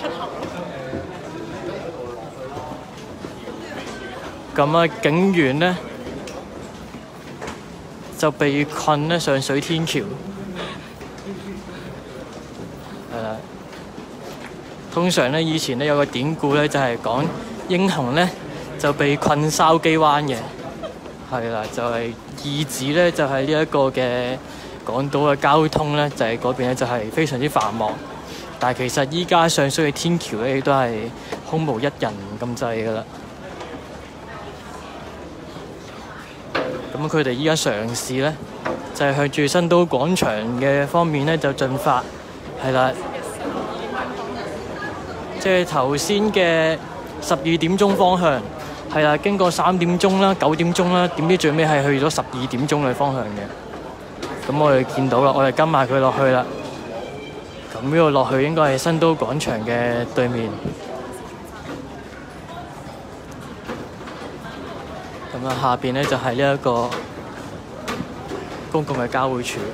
咁啊，警員呢就被困咧上水天橋，係啦。通常咧，以前咧有個典故咧，就係講英雄咧就被困筲箕灣嘅，係啦，就係意指咧就係呢一個嘅港島嘅交通咧，就係嗰邊咧就係非常之繁忙。但係其實依家上水嘅天橋咧，亦都係空無一人咁滯噶啦。咁佢哋依家嘗試咧，就係向住新都廣場嘅方面咧就進發，係啦。即係頭先嘅十二點鐘方向，係啦，經過三點鐘啦、九點鐘啦，點知最尾係去咗十二點鐘嘅方向嘅。咁我哋見到啦，我哋跟埋佢落去啦。咁呢度落去應該係新都廣場嘅對面。咁啊，下邊咧就係呢一個公共嘅交匯處。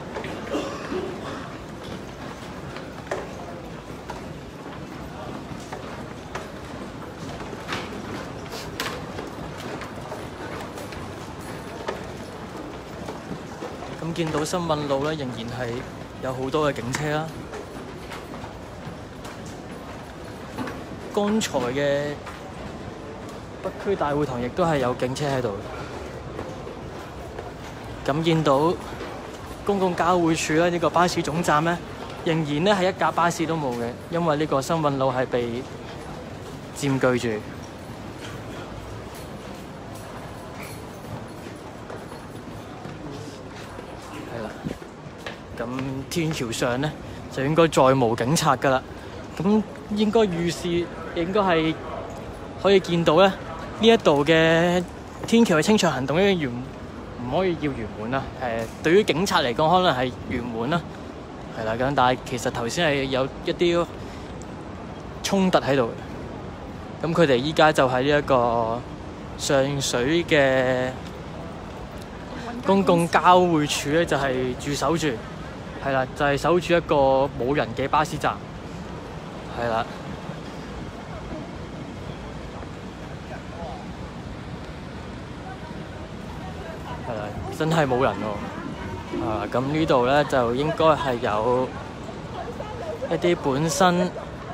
咁見到新運路咧，仍然係有好多嘅警車啦。剛才嘅北區大會堂亦都係有警車喺度。咁見到公共交匯處咧，呢個巴士總站咧，仍然咧係一架巴士都冇嘅，因為呢個新運路係被佔據住。係啦，咁天橋上咧就應該再無警察㗎啦。咁應該預示應該係可以見到咧。呢一度嘅天橋嘅清場行動咧，圓唔可以叫圓滿啦。誒，對於警察嚟講，可能係圓滿啦，係啦。咁但係其實頭先係有一啲衝突喺度。咁佢哋依家就喺呢一個上水嘅公共交匯處咧，就係駐守住，係啦，就係守住一個冇人嘅巴士站，係啦。係啦，真係冇人喎。啊，咁呢度咧就應該係有一啲本身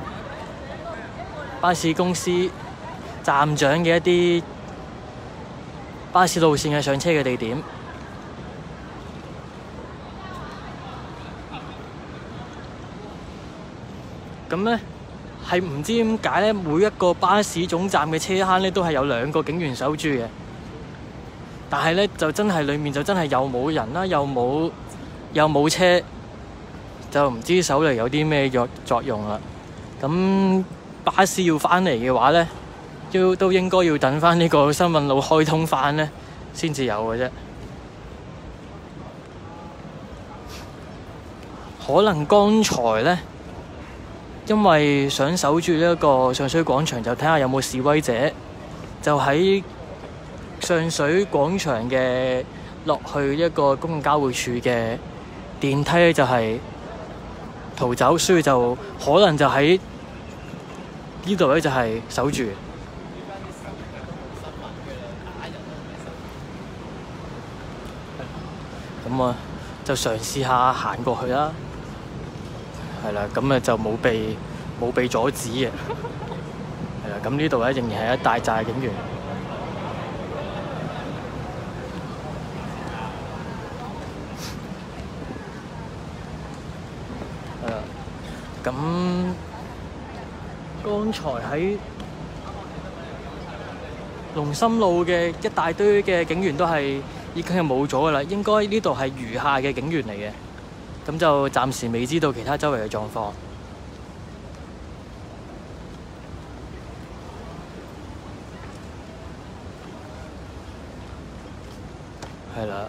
巴士公司站長嘅一啲巴士路線嘅上車嘅地點。咁咧係唔知點解咧，每一個巴士總站嘅車坑咧都係有兩個警員守住嘅。但係咧，就真係裡面就真係又冇人啦，又冇又冇車，就唔知守嚟有啲咩作作用啦。咁巴士要翻嚟嘅話咧，都都應該要等翻呢個新運路開通翻咧，先至有嘅啫。可能剛才咧，因為想守住呢一個上水廣場，就睇下有冇示威者，就喺上水廣場嘅落去一個公共交匯處嘅電梯咧，就係逃走，所以就可能就喺呢度咧，就係守住。咁啊，就嘗試下行過去啦。係啦，咁啊就冇被冇被阻止嘅。係啦，咁呢度咧仍然係一大紮警員。咁剛才喺龍琛路嘅一大堆嘅警員都係已經係冇咗噶啦，應該呢度係餘下嘅警員嚟嘅，咁就暫時未知道其他周圍嘅狀況。係啦。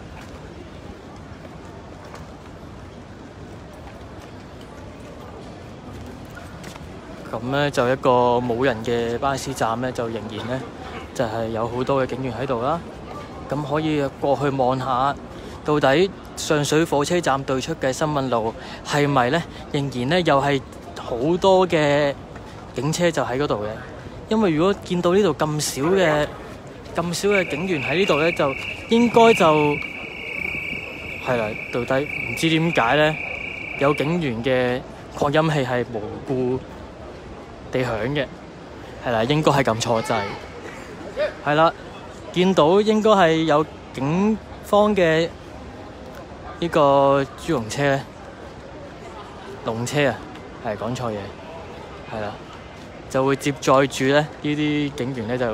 咁咧就一個冇人嘅巴士站咧，就仍然咧就係、是、有好多嘅警員喺度啦。咁可以過去望下，到底上水火車站對出嘅新運路係咪咧仍然咧又係好多嘅警車就喺嗰度嘅？因為如果見到呢度咁少嘅咁少嘅警員喺呢度咧，就應該就係啦。到底唔知點解咧，有警員嘅擴音器係無故地響嘅，係啦，應該係撳錯掣，係啦，見到應該係有警方嘅呢個豬籠車咧，籠車啊，係講錯嘢，係啦，就會接載住咧呢啲警員咧就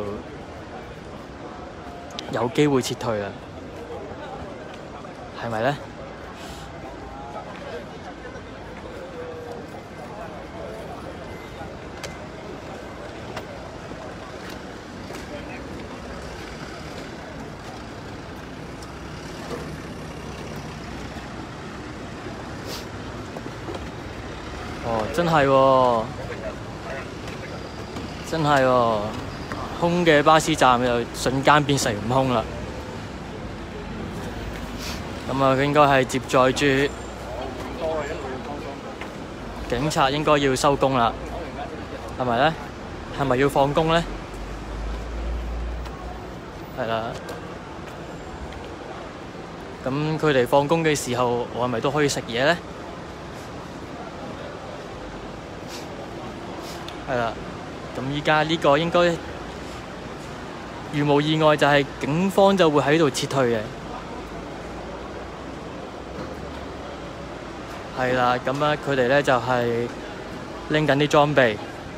有機會撤退啦，係咪咧？哦，真係喎，真係喎，空嘅巴士站又瞬間變成唔空啦。咁啊，應該係接載住警察，應該要收工啦，係咪咧？係咪要放工咧？係啦。咁佢哋放工嘅時候，我係咪都可以食嘢咧？係啦，咁依家呢個應該如無意外就係警方就會喺度撤退嘅。係啦，咁咧佢哋咧就係拎緊啲裝備。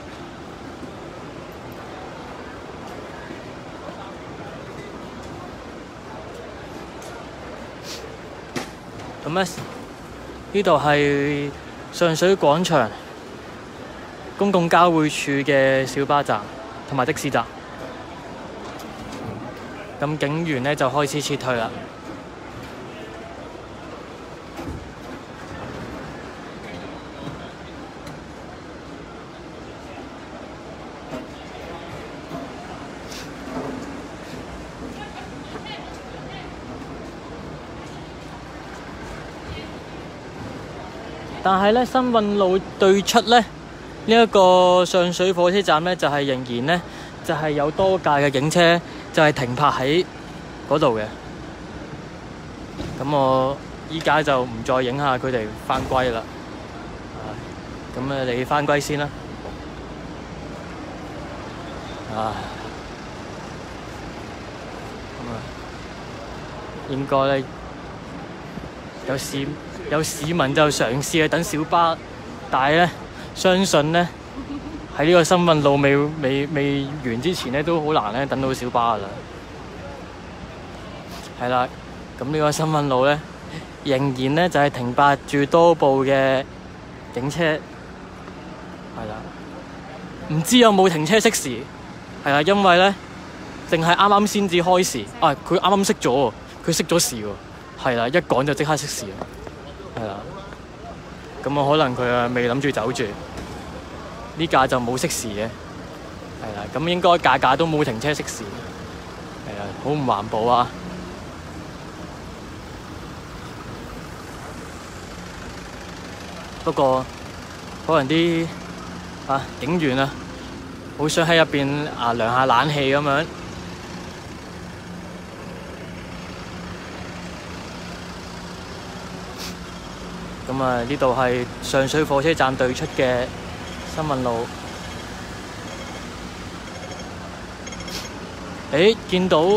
咁咧呢度係上水廣場公共交匯處嘅小巴站同埋的士站，咁警員呢就開始撤退啦。但係呢，新運路對出呢。呢一個上水火車站呢，就係、是、仍然呢，就係、是、有多架嘅警車，就係停泊喺嗰度嘅。咁我依家就唔再影下佢哋返歸啦。咁啊，你返歸先啦。啊，咁啊，應該咧有市有市民就嘗試去等小巴，但係咧。相信呢，喺呢個新運路未未未完之前呢，都好難咧等到小巴噶啦。係啦，咁呢個新運路呢，仍然呢就係停泊住多部嘅警車。係啦，唔知有冇停車熄匙？係啦，因為呢，淨係啱啱先至開匙，啊，佢啱啱熄咗喎，佢熄咗匙喎。係啦，一趕就即刻熄匙。係啦。咁啊，可能佢啊未諗住走住，呢架就冇熄匙嘅，係啦。咁應該架架都冇停車熄匙，係啊，好唔環保啊！不過可能啲啊警員啊，好想喺入邊啊涼下冷氣咁樣。咁啊，呢度係上水火車站對出嘅新運路。誒，見到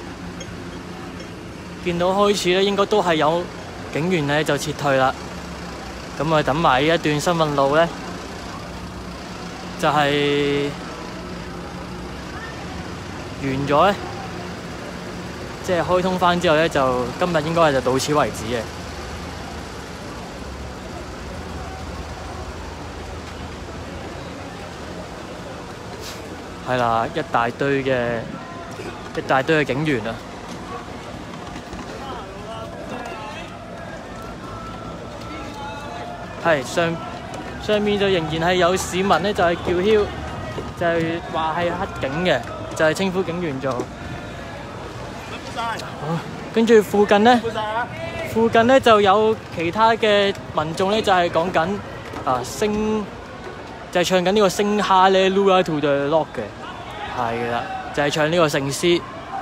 見到開始咧，應該都係有警員咧就撤退啦。咁啊，等埋呢一段新運路咧，就係完咗咧，即係開通翻之後咧，就今日應該係就到此為止嘅。係啦，一大堆嘅一大堆嘅警員啊！係上上面就仍然係有市民咧，就係叫囂，就係話係黑警嘅，就係稱呼警員做。好，跟住附近咧，附近咧就有其他嘅民眾咧，就係講緊啊升。就係唱緊呢個星哈利路亞 to the Lord 嘅，係啦，就係唱呢個聖詩。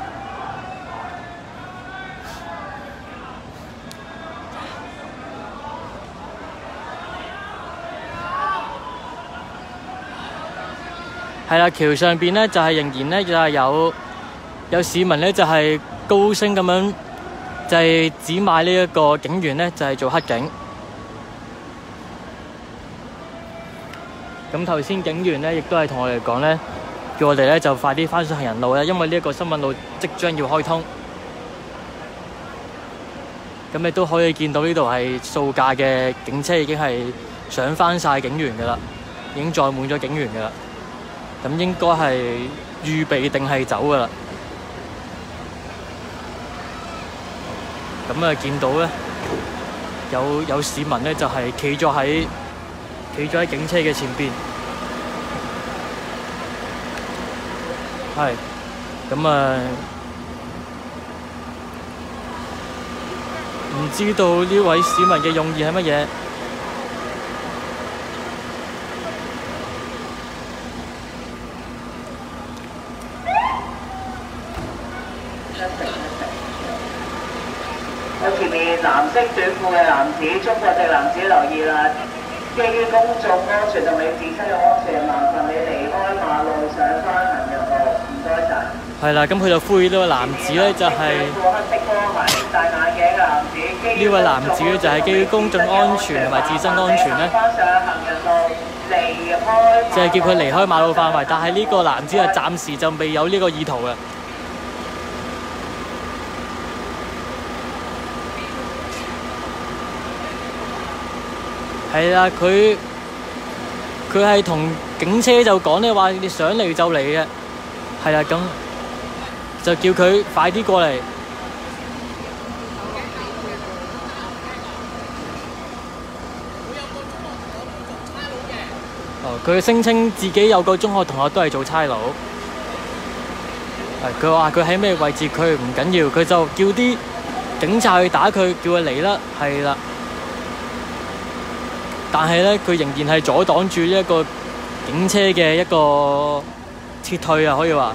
係啦，橋上邊咧就係仍然咧就係有有市民咧就係高聲咁樣就係指罵呢一個警員咧就係做黑警。咁頭先警員咧，亦都係同我哋講咧，叫我哋咧就快啲翻上行人路咧，因為呢一個新聞路即將要開通。咁你都可以見到呢度係數架嘅警車已經係上翻晒警員㗎啦，已經載滿咗警員㗎啦。咁應該係預備定係走㗎啦。咁啊，見到咧有有市民咧就係企咗喺。企咗喺警車嘅前邊，係咁啊！唔知道呢位市民嘅用意係乜嘢？ 有前面藍色短褲嘅男子，中國籍男子留意啦！基於公眾安全同你自身嘅安全，麻煩你離開馬路上翻行人路，唔該晒。 係啦，咁佢就呼籲呢個男子咧，就係呢位男子咧，就係基於公眾安全同埋自身安全咧，就係叫佢離開馬路範圍。但係呢個男子啊，暫時就未有呢個意圖嘅。係啦，佢佢係同警車就講咧話，你想嚟就嚟嘅，係啦，咁就叫佢快啲過嚟。哦，佢聲稱自己有個中學同學都係做差佬。係，佢話佢喺咩位置，佢唔緊要，佢就叫啲警察去打佢，叫佢嚟啦，係啦。但係咧，佢仍然係阻擋住呢一個警車嘅一個撤退啊，可以話。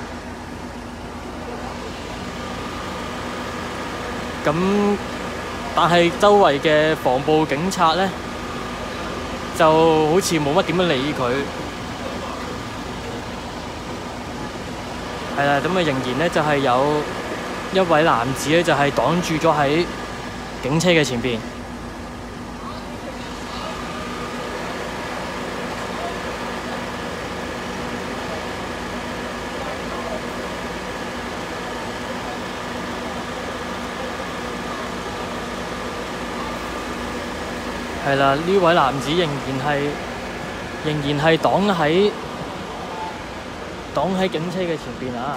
咁，但係周圍嘅防暴警察咧，就好似冇乜點樣理佢。係啦，咁啊，仍然咧就係有一位男子咧，就係擋住咗喺警車嘅前邊。係啦，呢位男子仍然係仍然係擋喺擋喺警車嘅前邊啊！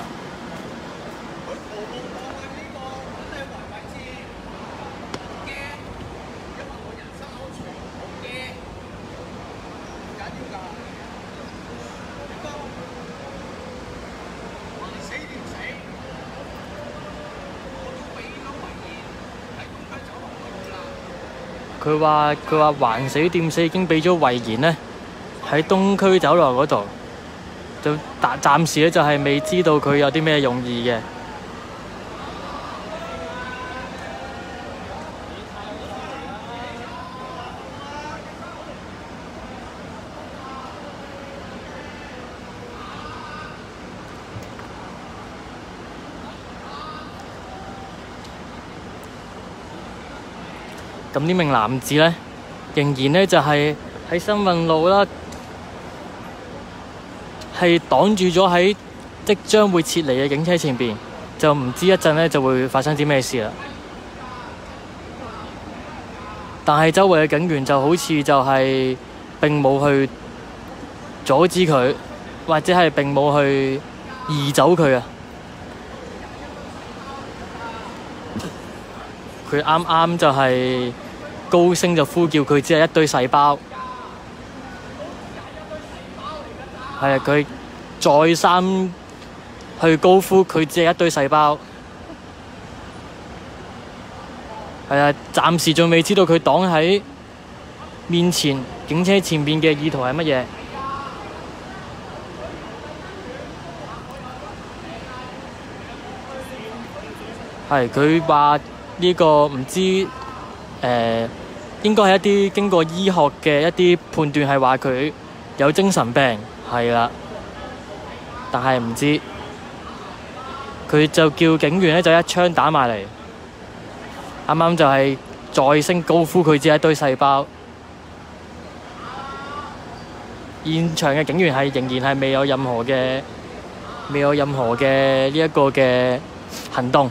佢話佢話還死掂死已經俾咗遺言咧，喺東區走廊嗰度，就暫暫時咧就係未知道佢有啲咩用意嘅。咁呢名男子咧，仍然咧就係喺新運路啦，係擋住咗喺即將會撤離嘅警車前邊，就唔知一陣咧就會發生啲咩事啦。但係周圍嘅警員就好似就係並冇去阻止佢，或者係並冇去移走佢啊。佢啱啱就係高聲就呼叫佢，只係一堆細胞。係啊，佢再三去高呼佢只係一堆細胞。係啊，暫時仲未知道佢擋喺面前警車前面嘅意圖係乜嘢。係佢話呢個唔知誒、呃，應該係一啲經過醫學嘅一啲判斷，係話佢有精神病，係啦。但係唔知佢就叫警員咧，就一槍打埋嚟。啱啱就係再聲高呼佢只係一堆細胞。現場嘅警員係仍然係未有任何嘅未有任何嘅呢一個嘅行動。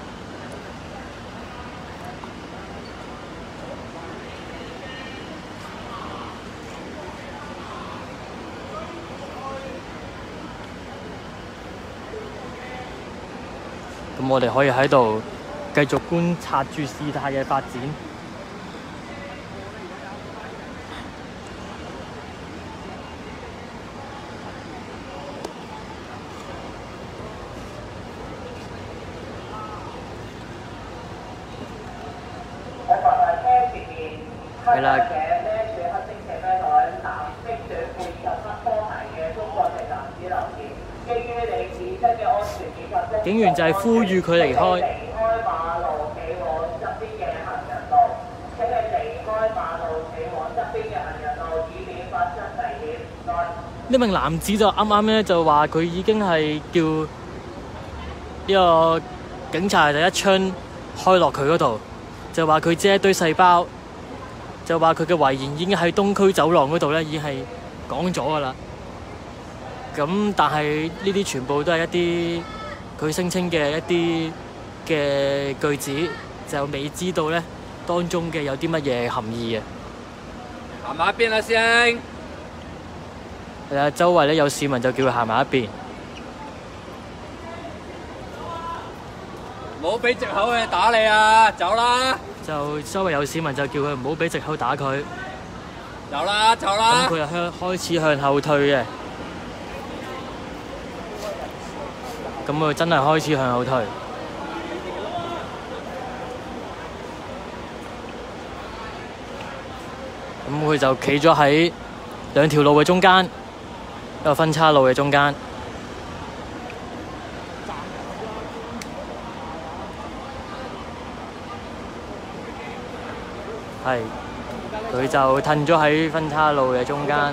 咁我哋可以喺度繼續觀察住事態嘅發展。係啦。警員就係呼籲佢離開。呢名男子就啱啱咧就話佢已經係叫呢個警察就一槍開落佢嗰度，就話佢只係一堆細胞，就話佢嘅遺言已經喺東區走廊嗰度咧已經係講咗噶啦。咁但係呢啲全部都係一啲佢聲稱嘅一啲嘅句子，就未知道咧當中嘅有啲乜嘢含義啊！ 行埋一邊啦，師兄。 係啊，周圍咧有市民就叫佢行埋一邊。 唔好俾藉口佢打你啊！走啦！ 就周圍有市民就叫佢唔好俾藉口打佢。 走啦，走啦！ 咁佢又向開始向後退嘅。咁佢真係開始向後退。咁佢就企咗喺兩條路嘅中間，一個分岔路嘅中間。係，佢就褪咗喺分岔路嘅中間。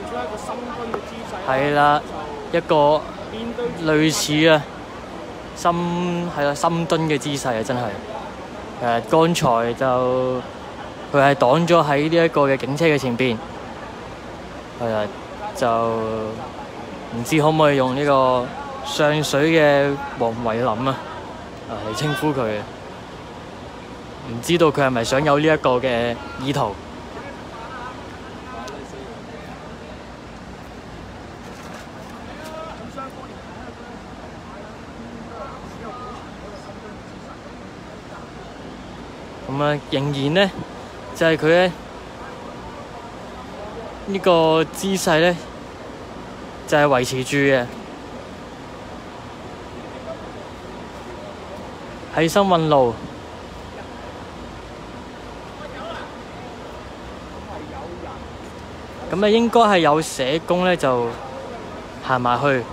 係啦，一個類似啊深係啦深蹲嘅姿勢啊，真係誒，剛才就佢係擋咗喺呢一個嘅警車嘅前邊，係啦，就唔知可唔可以用呢個上水嘅黃偉林啊嚟稱呼佢，唔知道佢係咪想有呢一個嘅意圖。咁啊，仍然咧就係佢咧呢個姿勢咧就係維持住嘅。喺新運路，咁咧應該係有社工咧就行埋去，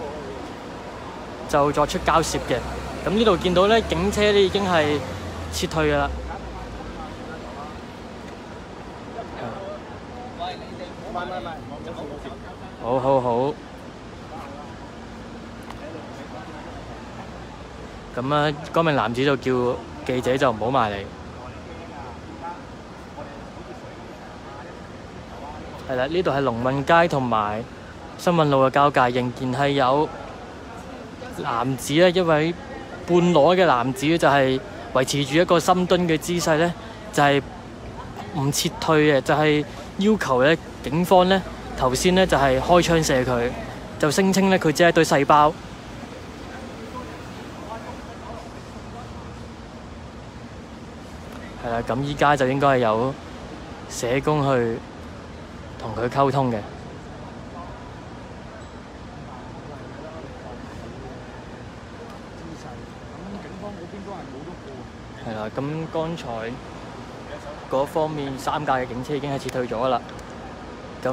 就作出交涉嘅。咁呢度見到咧警車咧已經係撤退㗎啦。好好好，咁啊，嗰名男子就叫記者就唔好埋嚟。係啦，呢度係龍運街同埋新運路嘅交界，仍然係有男子咧，一位半裸嘅男子就係維持住一個深蹲嘅姿勢咧，就係、是、唔撤退嘅，就係、是、要求咧警方咧頭先咧就係、是、開槍射佢，就聲稱咧佢只係一堆細胞。係啦，咁依家就應該係有社工去同佢溝通嘅。係啦，咁剛才嗰方面三架嘅警車已經係撤退咗啦。咁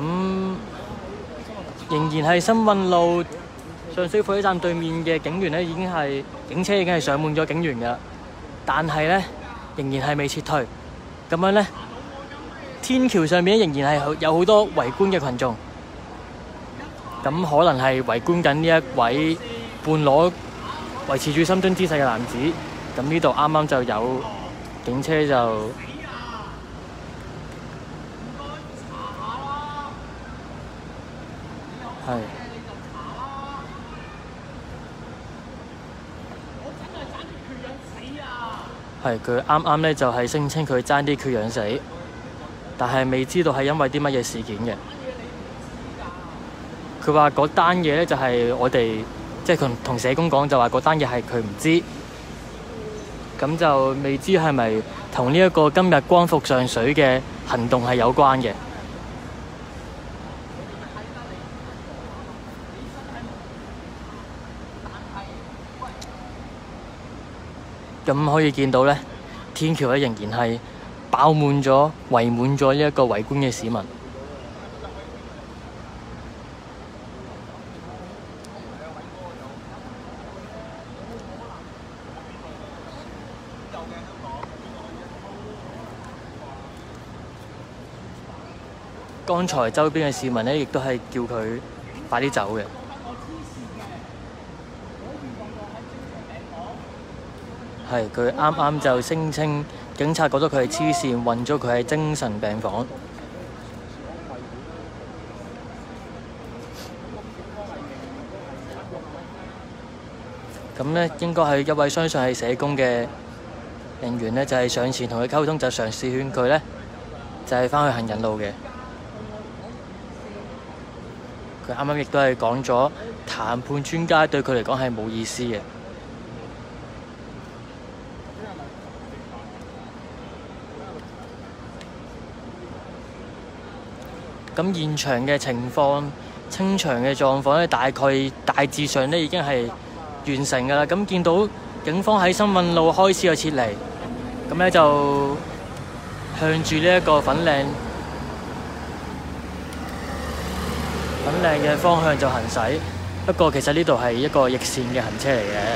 仍然係新運路上水火車站對面嘅警員咧，已經係警車已經係上滿咗警員㗎啦，但係咧仍然係未撤退。咁樣咧，天橋上面仍然係有好多圍觀嘅群眾。咁可能係圍觀緊呢一位半裸維持住深蹲姿勢嘅男子。咁呢度啱啱就有警車就係係佢啱啱咧就係聲稱佢爭啲缺氧死，但係未知道係因為啲乜嘢事件嘅。佢話嗰單嘢咧就係我哋即係同同社工講，就話嗰單嘢係佢唔知。咁就未知係咪同呢一個今日光復上水嘅行動係有關嘅。咁可以見到咧，天橋咧仍然係爆滿咗、圍滿咗呢一個圍觀嘅市民。剛才周邊嘅市民咧，亦都係叫佢快啲走嘅。係佢啱啱就聲稱警察覺得佢係黐線，運咗佢喺精神病房。咁咧應該係一位相信係社工嘅人員咧，就係上前同佢溝通，就嘗試勸佢咧，就係返去行人路嘅。佢啱啱亦都係講咗談判專家對佢嚟講係冇意思嘅。咁現場嘅情況、清場嘅狀況咧，大概大致上咧已經係完成㗎啦。咁見到警方喺新運路開始就撤離，咁咧就向住呢一個粉嶺粉嶺嘅方向就行駛。不過其實呢度係一個逆線嘅行車嚟嘅。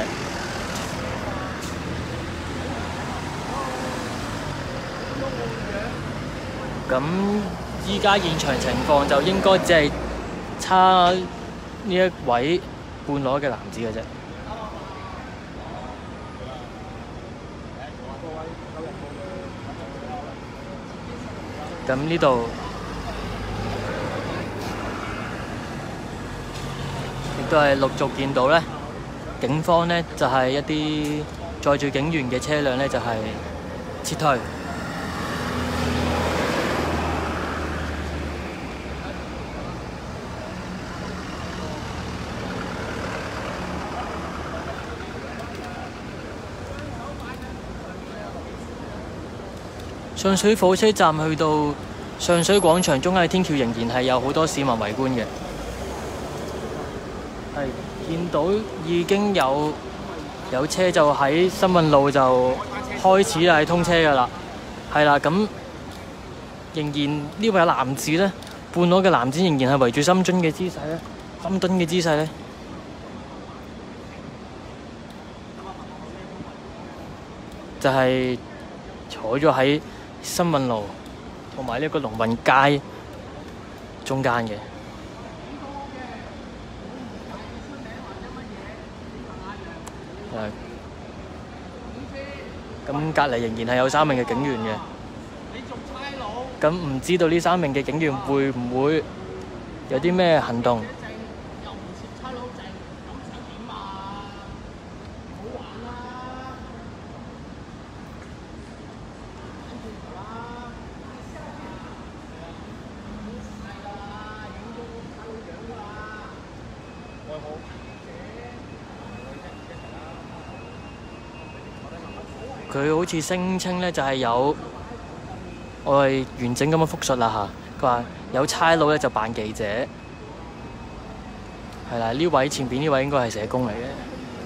咁依家現場情況就應該只係差呢一位半裸嘅男子嘅啫。咁呢度亦都係陸續見到咧，警方咧就係一啲載住警員嘅車輛咧就係撤退。上水火車站去到上水廣場中間嘅天橋，仍然係有好多市民圍觀嘅。係見到已經有有車就喺新運路就開始係通車㗎啦。係啦，咁仍然呢位男子咧，半裸嘅男子仍然係圍住深蹲嘅姿勢咧，深蹲嘅姿勢咧，就係、是、坐咗喺新運路同埋呢個龍運街中間嘅。咁隔離仍然係有三名嘅警員嘅。咁唔知道呢三名嘅警員會唔會有啲咩行動？ 佢好似聲稱咧就係有，我係完整咁樣複述啦嚇。佢話有差佬咧就扮記者，係啦，呢位前邊呢位應該係社工嚟嘅。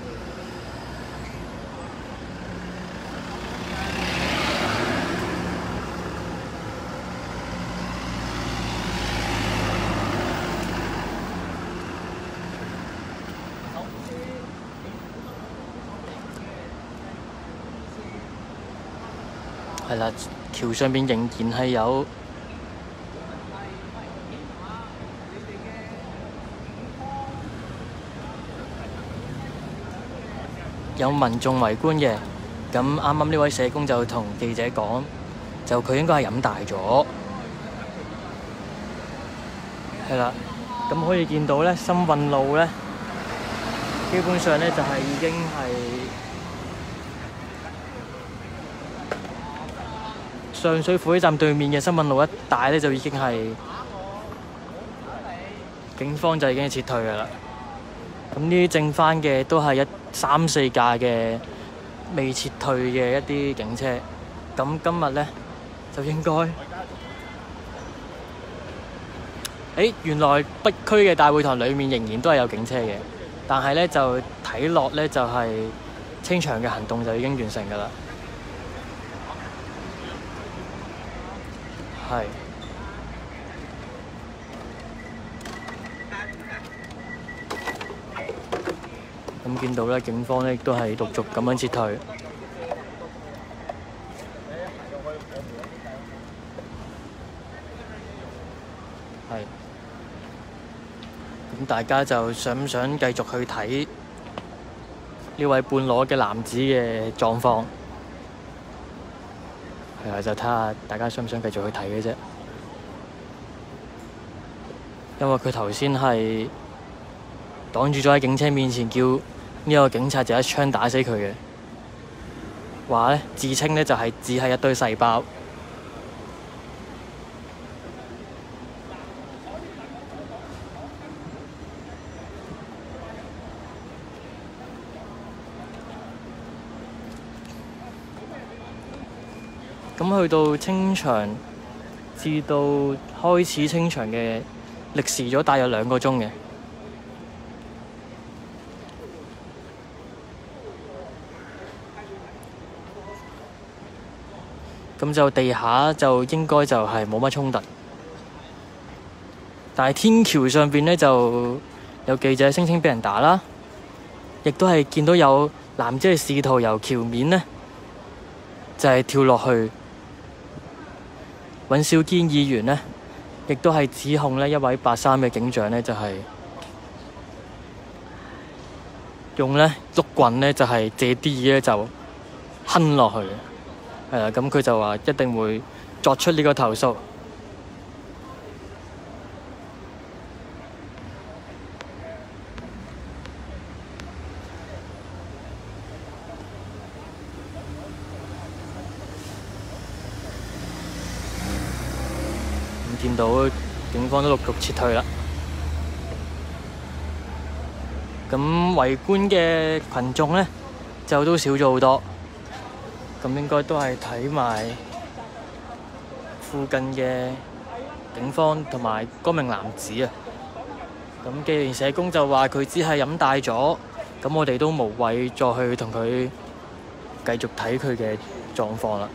係啦，橋上邊仍然係有有民眾圍觀嘅。咁啱啱呢位社工就同記者講，就佢應該係飲大咗。係啦，咁可以見到咧，深運路咧，基本上咧就係已經係上水火車站對面嘅新運路一帶咧，就已經係警方就已經撤退㗎啦。咁呢啲剩翻嘅都係一三四架嘅未撤退嘅一啲警車。咁今日咧就應該，誒原來北區嘅大會堂裡面仍然都係有警車嘅，但係咧就睇落咧就係清場嘅行動就已經完成㗎啦。係，咁見到咧，警方咧亦都係陸續咁樣撤退。係，咁大家就想唔想繼續去睇呢位半裸嘅男子嘅狀況？係啊，就睇下大家想唔想繼續去睇嘅啫。因為佢頭先係擋住咗喺警車面前，叫呢個警察就一槍打死佢嘅。話咧自稱咧就係只係一堆細胞。咁去到清場，至到開始清場嘅歷時咗大約兩個鐘嘅。咁就地下就應該就係冇乜衝突，但係天橋上邊呢，就有記者聲稱俾人打啦，亦都係見到有男子係試圖由橋面呢，就係、是、跳落去。尹兆堅議員呢，亦都係指控呢一位白衫嘅警長呢，就係、是、用呢碌棍呢，就係、是、借啲嘢就哼落去。係啦，咁佢就話一定會作出呢個投訴。咁見到警方都陸續撤退啦。咁圍觀嘅群眾呢，就都少咗好多。咁應該都係睇埋附近嘅警方同埋嗰名男子啊。咁既然社工就話佢只係飲大咗，咁我哋都無謂再去同佢繼續睇佢嘅狀況啦。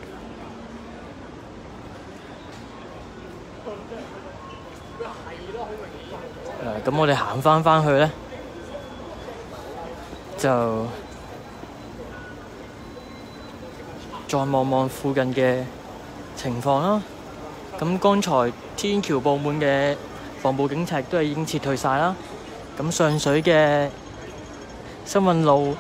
誒，咁我哋行翻翻去咧，就再望望附近嘅情況啦。咁剛才天橋布滿嘅防暴警察都係已經撤退晒啦。咁上水嘅新運路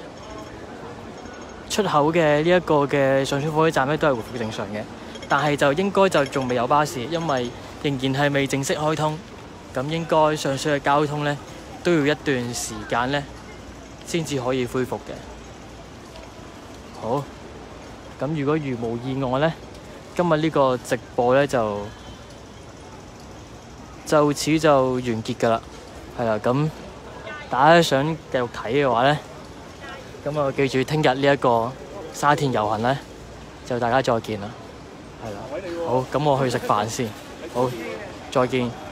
出口嘅呢一個嘅上水火車站咧，都係回復正常嘅。但係就應該就仲未有巴士，因為仍然係未正式開通。咁應該上水嘅交通咧都要一段時間咧先至可以恢復嘅。好。咁如果如無意外呢，今日呢個直播呢就就此就完結㗎啦。係啦，咁大家想繼續睇嘅話呢，咁啊記住聽日呢一個沙田遊行咧，就大家再見啦。係啦，好，咁我去食飯先，好，再見。